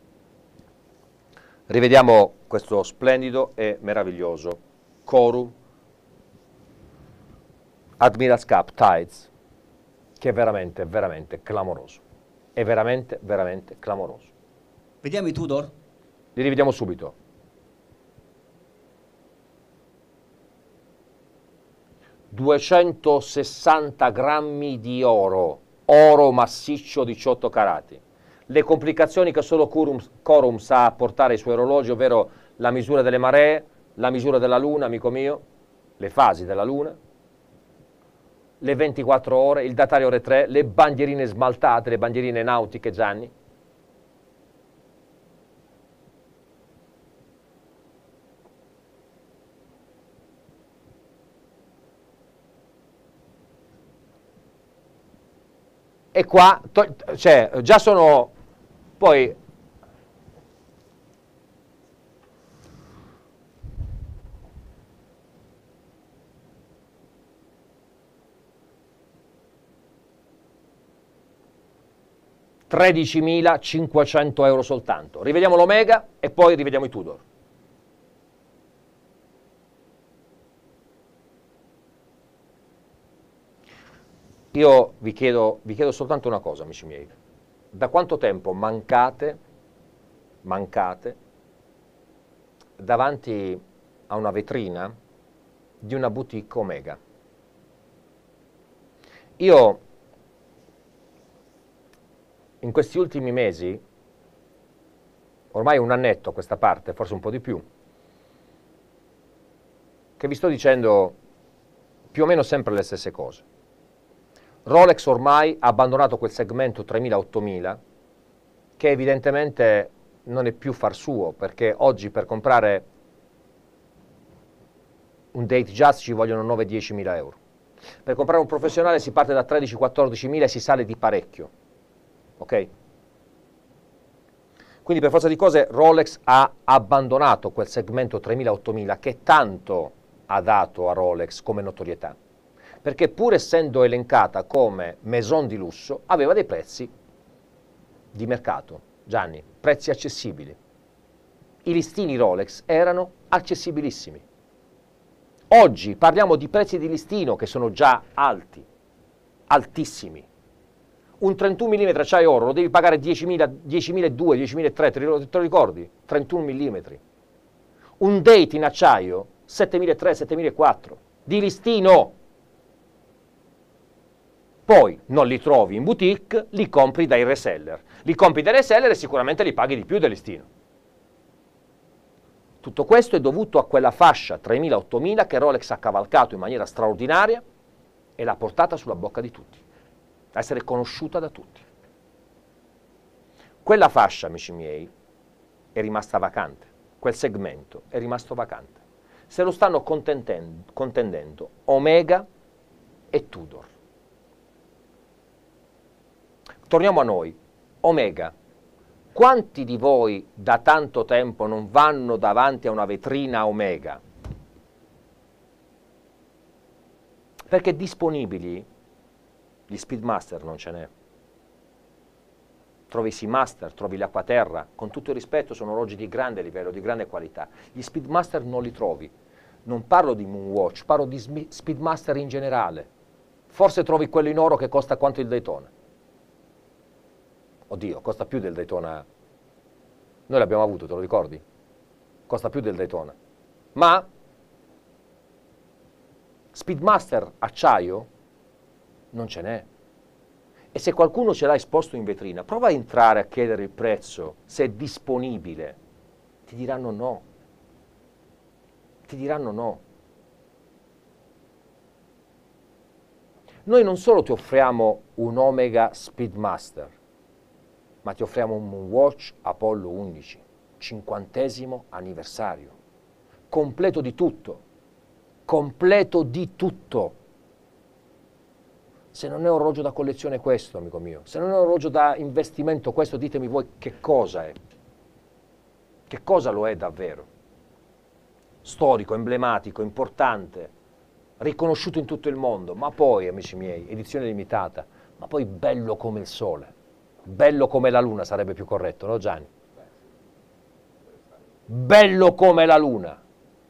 Speaker 1: rivediamo questo splendido e meraviglioso Corum Admiral's Cup Tides, che è veramente, veramente clamoroso. È veramente, veramente clamoroso.
Speaker 4: Vediamo i Tudor.
Speaker 1: Li rivediamo subito. duecentosessanta grammi di oro, oro massiccio diciotto carati. Le complicazioni che solo Corum, Corum sa portare ai suoi orologi, ovvero la misura delle maree, la misura della luna, amico mio, le fasi della luna, le ventiquattro ore, il datario ore tre, le bandierine smaltate, le bandierine nautiche, Gianni. E qua, cioè, già sono, poi, tredicimilacinquecento euro soltanto. Rivediamo l'Omega e poi rivediamo i Tudor. Io vi chiedo, vi chiedo soltanto una cosa, amici miei. Da quanto tempo mancate, mancate davanti a una vetrina di una boutique Omega? Io in questi ultimi mesi, ormai un annetto a questa parte, forse un po' di più, che vi sto dicendo più o meno sempre le stesse cose. Rolex ormai ha abbandonato quel segmento tremila ottomila che evidentemente non è più far suo, perché oggi per comprare un date just ci vogliono nove dieci mila euro. Per comprare un professionale si parte da tredici quattordici mila e si sale di parecchio. Ok? Quindi per forza di cose Rolex ha abbandonato quel segmento tremila ottomila che tanto ha dato a Rolex come notorietà, perché pur essendo elencata come maison di lusso aveva dei prezzi di mercato, Gianni, prezzi accessibili. I listini Rolex erano accessibilissimi. Oggi parliamo di prezzi di listino che sono già alti, altissimi. Un trentuno millimetri acciaio oro lo devi pagare diecimila, diecimiladuecento, diecimilatrecento, te lo ricordi? trentuno millimetri. Un date in acciaio settemilatrecento, settemilaquattrocento di listino. Poi non li trovi in boutique, li compri dai reseller. Li compri dai reseller e sicuramente li paghi di più del listino. Tutto questo è dovuto a quella fascia tremila ottomila che Rolex ha cavalcato in maniera straordinaria e l'ha portata sulla bocca di tutti, a essere conosciuta da tutti. Quella fascia, amici miei, è rimasta vacante, quel segmento è rimasto vacante. Se lo stanno contendendo Omega e Tudor. Torniamo a noi. Omega. Quanti di voi da tanto tempo non vanno davanti a una vetrina Omega? Perché disponibili gli Speedmaster non ce n'è. Trovi i Seamaster, trovi gli Acquaterra, con tutto il rispetto sono orologi di grande livello, di grande qualità. Gli Speedmaster non li trovi. Non parlo di Moonwatch, parlo di Speedmaster in generale. Forse trovi quello in oro che costa quanto il Daytona. Oddio, costa più del Daytona. Noi l'abbiamo avuto, te lo ricordi? Costa più del Daytona. Ma Speedmaster acciaio non ce n'è. E se qualcuno ce l'ha esposto in vetrina, prova a entrare a chiedere il prezzo, se è disponibile. Ti diranno no. Ti diranno no. Noi non solo ti offriamo un Omega Speedmaster, ma ti offriamo un Moonwatch Apollo undici, cinquantesimo anniversario, completo di tutto, completo di tutto. Se non è orologio da collezione questo, amico mio, se non è orologio da investimento questo, ditemi voi che cosa è, che cosa lo è davvero. Storico, emblematico, importante, riconosciuto in tutto il mondo, ma poi, amici miei, edizione limitata, ma poi bello come il sole. Bello come la luna sarebbe più corretto, no Gianni? Bello come la luna.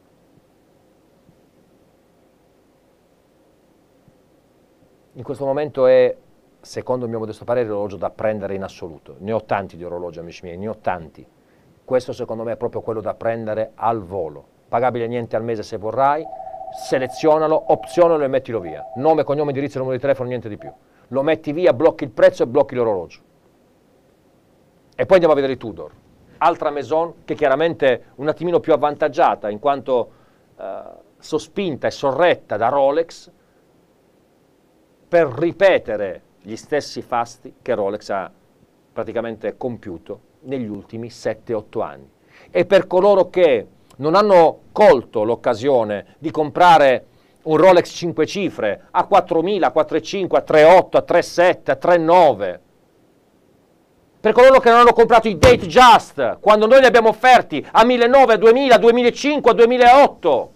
Speaker 1: In questo momento è, secondo il mio modesto parere, l'orologio da prendere in assoluto. Ne ho tanti di orologi, amici miei, ne ho tanti. Questo secondo me è proprio quello da prendere al volo. Pagabile niente al mese se vorrai, selezionalo, opzionalo e mettilo via. Nome, cognome, indirizzo, numero di telefono, niente di più. Lo metti via, blocchi il prezzo e blocchi l'orologio. E poi andiamo a vedere i Tudor, altra maison che chiaramente è un attimino più avvantaggiata in quanto eh, sospinta e sorretta da Rolex per ripetere gli stessi fasti che Rolex ha praticamente compiuto negli ultimi sette otto anni. E per coloro che non hanno colto l'occasione di comprare un Rolex cinque cifre a quattromila, a quattro virgola cinque, a tre virgola otto, a tre virgola sette, a tre virgola nove, per coloro che non hanno comprato i Date Just, quando noi li abbiamo offerti a millenovecento, a duemila, a duemilacinque, a duemilaotto,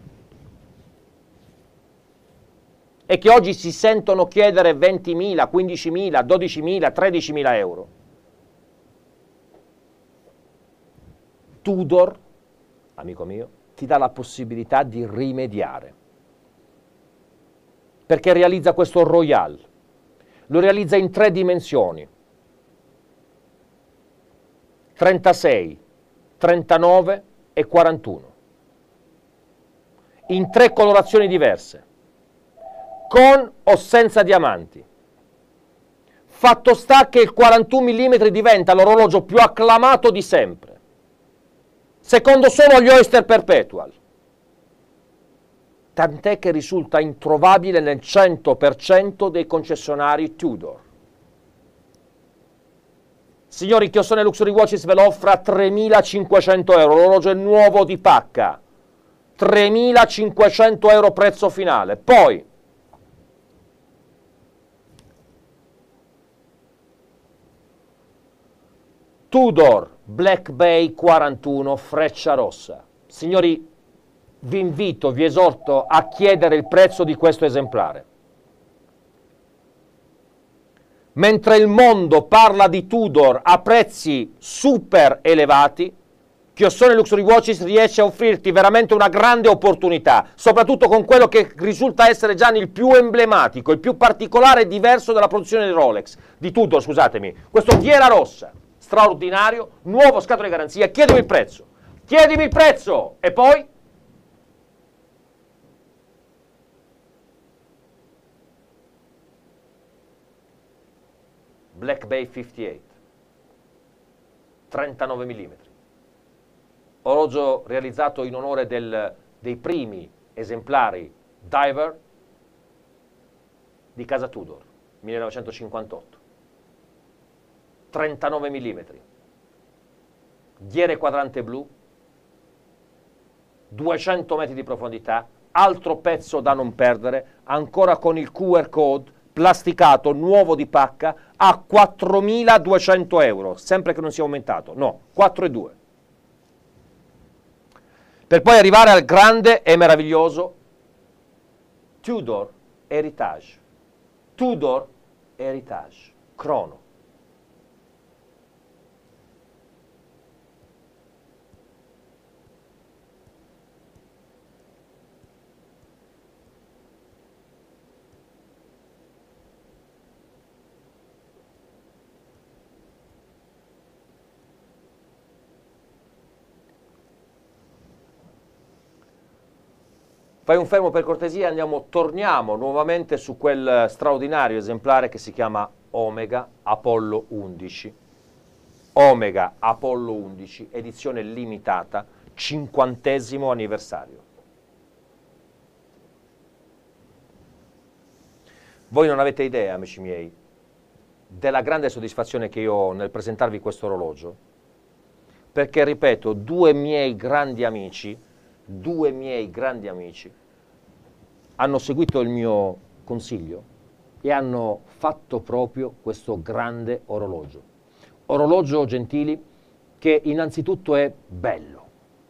Speaker 1: e che oggi si sentono chiedere ventimila, quindicimila, dodicimila, tredicimila euro. Tudor, amico mio, ti dà la possibilità di rimediare, perché realizza questo Royal, lo realizza in tre dimensioni, trentasei, trentanove e quarantuno, in tre colorazioni diverse, con o senza diamanti. Fatto sta che il quarantuno millimetri diventa l'orologio più acclamato di sempre, secondo solo gli Oyster Perpetual, tant'è che risulta introvabile nel cento per cento dei concessionari Tudor. Signori, Chiossone Luxury Watches ve lo offre a tremilacinquecento euro, l'orologio è nuovo di pacca, tremilacinquecento euro prezzo finale. Poi Tudor Black Bay quarantuno Freccia Rossa. Signori, vi invito, vi esorto a chiedere il prezzo di questo esemplare. Mentre il mondo parla di Tudor a prezzi super elevati, Chiossone Luxury Watches riesce a offrirti veramente una grande opportunità, soprattutto con quello che risulta essere già il più emblematico, il più particolare e diverso della produzione di Rolex, di Tudor, scusatemi, questo Ghiera Rossa, straordinario, nuovo scatola di garanzia. Chiedimi il prezzo, chiedimi il prezzo, e poi Black Bay cinquantotto, trentanove millimetri, orologio realizzato in onore del, dei primi esemplari diver di casa Tudor, millenovecentocinquantotto, trentanove millimetri, ghiere quadrante blu, duecento metri di profondità, altro pezzo da non perdere, ancora con il Q R code, plasticato, nuovo di pacca, a quattromiladuecento euro, sempre che non sia aumentato, no, quattro e due. Per poi arrivare al grande e meraviglioso Tudor Heritage, Tudor Heritage, crono. Fai un fermo per cortesia, andiamo, torniamo nuovamente su quel straordinario esemplare che si chiama Omega Apollo undici. Omega Apollo undici, edizione limitata, cinquantesimo anniversario. Voi non avete idea, amici miei, della grande soddisfazione che io ho nel presentarvi questo orologio, perché, ripeto, due miei grandi amici, due miei grandi amici, hanno seguito il mio consiglio e hanno fatto proprio questo grande orologio. Orologio, gentili, che innanzitutto è bello.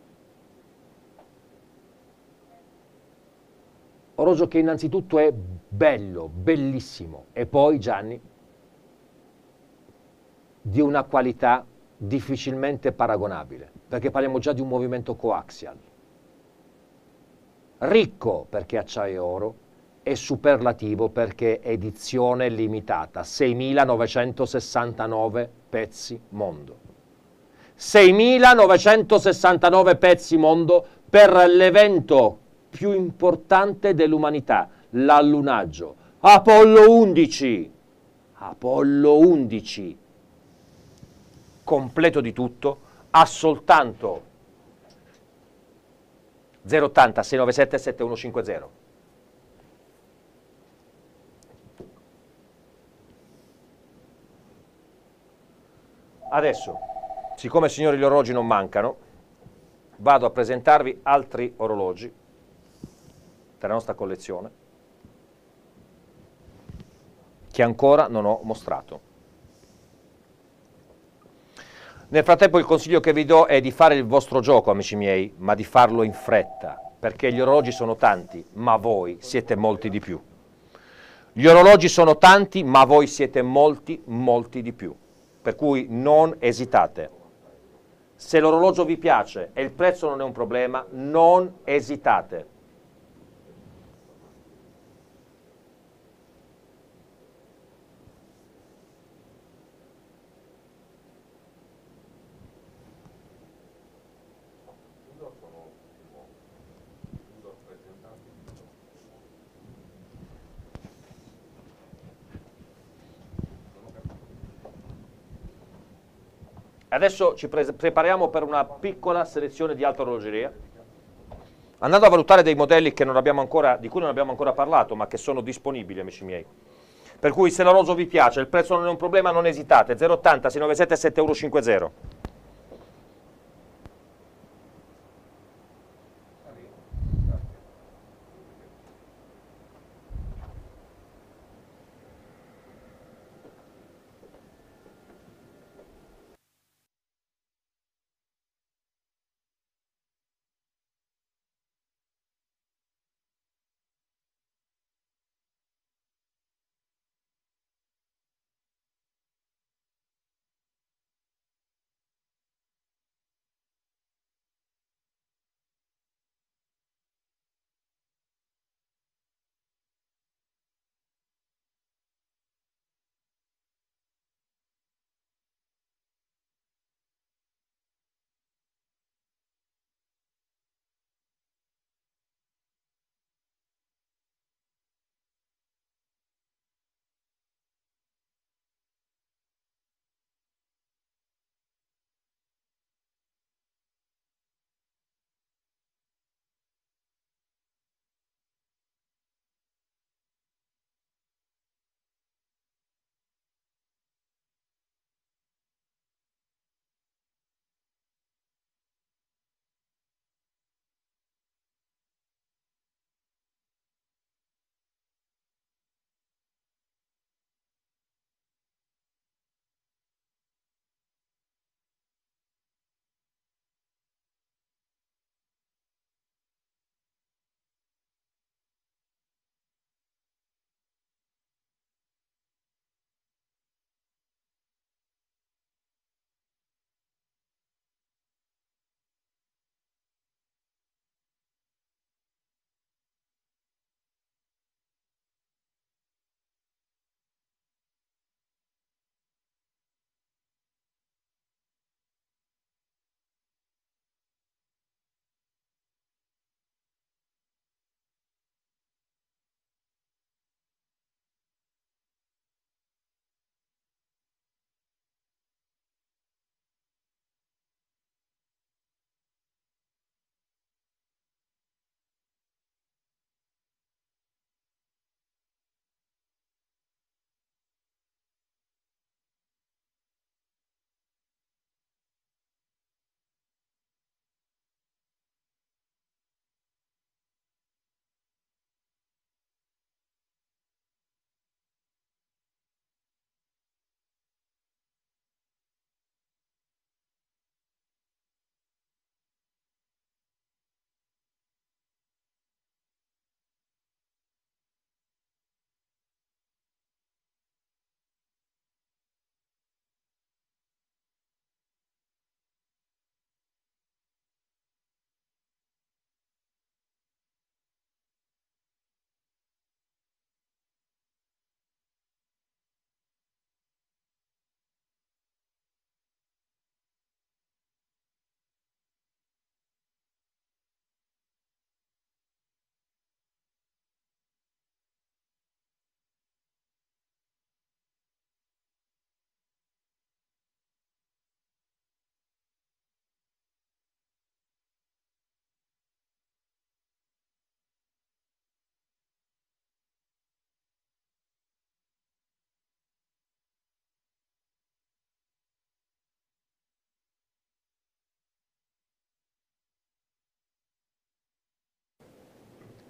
Speaker 1: Orologio che innanzitutto è bello, bellissimo, e poi, Gianni, di una qualità difficilmente paragonabile, perché parliamo già di un movimento coaxial. Ricco perché acciaio e oro, e superlativo perché edizione limitata, seimilanovecentosessantanove pezzi mondo. seimilanovecentosessantanove pezzi mondo per l'evento più importante dell'umanità, l'allunaggio. Apollo undici, Apollo undici, completo di tutto, a soltanto zero ottanta sei nove sette sette uno cinque zero. Adesso, siccome, signori, gli orologi non mancano, vado a presentarvi altri orologi della nostra collezione che ancora non ho mostrato. Nel frattempo il consiglio che vi do è di fare il vostro gioco, amici miei, ma di farlo in fretta, perché gli orologi sono tanti, ma voi siete molti di più. Gli orologi sono tanti, ma voi siete molti, molti di più. Per cui non esitate. Se l'orologio vi piace e il prezzo non è un problema, non esitate. Adesso ci pre prepariamo per una piccola selezione di alta orologeria, andando a valutare dei modelli che non abbiamo ancora, di cui non abbiamo ancora parlato, ma che sono disponibili, amici miei. Per cui se l'orologio vi piace, il prezzo non è un problema, non esitate. zero ottanta sei nove sette sette uno cinque zero.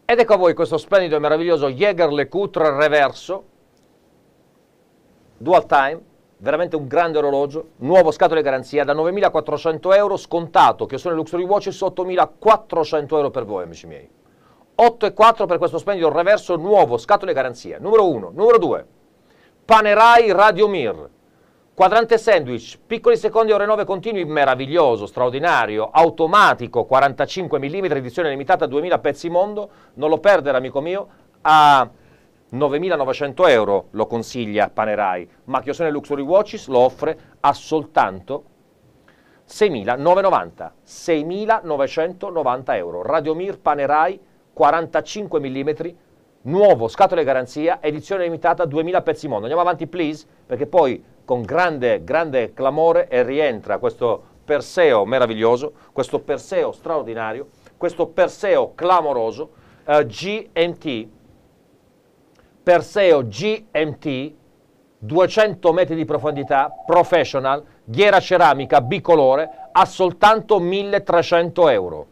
Speaker 1: Ed ecco a voi questo splendido e meraviglioso Jaeger-LeCoultre reverso, dual time, veramente un grande orologio, nuovo scatole garanzia, da novemilaquattrocento euro, scontato, che sono Luxury Watches, ottomilaquattrocento euro per voi, amici miei. otto e quattro per questo splendido reverso nuovo, scatole garanzia. Numero uno. Numero due. Panerai Radiomir. Quadrante sandwich, piccoli secondi, ore nove continui, meraviglioso, straordinario, automatico, quarantacinque millimetri, edizione limitata, duemila pezzi mondo, non lo perdere amico mio, a novemilanovecento euro lo consiglia Panerai, ma Chiosone Luxury Watches lo offre a soltanto seimilanovecentonovanta, seimilanovecentonovanta euro. Radiomir Panerai, quarantacinque millimetri, nuovo, scatole garanzia, edizione limitata, duemila pezzi mondo. Andiamo avanti please, perché poi con grande, grande clamore e rientra questo Perseo meraviglioso, questo Perseo straordinario, questo Perseo clamoroso, uh, G M T, Perseo G M T, duecento metri di profondità, professional, ghiera ceramica bicolore, a soltanto milletrecento euro.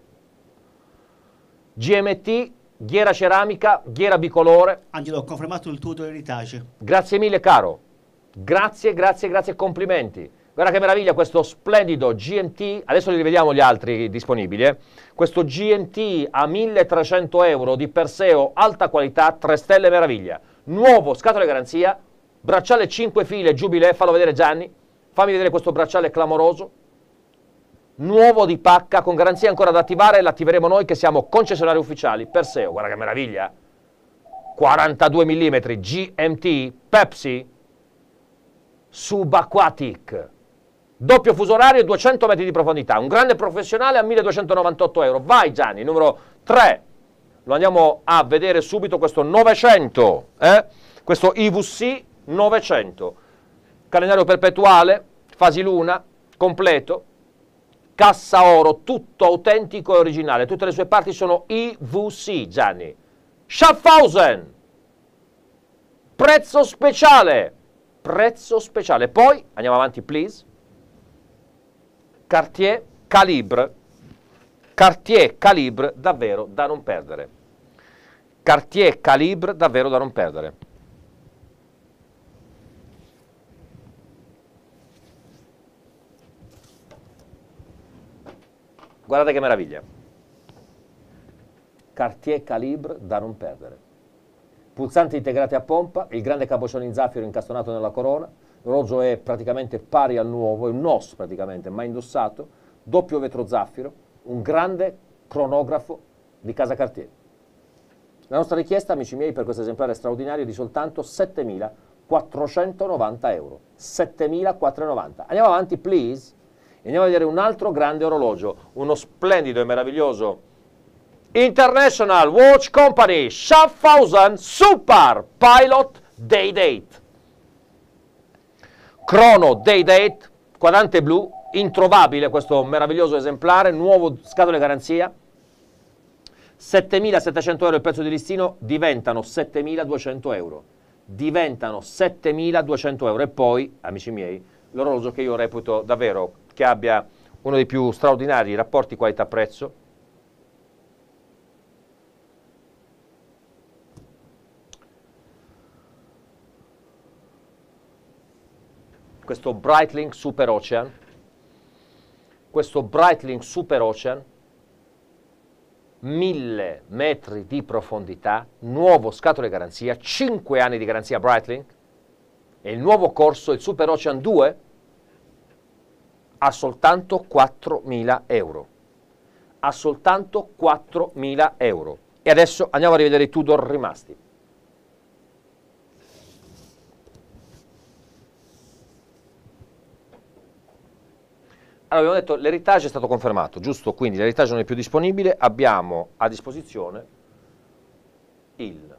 Speaker 1: G M T, ghiera ceramica, ghiera bicolore.
Speaker 4: Angelo, ho confermato il tuo Heritage.
Speaker 1: Grazie mille caro, grazie, grazie, grazie, complimenti. Guarda che meraviglia questo splendido G M T, adesso li rivediamo gli altri disponibili, eh. Questo G M T a milletrecento euro di Perseo, alta qualità, tre stelle meraviglia. Nuovo, scatole garanzia, bracciale cinque file, Jubilee, fallo vedere Gianni, fammi vedere questo bracciale clamoroso. Nuovo di pacca, con garanzia ancora da attivare, l'attiveremo noi che siamo concessionari ufficiali. Perseo, guarda che meraviglia, quarantadue millimetri, G M T, Pepsi, Subaquatic, doppio fuso orario, duecento metri di profondità, un grande professionale a milleduecentonovantotto euro. Vai Gianni, numero tre, lo andiamo a vedere subito, questo novecento, eh? Questo I V C novecento, calendario perpetuale, fasi luna, completo, cassa oro, tutto autentico e originale, tutte le sue parti sono I V C, Gianni. Schaffhausen, prezzo speciale, prezzo speciale. Poi, andiamo avanti please, Cartier Calibre, Cartier Calibre davvero da non perdere, Cartier Calibre davvero da non perdere. Guardate che meraviglia, Cartier Calibre da non perdere. Pulsanti integrati a pompa, il grande cabochon in zaffiro incastonato nella corona, l'orologio è praticamente pari al nuovo, è un os praticamente, mai indossato, doppio vetro zaffiro, un grande cronografo di casa Cartier. La nostra richiesta, amici miei, per questo esemplare straordinario è di soltanto settemilaquattrocentonovanta euro. settemilaquattrocentonovanta. Andiamo avanti, please. Andiamo a vedere un altro grande orologio, uno splendido e meraviglioso International Watch Company Schaffhausen Super Pilot Day Date. Chrono Day Date, quadrante blu, introvabile questo meraviglioso esemplare, nuovo, scatole garanzia, settemilasettecento euro il prezzo di listino, diventano settemiladuecento euro. Diventano settemiladuecento euro. E poi, amici miei, l'orologio che io reputo davvero che abbia uno dei più straordinari rapporti qualità-prezzo, questo Breitling Super Ocean, questo Breitling Super Ocean, mille metri di profondità, nuovo scatole garanzia, cinque anni di garanzia Breitling, e il nuovo corso, il Super Ocean due, a soltanto quattromila euro. A soltanto quattromila euro. E adesso andiamo a rivedere i Tudor rimasti. Allora, abbiamo detto l'Heritage è stato confermato, giusto? Quindi l'Heritage non è più disponibile, abbiamo a disposizione il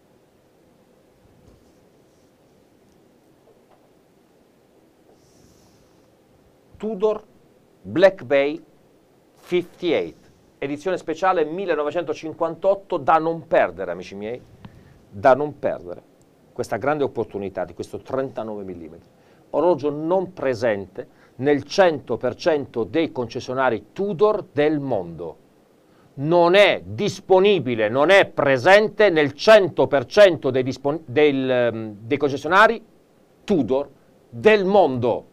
Speaker 1: Tudor Black Bay cinquantotto, edizione speciale millenovecentocinquantotto, da non perdere, amici miei, da non perdere questa grande opportunità di questo trentanove millimetri. Orologio non presente nel cento per cento dei concessionari Tudor del mondo. non è disponibile, non è presente nel cento per cento dei, dispon- del, dei concessionari Tudor del mondo.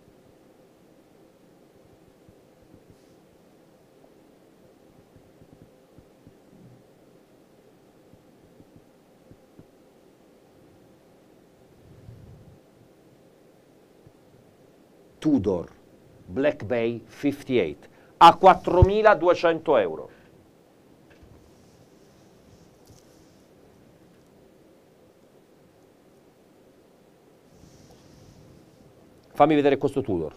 Speaker 1: Tudor Black Bay cinquantotto a quattromiladuecento euro. Fammi vedere questo Tudor.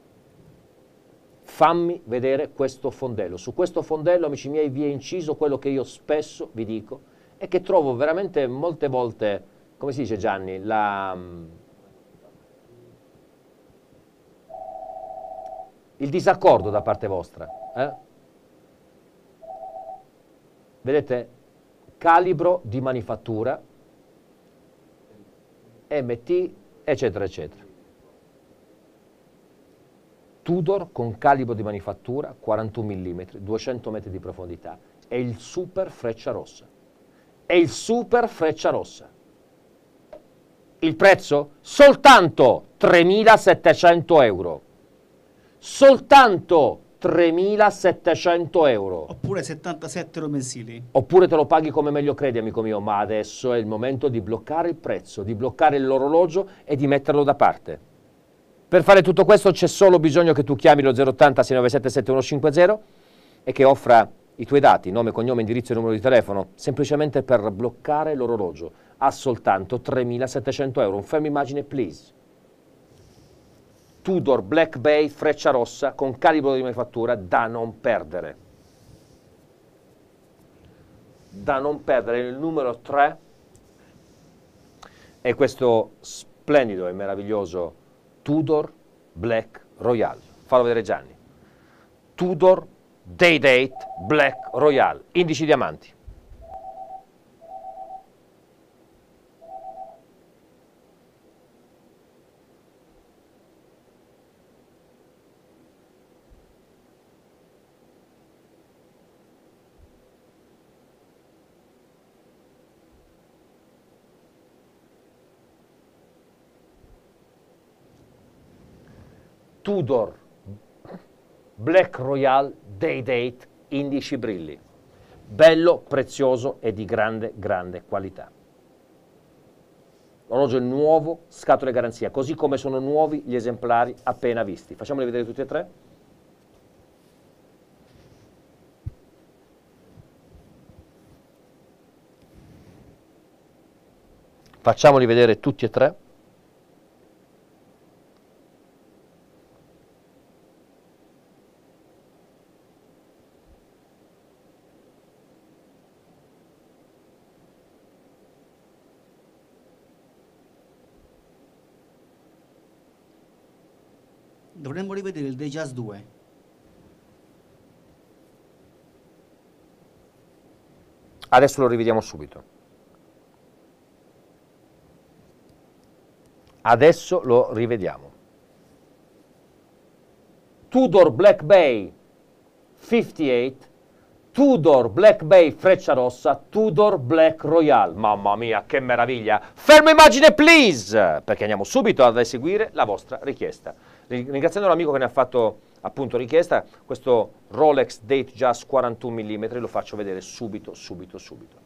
Speaker 1: Fammi vedere questo fondello. Su questo fondello, amici miei, vi è inciso quello che io spesso vi dico e che trovo veramente molte volte, come si dice Gianni, la... il disaccordo da parte vostra. Eh? Vedete? Calibro di manifattura, M T, eccetera, eccetera. Tudor con calibro di manifattura, quarantuno millimetri, duecento metri di profondità. È il super Frecciarossa. È il super Frecciarossa. Il prezzo? Soltanto tremilasettecento euro. Soltanto tremilasettecento euro.
Speaker 4: Oppure settantasette euro mensili.
Speaker 1: Oppure te lo paghi come meglio credi, amico mio, ma adesso è il momento di bloccare il prezzo, di bloccare l'orologio e di metterlo da parte. Per fare tutto questo c'è solo bisogno che tu chiami lo zero ottanta sei nove sette sette uno cinque zero e che offra i tuoi dati, nome, cognome, indirizzo e numero di telefono, semplicemente per bloccare l'orologio a soltanto tremilasettecento euro. Un fermo immagine, please. Tudor Black Bay Frecciarossa con calibro di manifattura da non perdere. Da non perdere. Il numero tre è questo splendido e meraviglioso Tudor Black Royale. Fallo vedere Gianni. Tudor Day-Date Black Royale. Indici diamanti. Tudor Black Royale Day-Date indici brilli. Bello, prezioso e di grande, grande qualità. L'orologio è nuovo, scatole garanzia, così come sono nuovi gli esemplari appena visti. Facciamoli vedere tutti e tre. Facciamoli vedere tutti e tre.
Speaker 4: Dovremmo rivedere il Datejust due.
Speaker 1: Adesso lo rivediamo subito. Adesso lo rivediamo. Tudor Black Bay cinquantotto, Tudor Black Bay Frecciarossa, Tudor Black Royale. Mamma mia, che meraviglia! Fermo immagine, please! Perché andiamo subito ad eseguire la vostra richiesta. Ringraziando l'amico che ne ha fatto appunto richiesta, questo Rolex Datejust quarantuno millimetri lo faccio vedere subito, subito, subito.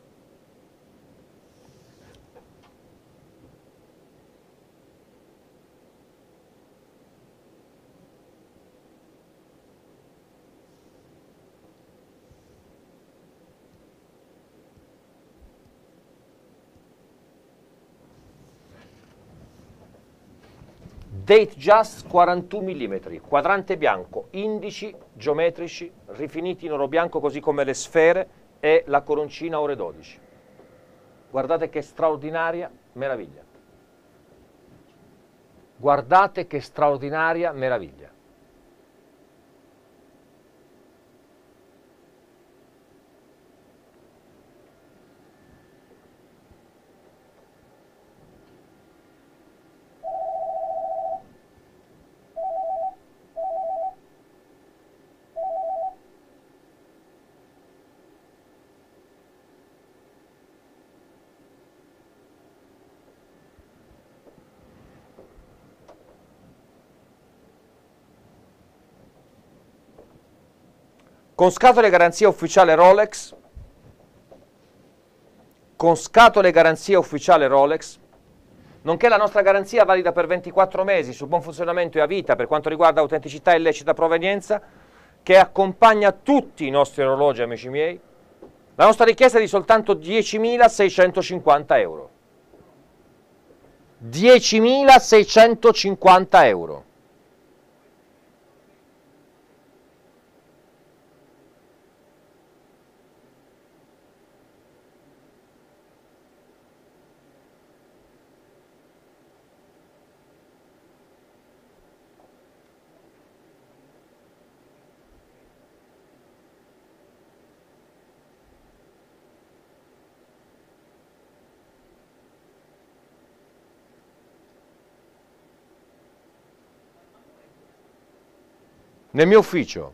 Speaker 1: Datejust quarantuno millimetri, quadrante bianco, indici geometrici rifiniti in oro bianco così come le sfere e la coroncina ore dodici. Guardate che straordinaria meraviglia. Guardate che straordinaria meraviglia. con scatole garanzia ufficiale Rolex, con scatole garanzia ufficiale Rolex, nonché la nostra garanzia valida per ventiquattro mesi su buon funzionamento e a vita per quanto riguarda autenticità e illecita provenienza, che accompagna tutti i nostri orologi, amici miei. La nostra richiesta è di soltanto diecimilaseicentocinquanta euro. diecimilaseicentocinquanta euro. Nel mio ufficio.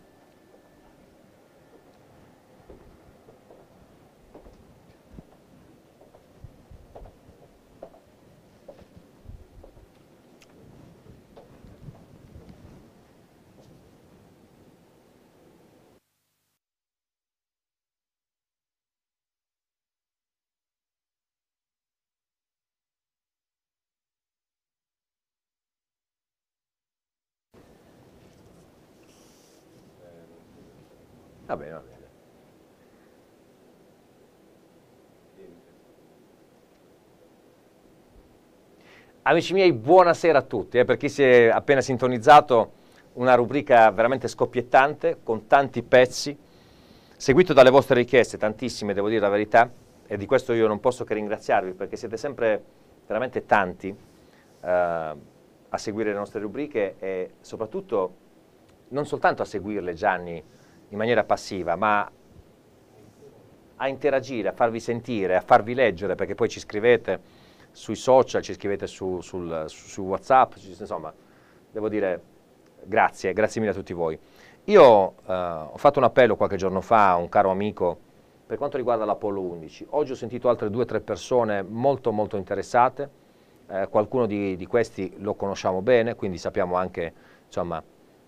Speaker 1: Va bene, va bene. Amici miei, buonasera a tutti. Eh, per chi si è appena sintonizzato, una rubrica veramente scoppiettante, con tanti pezzi, seguito dalle vostre richieste, tantissime, devo dire la verità, e di questo io non posso che ringraziarvi, perché siete sempre veramente tanti eh, a seguire le nostre rubriche e soprattutto non soltanto a seguirle, Gianni, in maniera passiva, ma a interagire, a farvi sentire, a farvi leggere, perché poi ci scrivete sui social, ci scrivete su, sul, su, su WhatsApp, insomma, devo dire grazie, grazie mille a tutti voi. Io eh, ho fatto un appello qualche giorno fa a un caro amico per quanto riguarda l'Apollo undici. Oggi ho sentito altre due o tre persone molto molto interessate, eh, qualcuno di, di questi lo conosciamo bene, quindi sappiamo anche, insomma,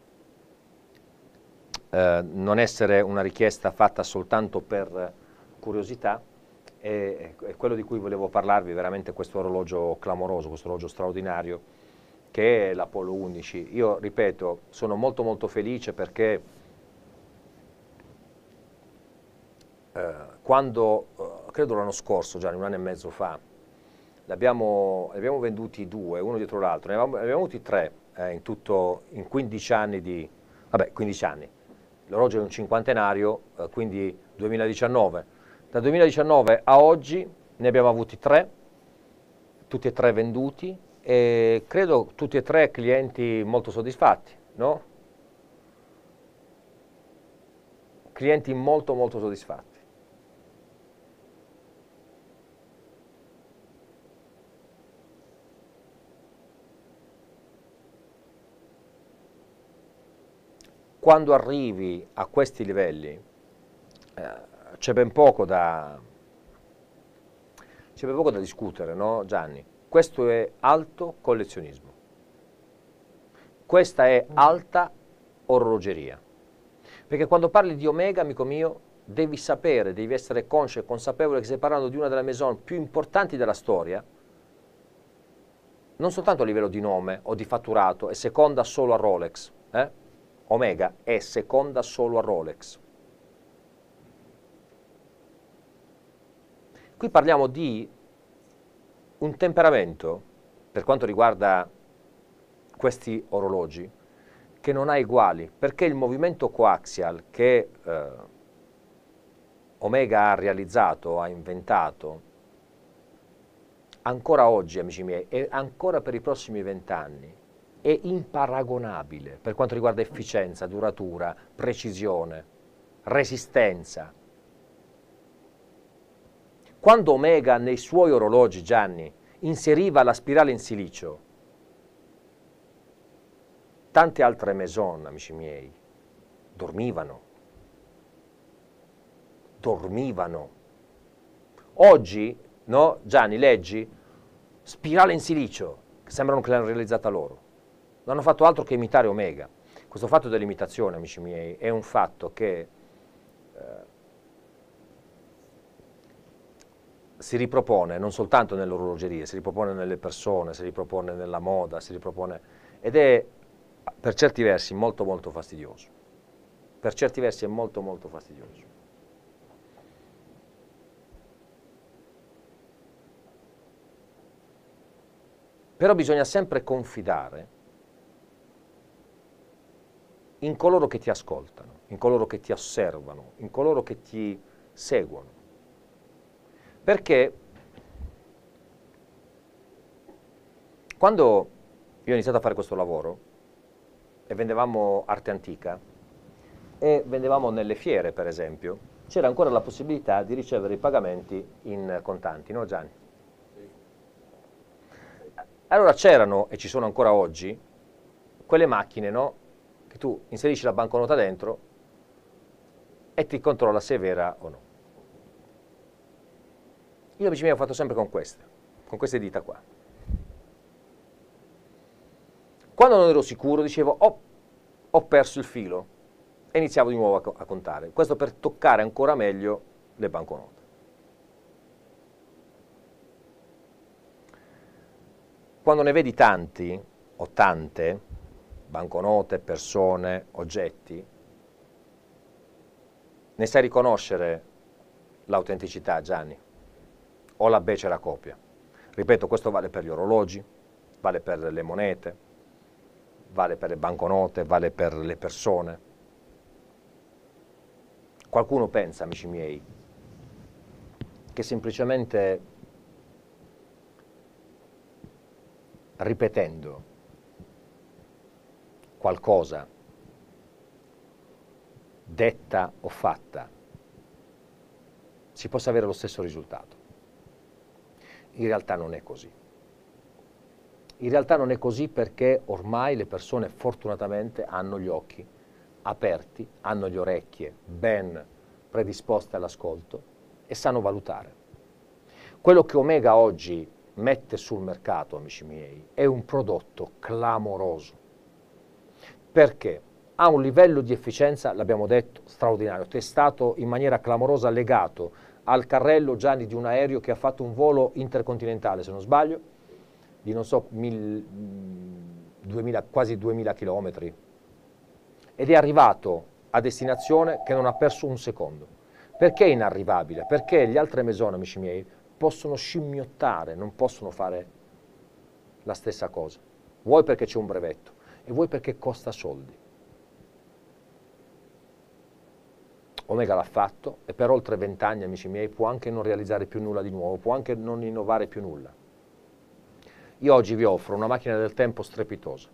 Speaker 1: Eh, non essere una richiesta fatta soltanto per curiosità, e, e quello di cui volevo parlarvi veramente questo orologio clamoroso, questo orologio straordinario che è l'Apollo undici. Io ripeto, sono molto molto felice perché eh, quando, eh, credo l'anno scorso, già un anno e mezzo fa, ne abbiamo, abbiamo venduti due, uno dietro l'altro, ne abbiamo, ne abbiamo avuti tre eh, in tutto, in quindici anni di, vabbè, quindici anni. L'orologio è un cinquantenario, eh, quindi duemiladiciannove. Da duemiladiciannove a oggi ne abbiamo avuti tre, tutti e tre venduti, e credo tutti e tre clienti molto soddisfatti, no? Clienti molto molto soddisfatti. Quando arrivi a questi livelli eh, c'è ben poco da c'è ben poco da discutere, no Gianni? Questo è alto collezionismo. Questa è alta orologeria. Perché quando parli di Omega, amico mio, devi sapere, devi essere conscio e consapevole che stai parlando di una delle maison più importanti della storia, non soltanto a livello di nome o di fatturato, è seconda solo a Rolex, eh? Omega è seconda solo a Rolex. Qui parliamo di un temperamento, per quanto riguarda questi orologi, che non ha uguali, perché il movimento coaxial che eh, Omega ha realizzato, ha inventato, ancora oggi, amici miei, e ancora per i prossimi vent'anni, è imparagonabile per quanto riguarda efficienza, duratura, precisione, resistenza. Quando Omega nei suoi orologi, Gianni, inseriva la spirale in silicio, tante altre maison, amici miei, dormivano. Dormivano. Oggi, no, Gianni, leggi, spirale in silicio, che sembrano che l'hanno realizzata loro. Non hanno fatto altro che imitare Omega. Questo fatto dell'imitazione, amici miei, è un fatto che si ripropone non soltanto nell'orologeria, si ripropone nelle persone, si ripropone nella moda, si ripropone, ed è per certi versi molto molto fastidioso. Per certi versi è molto molto fastidioso. Però bisogna sempre confidare in coloro che ti ascoltano, in coloro che ti osservano, in coloro che ti seguono. Perché quando io ho iniziato a fare questo lavoro e vendevamo arte antica e vendevamo nelle fiere, per esempio, c'era ancora la possibilità di ricevere i pagamenti in contanti, no Gianni? Allora c'erano, e ci sono ancora oggi, quelle macchine, no? Che tu inserisci la banconota dentro e ti controlla se è vera o no. Io amici miei ho fatto sempre con queste, con queste dita qua. Quando non ero sicuro dicevo, oh, ho perso il filo, e iniziavo di nuovo a, a contare. Questo per toccare ancora meglio le banconote. Quando ne vedi tanti, o tante, banconote, persone, oggetti, ne sai riconoscere l'autenticità, Gianni, o la becera copia. Ripeto, questo vale per gli orologi, vale per le monete, vale per le banconote, vale per le persone. Qualcuno pensa, amici miei, che semplicemente ripetendo qualcosa detta o fatta si possa avere lo stesso risultato. In realtà non è così. In realtà non è così perché ormai le persone fortunatamente hanno gli occhi aperti, hanno le orecchie ben predisposte all'ascolto e sanno valutare. Quello che Omega oggi mette sul mercato, amici miei, è un prodotto clamoroso. Perché? Ha un livello di efficienza, l'abbiamo detto, straordinario, testato in maniera clamorosa, legato al carrello Gianni di un aereo che ha fatto un volo intercontinentale, se non sbaglio, di non so, mil, duemila, quasi duemila chilometri, ed è arrivato a destinazione che non ha perso un secondo. Perché è inarrivabile? Perché gli altri Maison, amici miei, possono scimmiottare, non possono fare la stessa cosa. Vuoi perché c'è un brevetto e vuoi perché costa soldi. Omega l'ha fatto e per oltre vent'anni, amici miei, può anche non realizzare più nulla di nuovo, può anche non innovare più nulla. Io oggi vi offro una macchina del tempo strepitosa.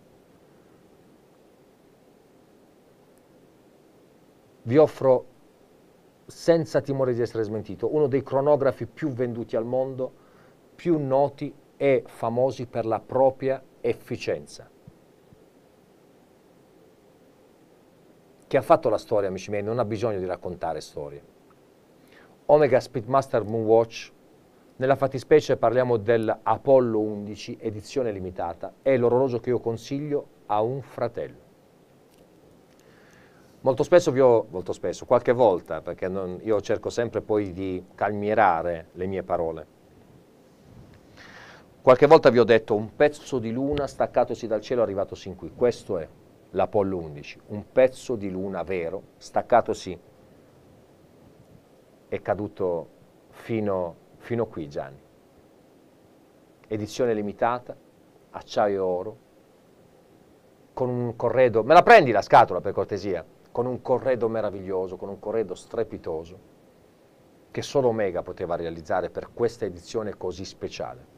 Speaker 1: Vi offro, senza timore di essere smentito, uno dei cronografi più venduti al mondo, più noti e famosi per la propria efficienza. Che ha fatto la storia, amici miei, non ha bisogno di raccontare storie. Omega Speedmaster Moonwatch, nella fattispecie parliamo dell'Apollo undici edizione limitata, è l'orologio che io consiglio a un fratello. Molto spesso vi ho, molto spesso, qualche volta, perché non, io cerco sempre poi di calmierare le mie parole, qualche volta vi ho detto un pezzo di luna staccatosi dal cielo è arrivato sin qui. Questo è l'Apollo undici, un pezzo di luna vero, staccatosi, è caduto fino, fino qui, Gianni. Edizione limitata, acciaio e oro, con un corredo, me la prendi la scatola per cortesia? Con un corredo meraviglioso, con un corredo strepitoso, che solo Omega poteva realizzare per questa edizione così speciale.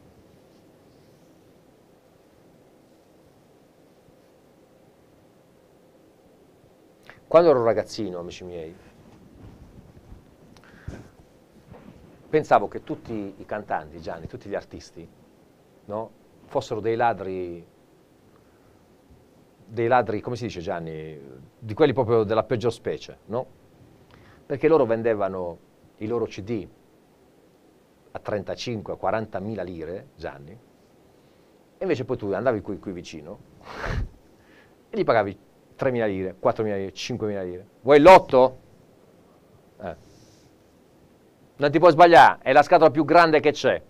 Speaker 1: Quando ero ragazzino, amici miei, pensavo che tutti i cantanti, Gianni, tutti gli artisti, no, fossero dei ladri, dei ladri, come si dice Gianni, di quelli proprio della peggior specie, no? Perché loro vendevano i loro C D a trentacinque quaranta mila lire, Gianni, e invece poi tu andavi qui, qui vicino e gli pagavi tremila lire, quattromila lire, cinquemila lire. Vuoi il lotto? Eh. Non ti puoi sbagliare, è la scatola più grande che c'è.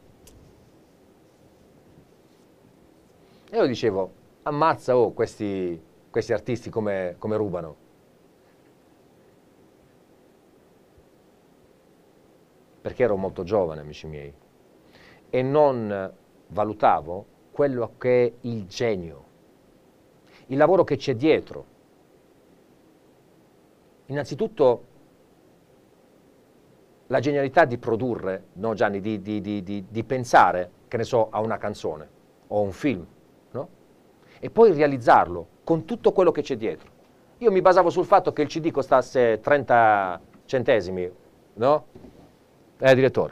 Speaker 1: E io dicevo, ammazza oh, questi, questi artisti come, come rubano. Perché ero molto giovane, amici miei, e non valutavo quello che è il genio, il lavoro che c'è dietro. Innanzitutto la genialità di produrre, no Gianni, di, di, di, di, di pensare, che ne so, a una canzone o a un film, no? E poi realizzarlo con tutto quello che c'è dietro. Io mi basavo sul fatto che il C D costasse trenta centesimi, no? Eh, direttore.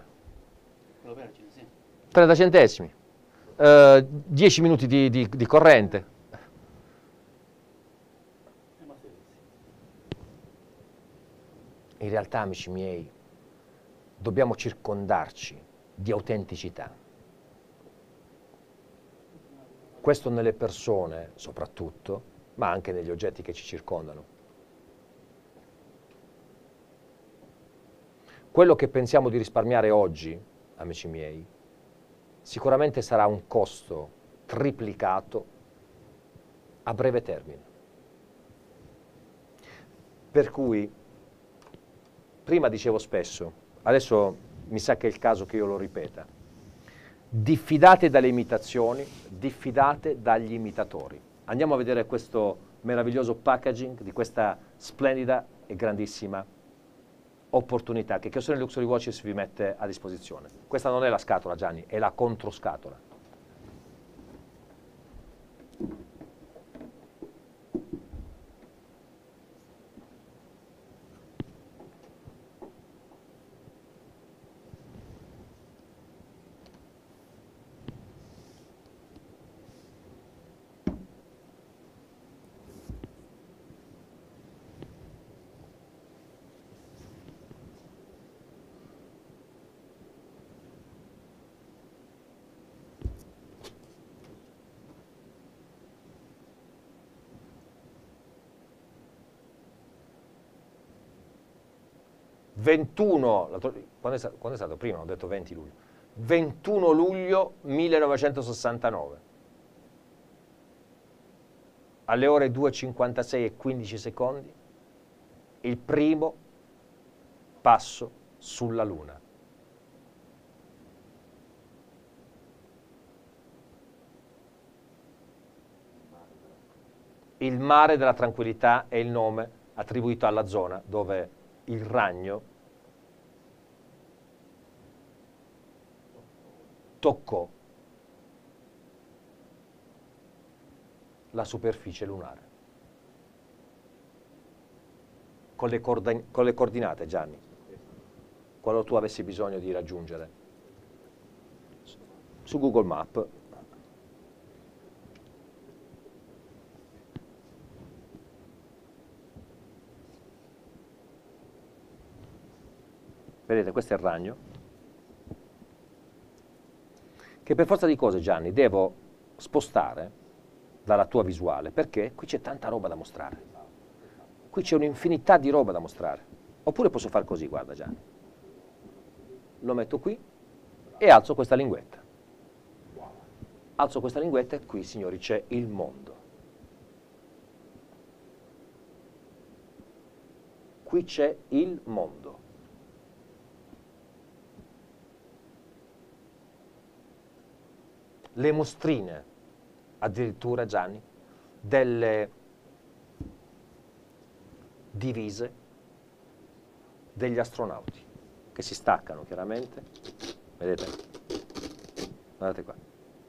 Speaker 1: trenta centesimi, eh, dieci minuti di, di, di corrente. In realtà, amici miei, dobbiamo circondarci di autenticità. Questo nelle persone soprattutto, ma anche negli oggetti che ci circondano. Quello che pensiamo di risparmiare oggi, amici miei, sicuramente sarà un costo triplicato a breve termine. Per cui, prima dicevo spesso, adesso mi sa che è il caso che io lo ripeta, diffidate dalle imitazioni, diffidate dagli imitatori. Andiamo a vedere questo meraviglioso packaging di questa splendida e grandissima opportunità che Chiossone Luxury Watches vi mette a disposizione. Questa non è la scatola, Gianni, è la controscatola. ventuno, quando è, stato, quando è stato? Prima ho detto venti luglio, ventuno luglio millenovecentosessantanove, alle ore due e cinquantasei e quindici secondi, il primo passo sulla Luna. Il mare della tranquillità è il nome attribuito alla zona dove il ragno toccò la superficie lunare. Con le, con le coordinate, Gianni, qualora tu avessi bisogno di raggiungere su Google Maps. Vedete, questo è il ragno, che per forza di cose, Gianni, devo spostare dalla tua visuale, perché qui c'è tanta roba da mostrare. Qui c'è un'infinità di roba da mostrare. Oppure posso fare così, guarda Gianni. Lo metto qui e alzo questa linguetta. Alzo questa linguetta e qui, signori, c'è il mondo. Qui c'è il mondo. Le mostrine, addirittura, Gianni, delle divise degli astronauti, che si staccano chiaramente, vedete? Guardate qua.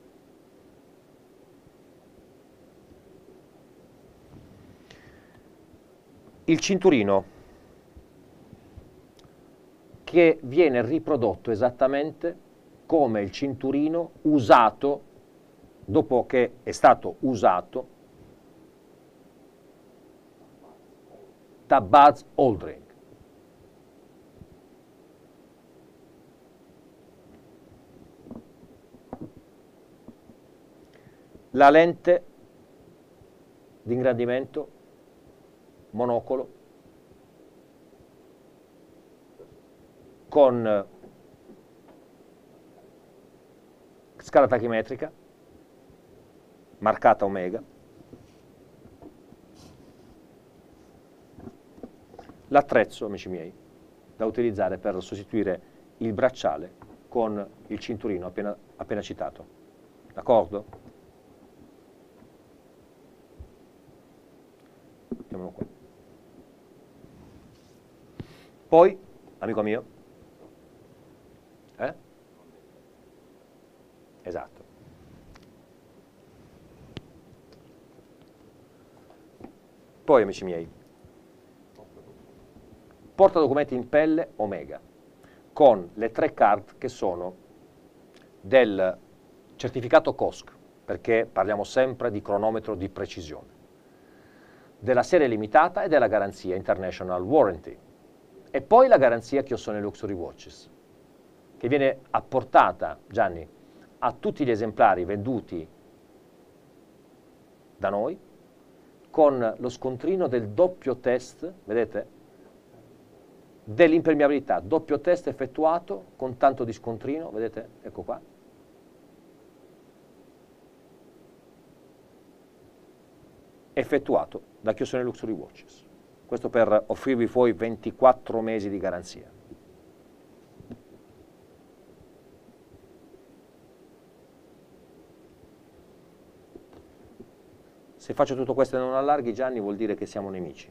Speaker 1: Il cinturino, che viene riprodotto esattamente come il cinturino usato, dopo che è stato usato, da Buzz Aldrin. La lente di ingrandimento, monocolo, con scala tachimetrica, marcata Omega, l'attrezzo, amici miei, da utilizzare per sostituire il bracciale con il cinturino appena, appena citato. D'accordo? Mettiamolo qua. Poi, amico mio, eh? Esatto. Poi, amici miei, portadocumenti in pelle Omega, con le tre card che sono del certificato C O S C, perché parliamo sempre di cronometro di precisione, della serie limitata e della garanzia International Warranty, e poi la garanzia Chiossone Luxury Watches, che viene apportata, Gianni, a tutti gli esemplari venduti da noi, con lo scontrino del doppio test, vedete? Dell'impermeabilità, doppio test effettuato con tanto di scontrino, vedete? Ecco qua. Effettuato da Chiossone Luxury Watches. Questo per offrirvi poi ventiquattro mesi di garanzia. Se faccio tutto questo e non allarghi, Gianni, vuol dire che siamo nemici.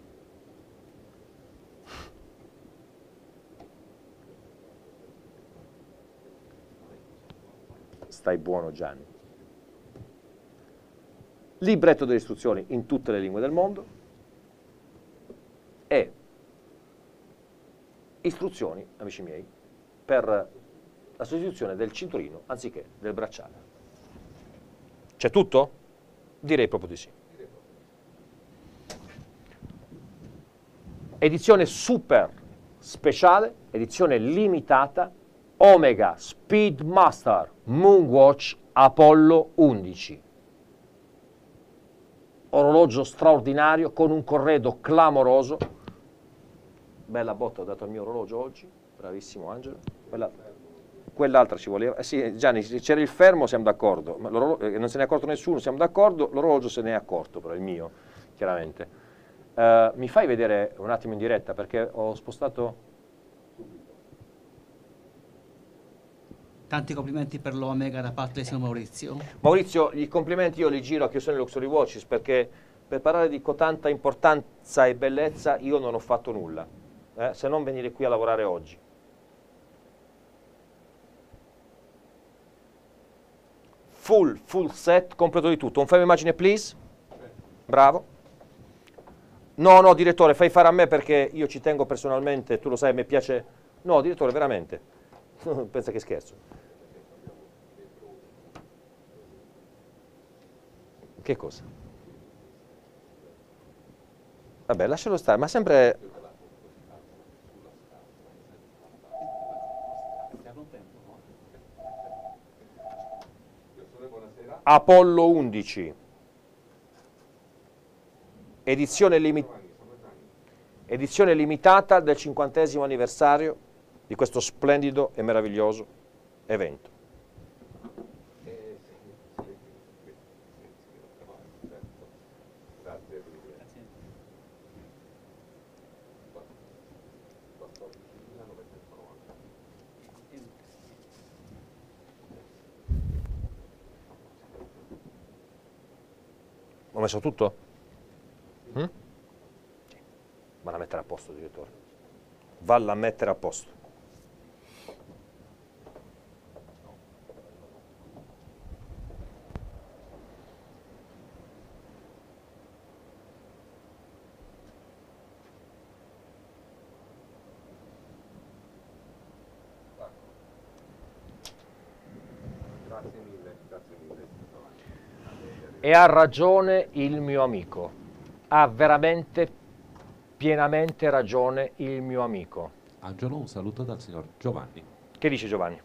Speaker 1: Stai buono, Gianni. Libretto delle istruzioni in tutte le lingue del mondo e istruzioni, amici miei, per la sostituzione del cinturino anziché del bracciale. C'è tutto? Direi proprio di sì. Edizione super speciale, edizione limitata, Omega Speedmaster Moonwatch Apollo undici. Orologio straordinario con un corredo clamoroso. Bella botta ho dato al mio orologio oggi, bravissimo Angelo. Quella, quell'altra ci voleva. Eh sì, Gianni, se c'era il fermo siamo d'accordo, ma eh, non se ne è accorto nessuno, siamo d'accordo, l'orologio se ne è accorto, però il mio, chiaramente. Uh, mi fai vedere un attimo in diretta perché ho spostato...
Speaker 4: Tanti complimenti per l'Omega da parte del signor Maurizio.
Speaker 1: Maurizio, i complimenti io li giro a Chiossone Luxury Watches perché per parlare di cotanta importanza e bellezza io non ho fatto nulla, eh, se non venire qui a lavorare oggi. Full, full set, completo di tutto. Un fai immagine please? Bravo. No, no, direttore, fai fare a me perché io ci tengo personalmente, tu lo sai, mi piace... No, direttore, veramente. Pensa che scherzo. Che cosa? Vabbè, lascialo stare, ma sempre... Apollo undici. Edizione, limi... Edizione limitata del cinquantesimo anniversario di questo splendido e meraviglioso evento. Ho messo tutto? Mm? Sì. Valla a mettere a posto, direttore. Valla a mettere a posto.
Speaker 2: Grazie mille, grazie mille.
Speaker 1: E ha ragione il mio amico, ha veramente, pienamente ragione il mio amico.
Speaker 3: Angelo, un saluto dal signor Giovanni.
Speaker 1: Che dice Giovanni?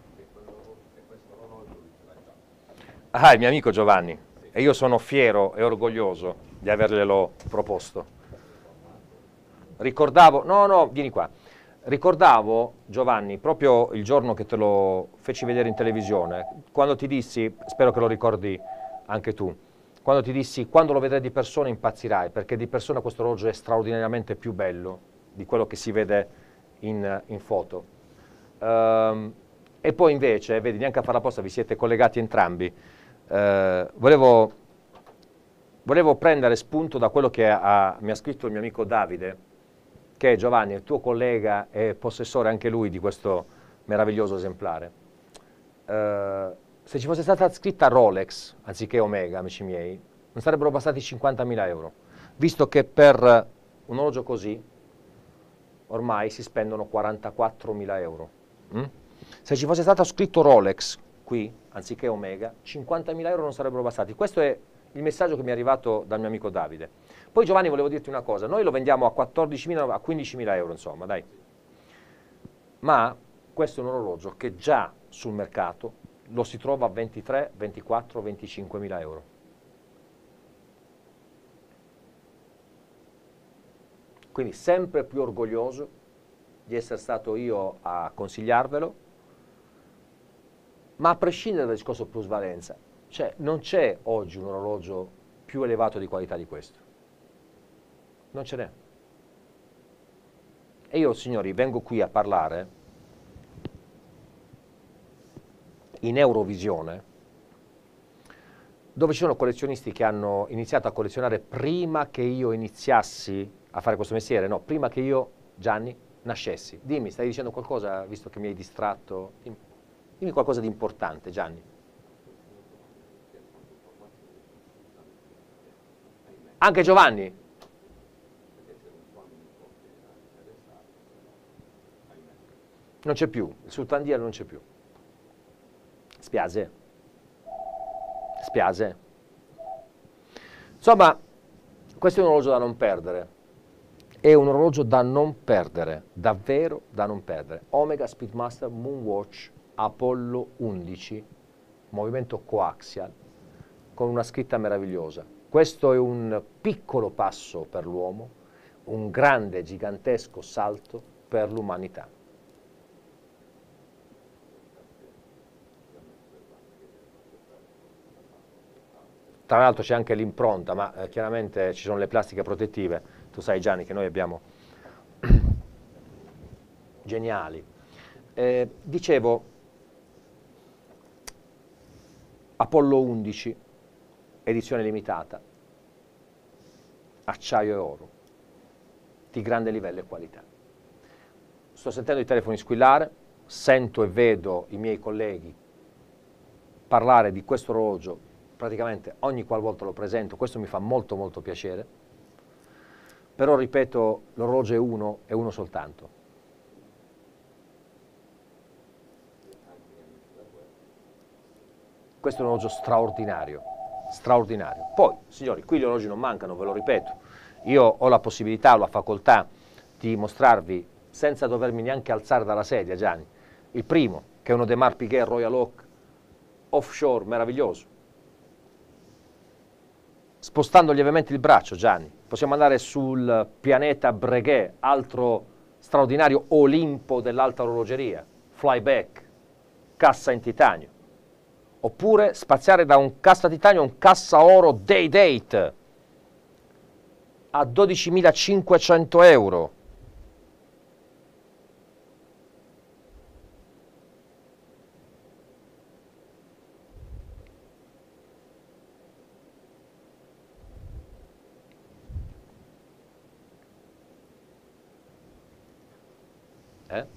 Speaker 1: Ah, il mio amico Giovanni, e io sono fiero e orgoglioso di averglielo proposto. Ricordavo, no, no, vieni qua. ricordavo, Giovanni, proprio il giorno che te lo feci vedere in televisione, quando ti dissi, spero che lo ricordi anche tu, quando ti dissi, quando lo vedrai di persona impazzirai, perché di persona questo orologio è straordinariamente più bello di quello che si vede in, in foto. Um, e poi invece, vedi, neanche a fare apposta vi siete collegati entrambi, uh, volevo, volevo prendere spunto da quello che ha, mi ha scritto il mio amico Davide, che è Giovanni, il tuo collega e possessore anche lui di questo meraviglioso esemplare. Uh, se ci fosse stata scritta Rolex, anziché Omega, amici miei, non sarebbero bastati cinquantamila euro, visto che per un orologio così ormai si spendono quarantaquattromila euro. Mm? Se ci fosse stato scritto Rolex qui, anziché Omega, cinquantamila euro non sarebbero bastati. Questo è il messaggio che mi è arrivato dal mio amico Davide. Poi Giovanni, volevo dirti una cosa, noi lo vendiamo a quattordicimila, a quindicimila euro, insomma, dai. Ma questo è un orologio che già sul mercato lo si trova a ventitré, ventiquattro, venticinquemila euro. Quindi sempre più orgoglioso di essere stato io a consigliarvelo, ma a prescindere dal discorso plusvalenza, cioè non c'è oggi un orologio più elevato di qualità di questo. Non ce n'è. E io, signori, vengo qui a parlare in Eurovisione, dove ci sono collezionisti che hanno iniziato a collezionare prima che io iniziassi a fare questo mestiere, no, prima che io, Gianni, nascessi. Dimmi, stai dicendo qualcosa, visto che mi hai distratto? Dimmi, dimmi qualcosa di importante, Gianni. Anche Giovanni? Non c'è più, il Sultandia non c'è più. Spiace. Spiace. Insomma, questo è un orologio da non perdere. È un orologio da non perdere, davvero da non perdere. Omega Speedmaster Moonwatch Apollo undici, movimento coaxial, con una scritta meravigliosa. Questo è un piccolo passo per l'uomo, un grande, gigantesco salto per l'umanità. Tra l'altro c'è anche l'impronta, ma eh, chiaramente ci sono le plastiche protettive. Tu sai, Gianni, che noi abbiamo geniali. Eh, dicevo, Apollo undici, edizione limitata, acciaio e oro, di grande livello e qualità. Sto sentendo i telefoni squillare, sento e vedo i miei colleghi parlare di questo orologio praticamente ogni qualvolta lo presento, questo mi fa molto molto piacere, però ripeto, l'orologio è uno e uno soltanto. Questo è un orologio straordinario, straordinario. Poi, signori, qui gli orologi non mancano, ve lo ripeto, io ho la possibilità, ho la facoltà di mostrarvi, senza dovermi neanche alzare dalla sedia, Gianni, il primo, che è uno Audemars Piguet Royal Oak offshore, meraviglioso. Spostando lievemente il braccio, Gianni, possiamo andare sul pianeta Breguet, altro straordinario Olimpo dell'alta orologeria, flyback, cassa in titanio. Oppure spaziare da un cassa titanio a un cassa oro day date a dodicimilacinquecento euro. Eh?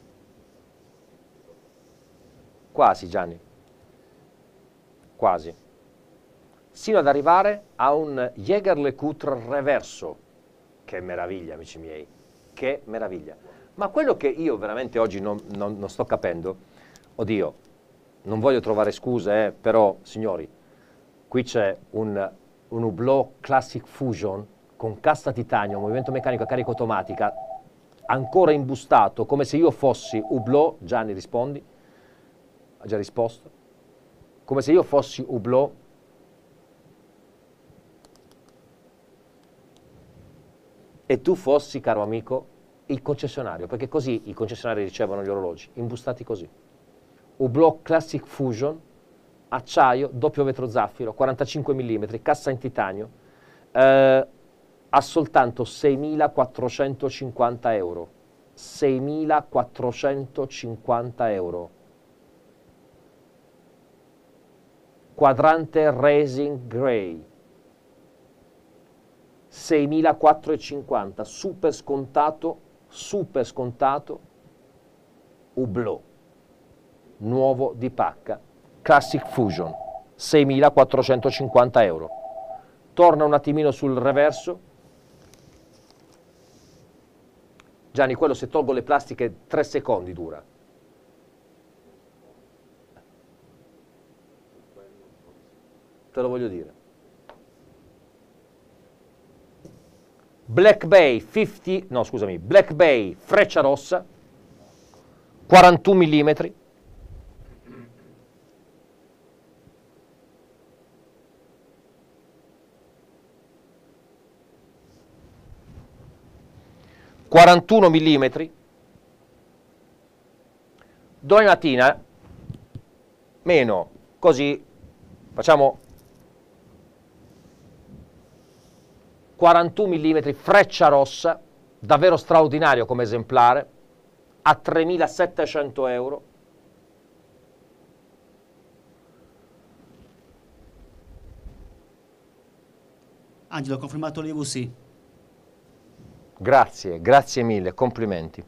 Speaker 1: Quasi, Gianni, quasi, sino ad arrivare a un Jaeger-LeCoultre reverso. Che meraviglia, amici miei, che meraviglia. Ma quello che io veramente oggi non, non, non sto capendo, oddio, non voglio trovare scuse, eh, però, signori, qui c'è un, un Hublot Classic Fusion con cassa titanio, movimento meccanico a carica automatica, ancora imbustato, come se io fossi Hublot. Gianni, rispondi? Ha già risposto? Come se io fossi Hublot e tu fossi, caro amico, il concessionario, perché così i concessionari ricevono gli orologi, imbustati così. Hublot Classic Fusion, acciaio, doppio vetro zaffiro, quarantacinque millimetri, cassa in titanio, eh, a soltanto seimilaquattrocentocinquanta euro. seimilaquattrocentocinquanta euro. Quadrante Racing Grey. seimilaquattrocentocinquanta, super scontato, super scontato, Hublot, nuovo di pacca, Classic Fusion, seimilaquattrocentocinquanta euro. Torna un attimino sul reverso. Gianni, quello se tolgo le plastiche tre secondi dura. Te lo voglio dire. Black Bay cinquanta, no scusami, Black Bay Freccia Rossa, quarantuno millimetri. quarantuno millimetri. Domani mattina, meno, così, facciamo quarantuno millimetri Freccia Rossa, davvero straordinario come esemplare, a tremilasettecento euro.
Speaker 4: Angelo, ho confermato l'I V C.
Speaker 1: Grazie, grazie mille, complimenti.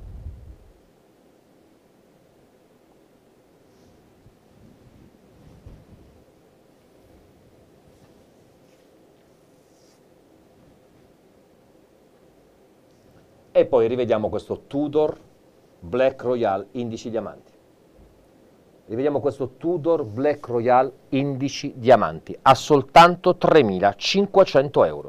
Speaker 1: E poi rivediamo questo Tudor Black Royal indici diamanti. Rivediamo questo Tudor Black Royal indici diamanti a soltanto tremilacinquecento euro.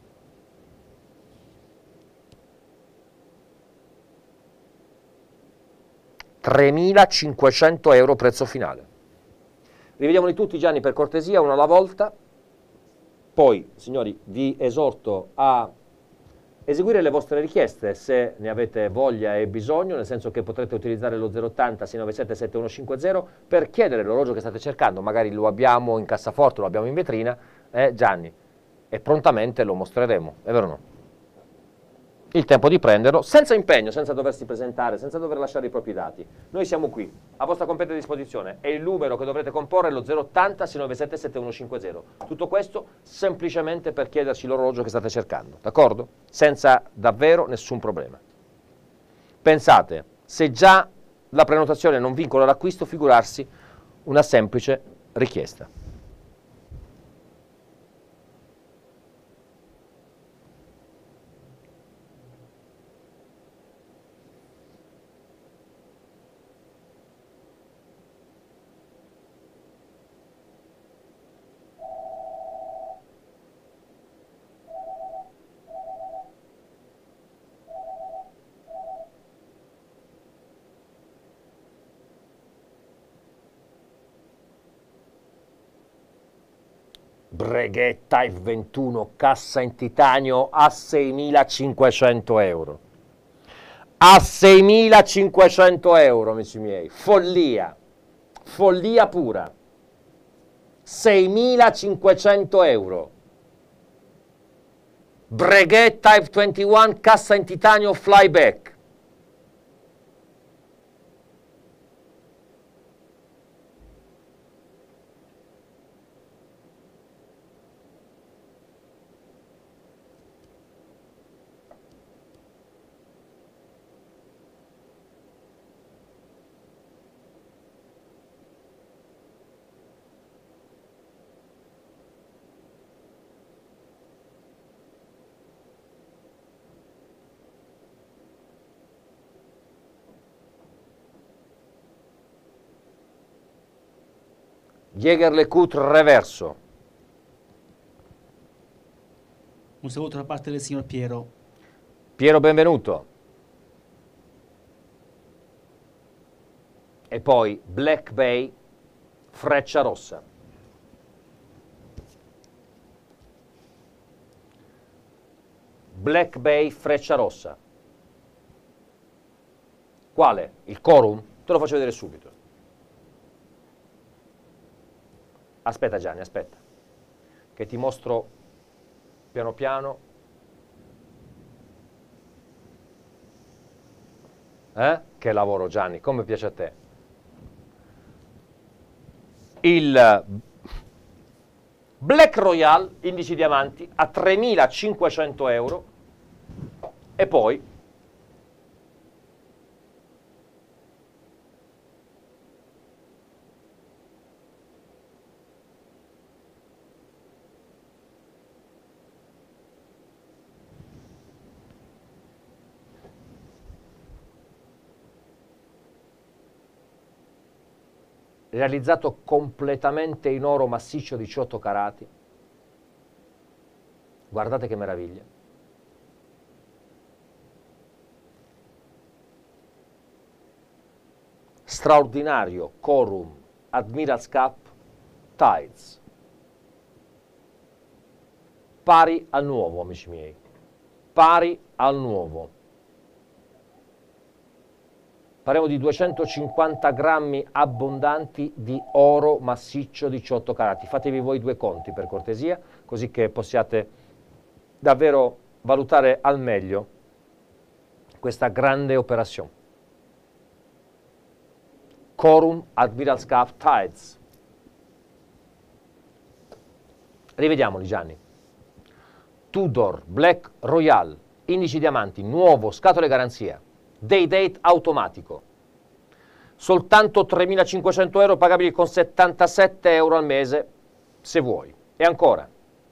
Speaker 1: tremilacinquecento euro prezzo finale. Rivediamoli tutti, Gianni, per cortesia, uno alla volta. Poi, signori, vi esorto a eseguire le vostre richieste se ne avete voglia e bisogno, nel senso che potrete utilizzare lo zero ottanta sei nove sette sette uno cinque zero per chiedere l'orologio che state cercando. Magari lo abbiamo in cassaforte, lo abbiamo in vetrina, eh, Gianni, e prontamente lo mostreremo, è vero o no? Il tempo di prenderlo, senza impegno, senza doversi presentare, senza dover lasciare i propri dati. Noi siamo qui, a vostra completa disposizione, e il numero che dovrete comporre è lo zero ottanta sei nove sette sette uno cinque zero. Tutto questo semplicemente per chiederci l'orologio che state cercando, d'accordo? Senza davvero nessun problema. Pensate, se già la prenotazione non vincola l'acquisto, figurarsi una semplice richiesta. Breguet Type ventuno, cassa in titanio a seimilacinquecento euro. A seimilacinquecento euro, amici miei. Follia. Follia pura. seimilacinquecento euro. Breguet Type ventuno, cassa in titanio flyback. Jaeger-LeCoultre reverso.
Speaker 4: Un saluto da parte del signor Piero.
Speaker 1: Piero, benvenuto. E poi Black Bay Freccia Rossa. Black Bay Freccia Rossa. Quale? Il Corum? Te lo faccio vedere subito. Aspetta Gianni, aspetta, che ti mostro piano piano. Eh? Che lavoro Gianni, come piace a te. Il Black Royale, indici diamanti, a tremilacinquecento euro e poi realizzato completamente in oro massiccio diciotto carati. Guardate che meraviglia. Straordinario Corum Admiral's Cup Tides. Pari al nuovo, amici miei. Pari al nuovo. Parliamo di duecentocinquanta grammi abbondanti di oro massiccio diciotto carati. Fatevi voi due conti per cortesia, così che possiate davvero valutare al meglio questa grande operazione. Corum Admiral's Cup Tides. Rivediamoli Gianni. Tudor Black Royale, indici diamanti, nuovo, scatole garanzia. Day date automatico, soltanto tremilacinquecento euro pagabili con settantasette euro al mese se vuoi. E ancora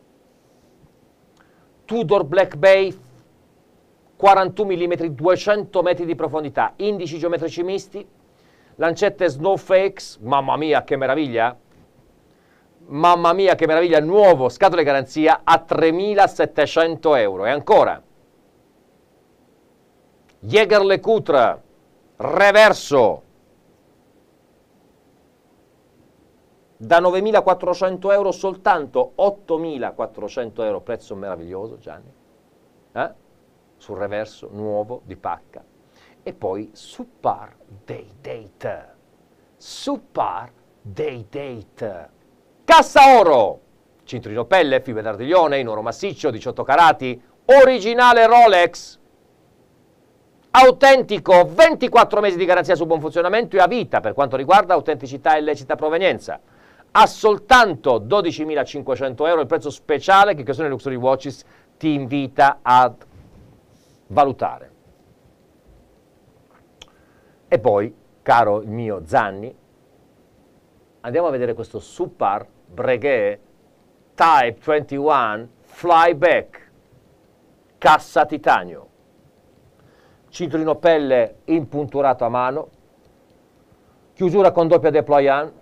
Speaker 1: Tudor Black Bay quarantuno millimetri, duecento metri di profondità, indici geometrici misti, lancette Snowflakes, mamma mia che meraviglia, mamma mia che meraviglia, nuovo, scatole garanzia a tremilasettecento euro. E ancora Jaeger-LeCoultre reverso da novemilaquattrocento euro soltanto ottomilaquattrocento euro, prezzo meraviglioso Gianni, eh? Sul reverso nuovo di pacca. E poi Super Day Date, Super Day Date, cassa oro, cinturino pelle, fibre d'artiglione in oro massiccio, diciotto carati, originale Rolex, autentico, ventiquattro mesi di garanzia su buon funzionamento e a vita per quanto riguarda autenticità e illecita provenienza. A soltanto dodicimilacinquecento euro il prezzo speciale che Occasione Luxury Watches ti invita a valutare. E poi, caro il mio Zanni, andiamo a vedere questo Super Breguet Type ventuno Flyback, cassa titanio. Cinturino pelle impunturato a mano, chiusura con doppia déployant,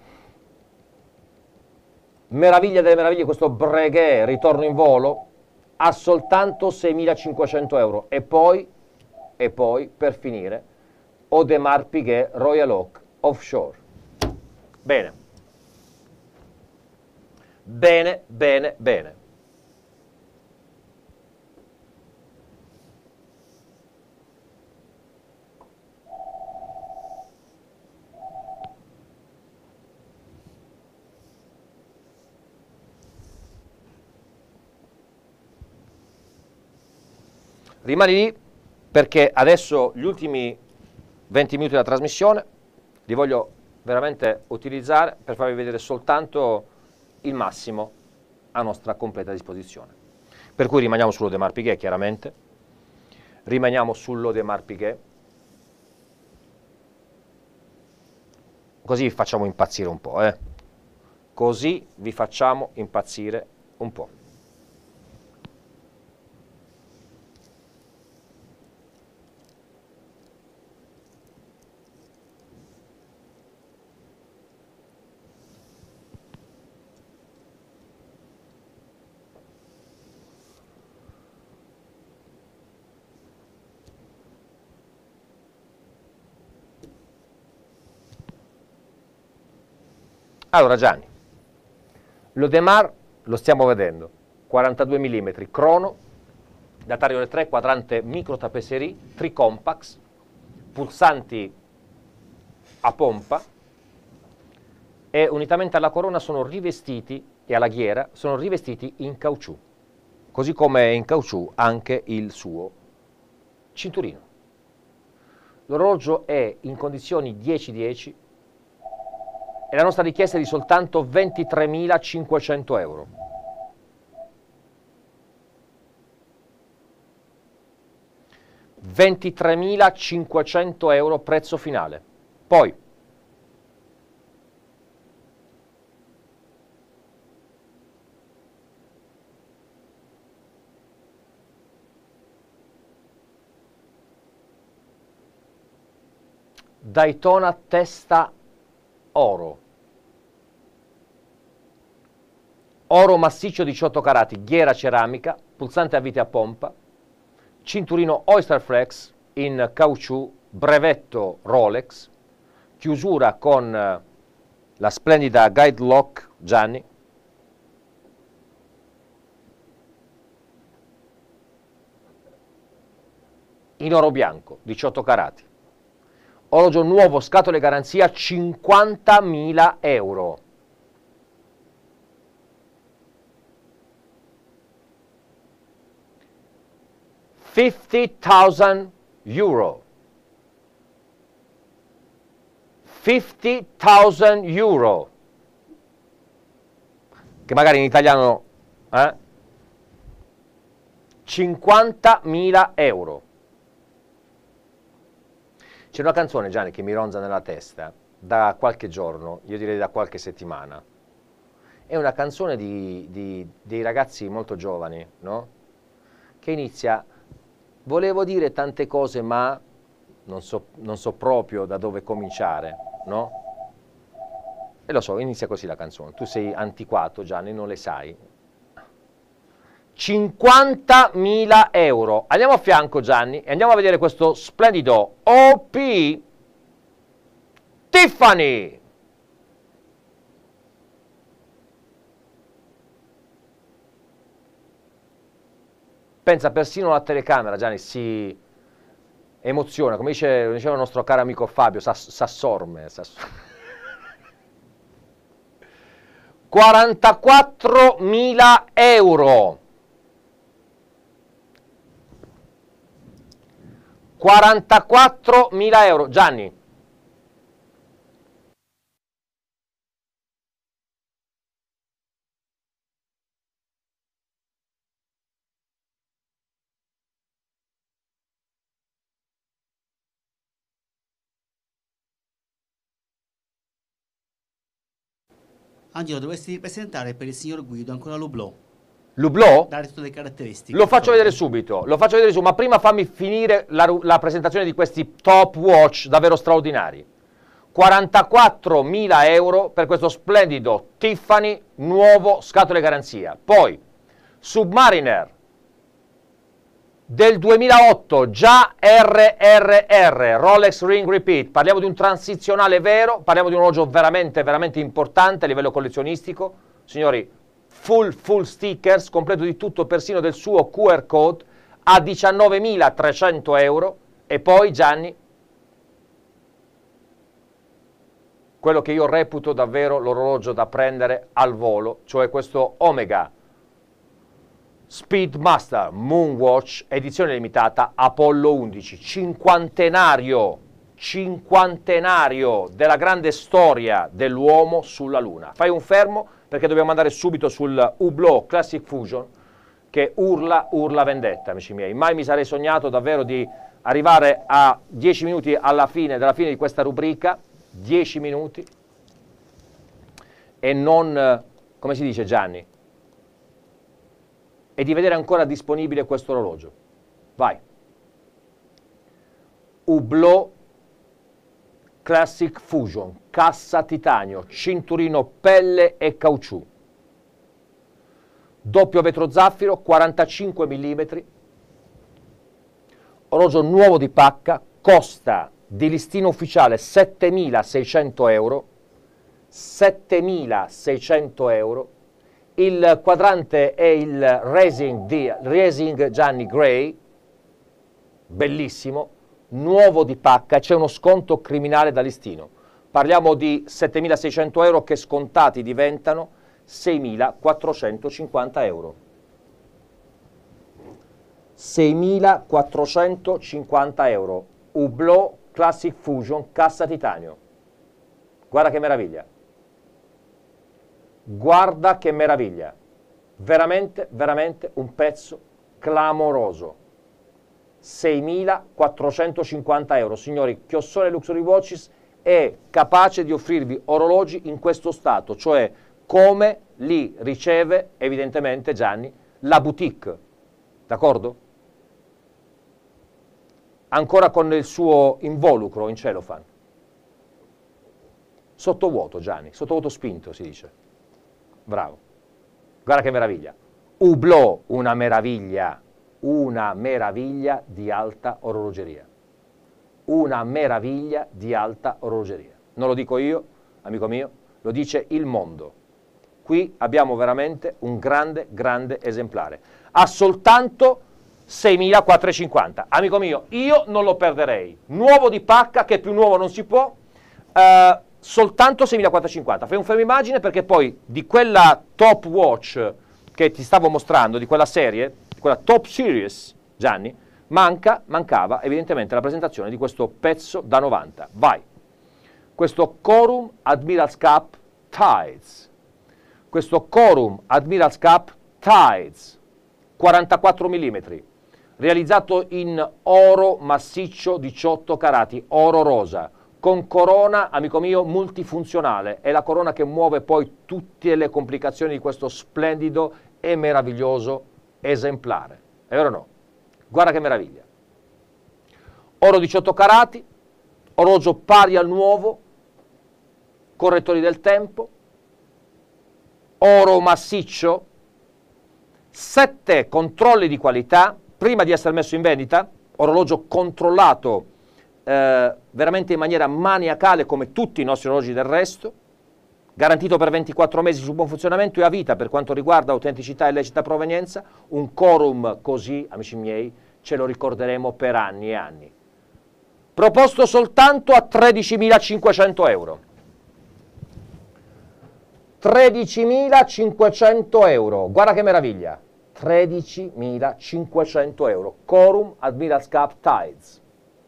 Speaker 1: meraviglia delle meraviglie, questo Breguet ritorno in volo a soltanto seimilacinquecento euro. E poi, e poi per finire, Audemars Piguet Royal Oak Offshore. Bene, bene, bene, bene. Rimani lì perché adesso gli ultimi venti minuti della trasmissione li voglio veramente utilizzare per farvi vedere soltanto il massimo a nostra completa disposizione. Per cui rimaniamo sull'Audemars Piguet chiaramente, rimaniamo sull'Audemars Piguet, così vi facciamo impazzire un po', eh? Così vi facciamo impazzire un po'. Allora Gianni, l'Audemars lo stiamo vedendo, quarantadue millimetri, crono, datario alle tre, quadrante micro tapisserie, tricompax, pulsanti a pompa e unitamente alla corona sono rivestiti, e alla ghiera, sono rivestiti in caucciù, così come è in caucciù anche il suo cinturino. L'orologio è in condizioni dieci dieci e la nostra richiesta è di soltanto ventitremilacinquecento euro. ventitremilacinquecento euro prezzo finale. Poi Daytona testa oro, oro massiccio diciotto carati, ghiera ceramica, pulsante a vite a pompa, cinturino Oyster Flex in caucciù, brevetto Rolex, chiusura con la splendida guide lock Gianni, in oro bianco, diciotto carati. Orologio nuovo, scatole garanzia, cinquantamila euro. cinquantamila euro. cinquantamila euro. Che magari in italiano, eh? cinquantamila euro. C'è una canzone, Gianni, che mi ronza nella testa da qualche giorno, io direi da qualche settimana. È una canzone di, di, dei ragazzi molto giovani, no? Che inizia, volevo dire tante cose, ma non so, non so proprio da dove cominciare, no? E lo so, inizia così la canzone. Tu sei antiquato, Gianni, non le sai. cinquantamila euro. Andiamo a fianco, Gianni, e andiamo a vedere questo splendido O P Tiffany. Pensa, persino la telecamera, Gianni, si emoziona, come dice, diceva il nostro caro amico Fabio, s'assorme. quarantaquattromila euro. quarantaquattromila euro. Gianni.
Speaker 4: Angelo, dovresti presentare per il signor Guido ancora l'Hublot.
Speaker 1: L'Hublot?
Speaker 4: Dare tutte le caratteristiche.
Speaker 1: Lo faccio vedere subito, lo faccio vedere subito, ma prima fammi finire la, la presentazione di questi top watch davvero straordinari. quarantaquattromila euro per questo splendido Tiffany nuovo scatole garanzia. Poi Submariner del duemilaotto, già R R R, Rolex Ring Repeat. Parliamo di un transizionale vero, parliamo di un orologio veramente, veramente importante a livello collezionistico. Signori, full, full stickers, completo di tutto, persino del suo Q R code, a diciannovemilatrecento euro. E poi, Gianni, quello che io reputo davvero l'orologio da prendere al volo, cioè questo Omega Speedmaster Moonwatch edizione limitata Apollo undici, cinquantenario, cinquantenario della grande storia dell'uomo sulla Luna. Fai un fermo perché dobbiamo andare subito sul Hublot Classic Fusion che urla, urla vendetta, amici miei. Mai mi sarei sognato davvero di arrivare a dieci minuti alla fine della fine di questa rubrica, dieci minuti, e non, come si dice, Gianni, e di vedere ancora disponibile questo orologio. Vai. Hublot Classic Fusion, cassa titanio, cinturino pelle e caucciù, doppio vetro zaffiro, quarantacinque millimetri, orologio nuovo di pacca, costa di listino ufficiale settemilaseicento euro, settemilaseicento euro. Il quadrante è il Racing, di, Racing Gianni Gray, bellissimo, nuovo di pacca, c'è uno sconto criminale da listino. Parliamo di settemilaseicento euro che scontati diventano seimilaquattrocentocinquanta euro. seimilaquattrocentocinquanta euro. Hublot Classic Fusion cassa titanio. Guarda che meraviglia. Guarda che meraviglia. Veramente, veramente un pezzo clamoroso. seimilaquattrocentocinquanta euro. Signori, Chiossone Luxury Watches è capace di offrirvi orologi in questo stato, cioè come li riceve evidentemente Gianni la boutique, d'accordo? Ancora con il suo involucro in cellophane. Sottovuoto Gianni, sottovuoto spinto si dice. Bravo. Guarda che meraviglia. Hublot, una meraviglia, una meraviglia di alta orologeria. Una meraviglia di alta orologeria. Non lo dico io, amico mio, lo dice il mondo. Qui abbiamo veramente un grande, grande esemplare. Ha soltanto seimilaquattrocentocinquanta. Amico mio, io non lo perderei. Nuovo di pacca, che più nuovo non si può, eh, soltanto seimilaquattrocentocinquanta. Fai un fermo immagine perché poi di quella top watch che ti stavo mostrando, di quella serie, quella top series, Gianni, manca, mancava evidentemente la presentazione di questo pezzo da novanta. Vai. Questo Corum Admiral's Cup Tides. Questo Corum Admiral's Cup Tides. quarantaquattro millimetri. Realizzato in oro massiccio diciotto carati, oro rosa, con corona, amico mio, multifunzionale. È la corona che muove poi tutte le complicazioni di questo splendido e meraviglioso esemplare. È vero o no? Guarda che meraviglia. Oro diciotto carati, orologio pari al nuovo, correttori del tempo, oro massiccio, sette controlli di qualità, prima di essere messo in vendita, orologio controllato eh, veramente in maniera maniacale come tutti i nostri orologi del resto, garantito per ventiquattro mesi su buon funzionamento e a vita per quanto riguarda autenticità e lecita provenienza. Un Corum così, amici miei, ce lo ricorderemo per anni e anni. Proposto soltanto a tredicimilacinquecento euro. tredicimilacinquecento euro, guarda che meraviglia. tredicimilacinquecento euro. Corum Admiral's Cup Tides.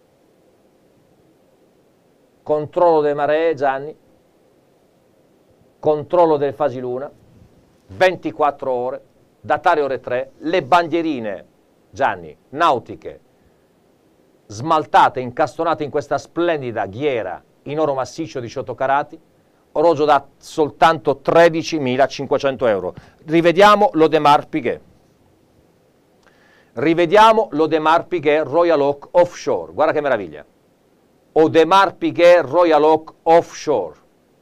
Speaker 1: Controllo delle maree, Gianni. Controllo delle fasi luna, ventiquattro ore, datario ore tre, le bandierine, Gianni, nautiche, smaltate, incastonate in questa splendida ghiera in oro massiccio diciotto carati, orologio da soltanto tredicimilacinquecento euro. Rivediamo l'Audemars Piguet. Rivediamo l'Audemars Piguet Royal Oak Offshore, guarda che meraviglia. Audemars Piguet Royal Oak Offshore.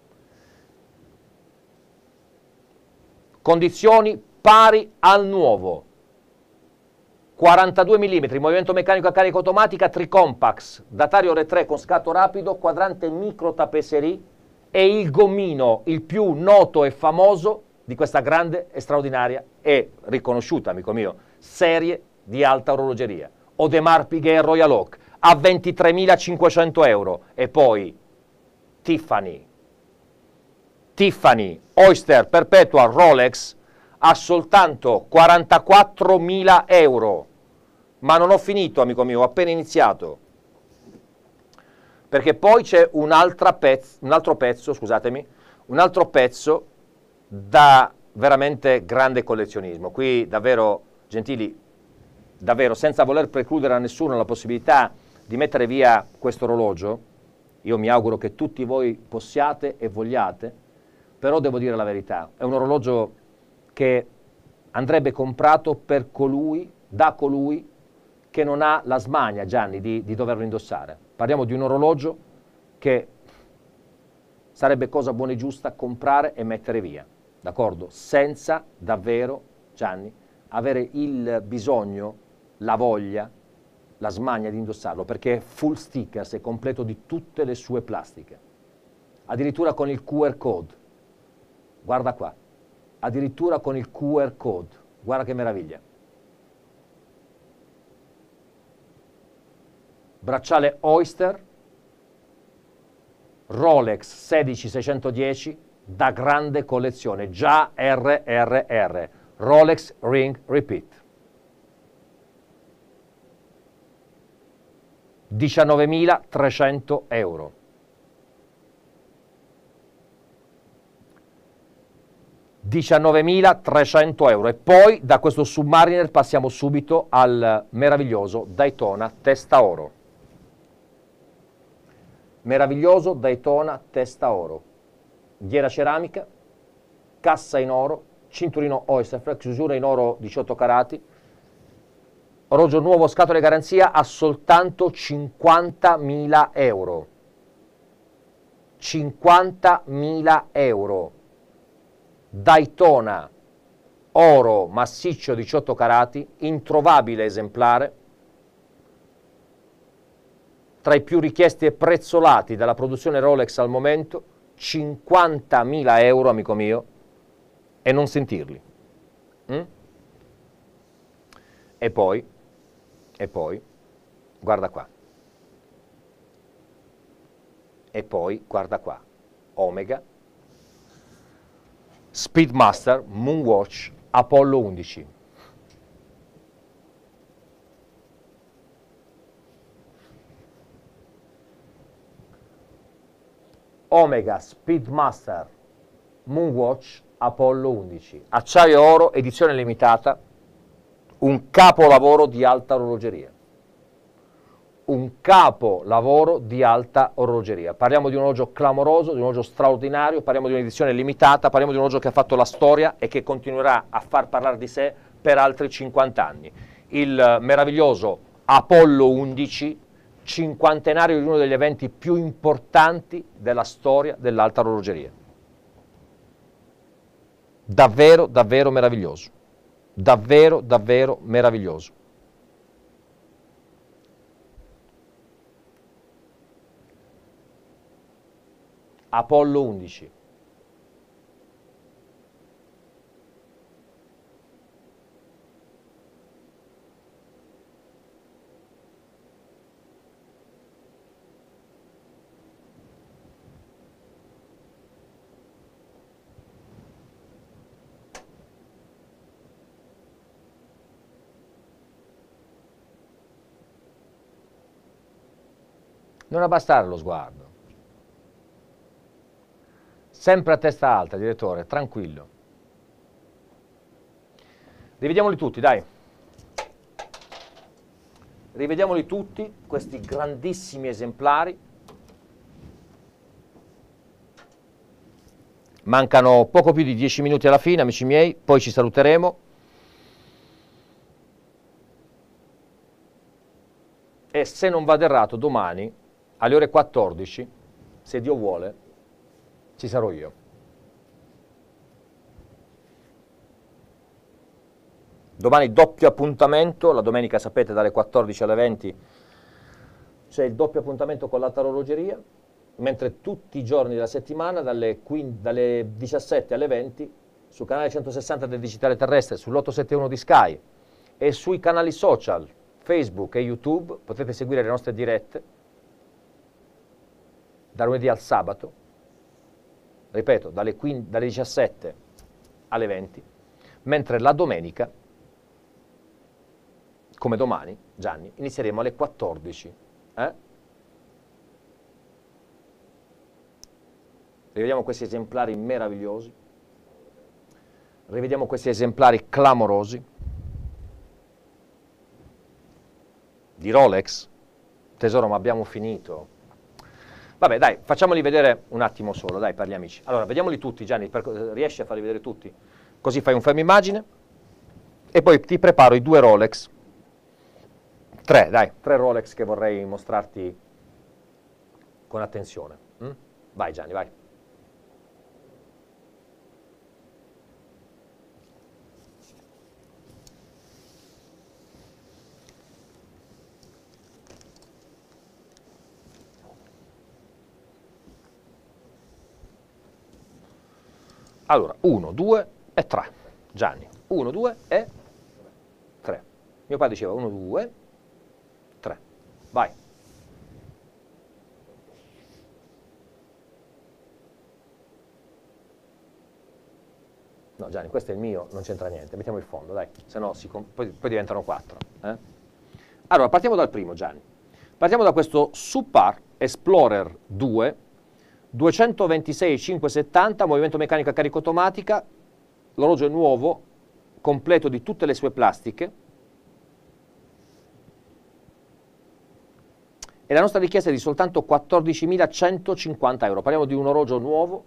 Speaker 1: Condizioni pari al nuovo, quarantadue millimetri, movimento meccanico a carica automatica, tricompax, datario ore tre con scatto rapido, quadrante micro tapisserie e il gommino, il più noto e famoso di questa grande e straordinaria e riconosciuta, amico mio, serie di alta orologeria. Audemars Piguet Royal Oak a ventitremilacinquecento euro e poi Tiffany. Tiffany Oyster Perpetual Rolex a soltanto quarantaquattromila euro. Ma non ho finito, amico mio, ho appena iniziato. Perché poi c'è un, pezzo, un altro pezzo, scusatemi, un altro pezzo da veramente grande collezionismo. Qui davvero, gentili, davvero, senza voler precludere a nessuno la possibilità di mettere via questo orologio, io mi auguro che tutti voi possiate e vogliate, però devo dire la verità, è un orologio che andrebbe comprato per colui, da colui che non ha la smania, Gianni, di, di doverlo indossare. Parliamo di un orologio che sarebbe cosa buona e giusta comprare e mettere via, d'accordo? Senza davvero, Gianni, avere il bisogno, la voglia, la smania di indossarlo, perché è full stickers, è completo di tutte le sue plastiche, addirittura con il Q R code. Guarda qua, addirittura con il Q R code, guarda che meraviglia. bracciale Oyster, Rolex sedici seicentodieci da grande collezione, già R R R, Rolex Ring Repeat. diciannovemilatrecento euro. diciannovemilatrecento euro. E poi da questo Submariner passiamo subito al meraviglioso Daytona Testa Oro. Meraviglioso Daytona Testa Oro. Ghiera ceramica, cassa in oro, cinturino Oyster, chiusura in oro diciotto carati, orologio nuovo, scatole garanzia a soltanto cinquantamila euro. cinquantamila euro. Daytona, oro massiccio diciotto carati, introvabile esemplare, tra i più richiesti e prezzolati dalla produzione Rolex al momento, cinquantamila euro, amico mio, e non sentirli. Mm? E poi, e poi, guarda qua. E poi, guarda qua, Omega, Speedmaster, Moonwatch, Apollo undici. Omega, Speedmaster, Moonwatch, Apollo undici. Acciaio oro, edizione limitata, un capolavoro di alta orologeria. Un capolavoro di alta orologeria. Parliamo di un orologio clamoroso, di un orologio straordinario, parliamo di un'edizione limitata, parliamo di un orologio che ha fatto la storia e che continuerà a far parlare di sé per altri cinquanta anni. Il meraviglioso Apollo undici, cinquantenario di uno degli eventi più importanti della storia dell'alta orologeria. Davvero, davvero meraviglioso. Davvero, davvero meraviglioso. Apollo undici. Non abbassare lo sguardo. Sempre a testa alta, direttore, tranquillo. Rivediamoli tutti, dai. Rivediamoli tutti, questi grandissimi esemplari. Mancano poco più di dieci minuti alla fine, amici miei, poi ci saluteremo. E se non vado errato, domani alle ore quattordici, se Dio vuole, ci sarò io. Domani doppio appuntamento, la domenica sapete dalle quattordici alle venti c'è il doppio appuntamento con l'alta orologeria, mentre tutti i giorni della settimana dalle, dalle diciassette alle venti sul canale centosessanta del Digitale Terrestre, sull'ottocentosettantuno di Sky e sui canali social Facebook e YouTube potete seguire le nostre dirette da lunedì al sabato, ripeto, dalle, dalle diciassette alle venti, mentre la domenica, come domani, Gianni, inizieremo alle quattordici. Eh? Rivediamo questi esemplari meravigliosi, rivediamo questi esemplari clamorosi, di Rolex. Tesoro, ma abbiamo finito. Vabbè, dai, facciamoli vedere un attimo solo, dai, per gli amici. Allora, vediamoli tutti, Gianni, per, riesci a farli vedere tutti? Così fai un fermo immagine e poi ti preparo i due Rolex. Tre, dai, tre Rolex che vorrei mostrarti con attenzione. Mm? Vai, Gianni, vai. Allora, uno, due e tre. Gianni, uno, due e tre. Mio padre diceva uno, due, tre. Vai. No Gianni, questo è il mio, non c'entra niente, mettiamo il fondo, dai, se no si poi, poi diventano quattro. Eh? Allora, partiamo dal primo, Gianni. Partiamo da questo Supar Explorer due, duecentoventisei cinquecentosettanta, movimento meccanico a carica automatica, l'orologio è nuovo, completo di tutte le sue plastiche, e la nostra richiesta è di soltanto quattordicimilacentocinquanta euro. Parliamo di un orologio nuovo,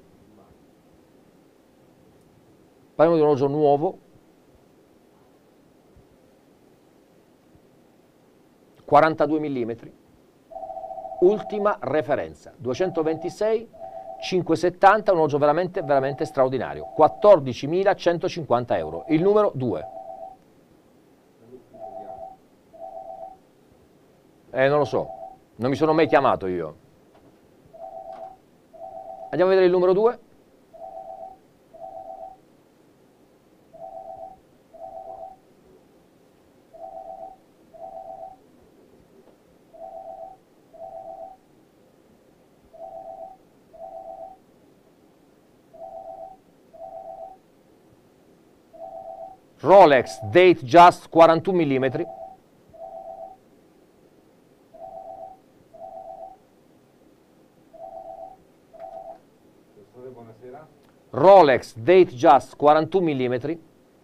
Speaker 1: parliamo di un orologio nuovo, quarantadue millimetri, ultima referenza, duecentoventisei cinquecentosettanta, un orologio veramente, veramente straordinario, quattordicimilacentocinquanta euro, il numero due. Eh, non lo so, non mi sono mai chiamato io. Andiamo a vedere il numero due. Rolex Datejust quarantuno millimetri.
Speaker 2: Buonasera.
Speaker 1: Rolex Datejust quarantuno millimetri.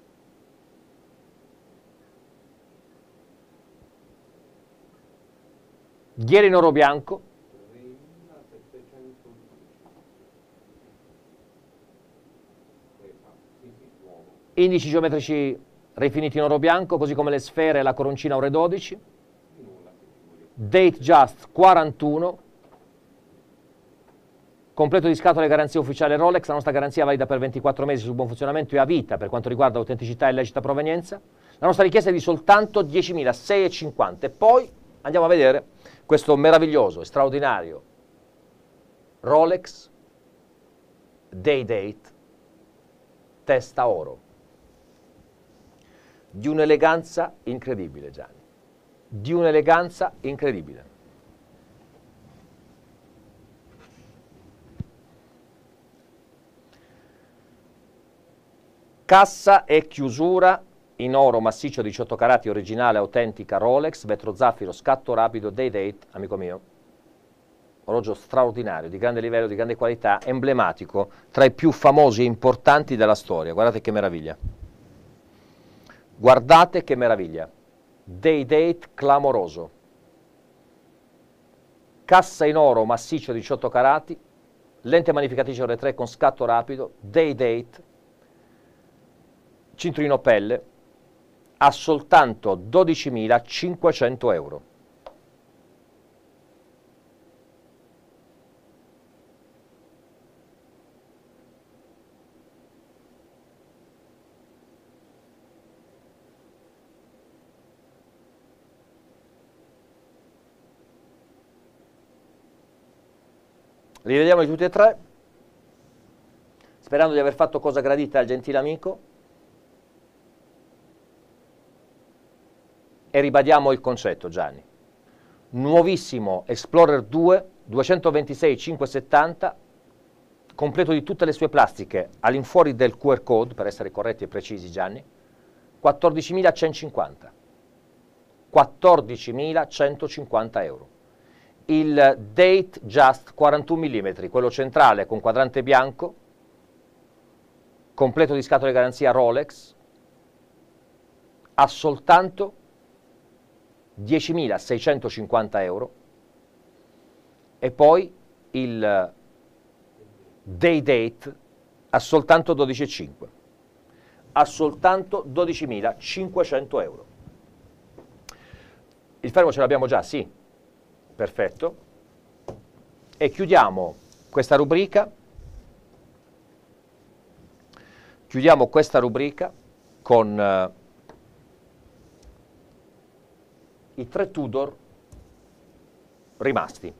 Speaker 1: Ghiera in oro bianco. Indici geometrici rifiniti in oro bianco, così come le sfere e la coroncina ore dodici. Datejust quarantuno. Completo di scatole garanzia ufficiale Rolex, la nostra garanzia valida per ventiquattro mesi sul buon funzionamento e a vita per quanto riguarda autenticità e lecita provenienza. La nostra richiesta è di soltanto diecimilaseicentocinquanta e poi andiamo a vedere questo meraviglioso e straordinario Rolex Day-Date testa oro. Di un'eleganza incredibile, Gianni, di un'eleganza incredibile. Cassa e chiusura in oro massiccio diciotto carati originale autentica Rolex, vetro zaffiro, scatto rapido, Day-Date, amico mio. Orologio straordinario, di grande livello, di grande qualità, emblematico, tra i più famosi e importanti della storia. Guardate che meraviglia. Guardate che meraviglia. Day-Date clamoroso. Cassa in oro massiccio diciotto carati, lente magnificatrice ore tre con scatto rapido, Day-Date, cinturino pelle, a soltanto dodicimilacinquecento euro. Rivediamoli tutti e tre, sperando di aver fatto cosa gradita al gentile amico. E ribadiamo il concetto, Gianni. Nuovissimo Explorer due, duecentoventisei cinquecentosettanta, completo di tutte le sue plastiche, all'infuori del Q R code, per essere corretti e precisi, Gianni, quattordicimilacentocinquanta. quattordicimilacentocinquanta euro. Il Datejust quarantuno millimetri, quello centrale con quadrante bianco, completo di scatole garanzia Rolex, a soltanto diecimilaseicentocinquanta euro, e poi il Day-Date a soltanto dodicimilacinquecento, a soltanto dodicimilacinquecento euro. Il fermo ce l'abbiamo già, sì, perfetto, e chiudiamo questa rubrica, chiudiamo questa rubrica con uh, i tre Tudor rimasti.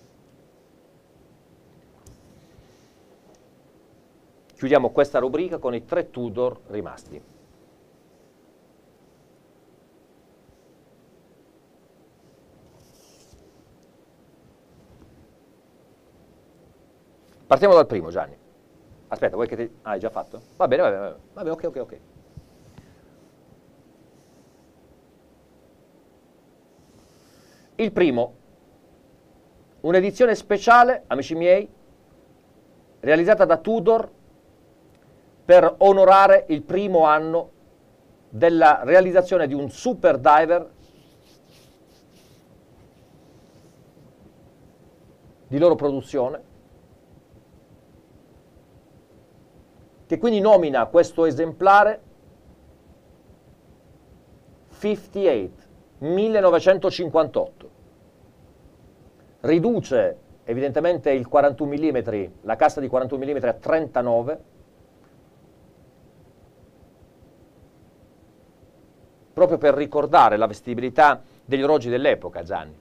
Speaker 1: Chiudiamo questa rubrica con i tre Tudor rimasti. Partiamo dal primo, Gianni. Aspetta, vuoi che ti... Ah, hai già fatto? Va bene, va bene, va bene, ok, ok, ok. Il primo, un'edizione speciale, amici miei, realizzata da Tudor per onorare il primo anno della realizzazione di un super diver di loro produzione, che quindi nomina questo esemplare cinquantotto, millenovecentocinquantotto. Riduce evidentemente il quarantuno millimetri, la cassa di quarantuno millimetri a trentanove, proprio per ricordare la vestibilità degli orologi dell'epoca, Gianni.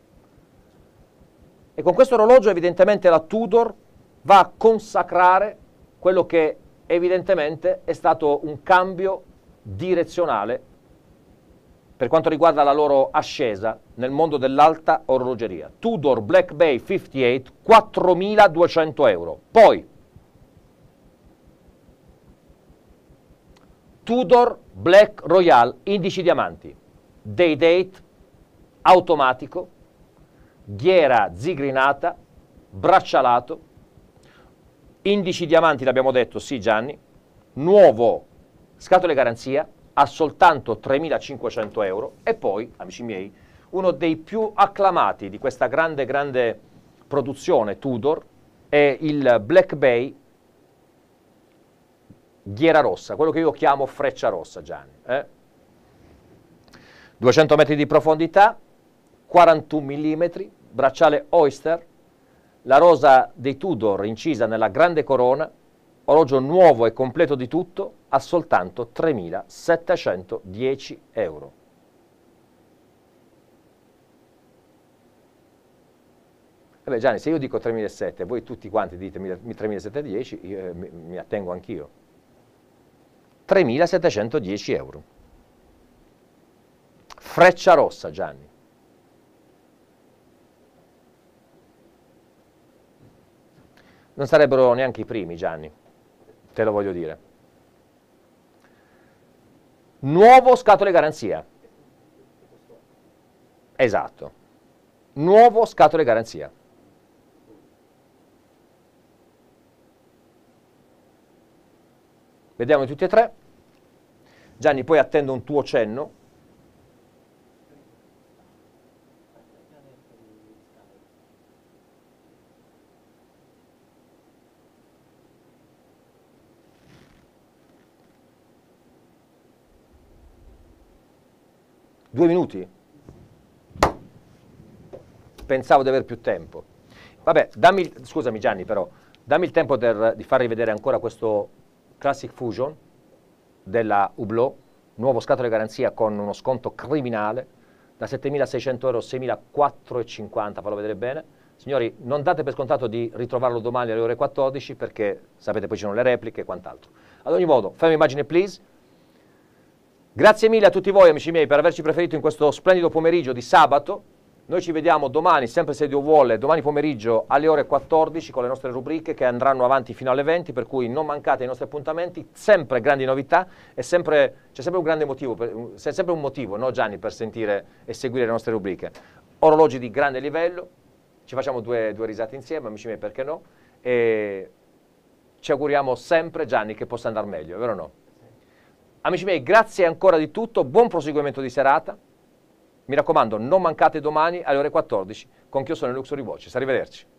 Speaker 1: E con questo orologio evidentemente la Tudor va a consacrare quello che evidentemente è stato un cambio direzionale per quanto riguarda la loro ascesa nel mondo dell'alta orologeria. Tudor Black Bay cinquantotto, quattromiladuecento euro. Poi Tudor Black Royal, indici diamanti, day date, automatico, ghiera zigrinata, braccialato, indici diamanti, l'abbiamo detto, sì Gianni, nuovo, scatole garanzia, a soltanto tremilacinquecento euro, e poi, amici miei, uno dei più acclamati di questa grande, grande produzione Tudor è il Black Bay ghiera rossa, quello che io chiamo freccia rossa, Gianni. Eh? duecento metri di profondità, quarantuno millimetri, bracciale Oyster, la rosa dei Tudor incisa nella grande corona, orologio nuovo e completo di tutto, a soltanto tremilasettecentodieci euro. Vabbè Gianni, se io dico tremilasettecento e voi tutti quanti dite tremilasettecentodieci, io eh, mi, mi attengo anch'io. tremilasettecentodieci euro. Freccia rossa, Gianni. Non sarebbero neanche i primi, Gianni, te lo voglio dire. Nuovo scatole garanzia. Esatto. Nuovo scatole garanzia. Vediamo tutti e tre. Gianni, poi attendo un tuo cenno. Due minuti? Pensavo di aver più tempo. Vabbè, dammi, scusami Gianni però, dammi il tempo per, di far rivedere ancora questo Classic Fusion della Hublot, nuovo scatole garanzia con uno sconto criminale, da settemilaseicento euro a seimilaquattrocentocinquanta, farlo vedere bene. Signori, non date per scontato di ritrovarlo domani alle ore quattordici, perché sapete poi ci sono le repliche e quant'altro. Ad ogni modo, fermi immagine please. Grazie mille a tutti voi, amici miei, per averci preferito in questo splendido pomeriggio di sabato. Noi ci vediamo domani, sempre se Dio vuole, domani pomeriggio alle ore quattordici con le nostre rubriche che andranno avanti fino alle venti, per cui non mancate ai nostri appuntamenti, sempre grandi novità e sempre, c'è sempre un grande motivo, per, c'è sempre un motivo, no Gianni, per sentire e seguire le nostre rubriche. Orologi di grande livello, ci facciamo due, due risate insieme, amici miei, perché no? E ci auguriamo sempre, Gianni, che possa andare meglio, è vero o no? Amici miei, grazie ancora di tutto, buon proseguimento di serata. Mi raccomando, non mancate domani alle ore quattordici con Chiossone Luxury Watches. Arrivederci.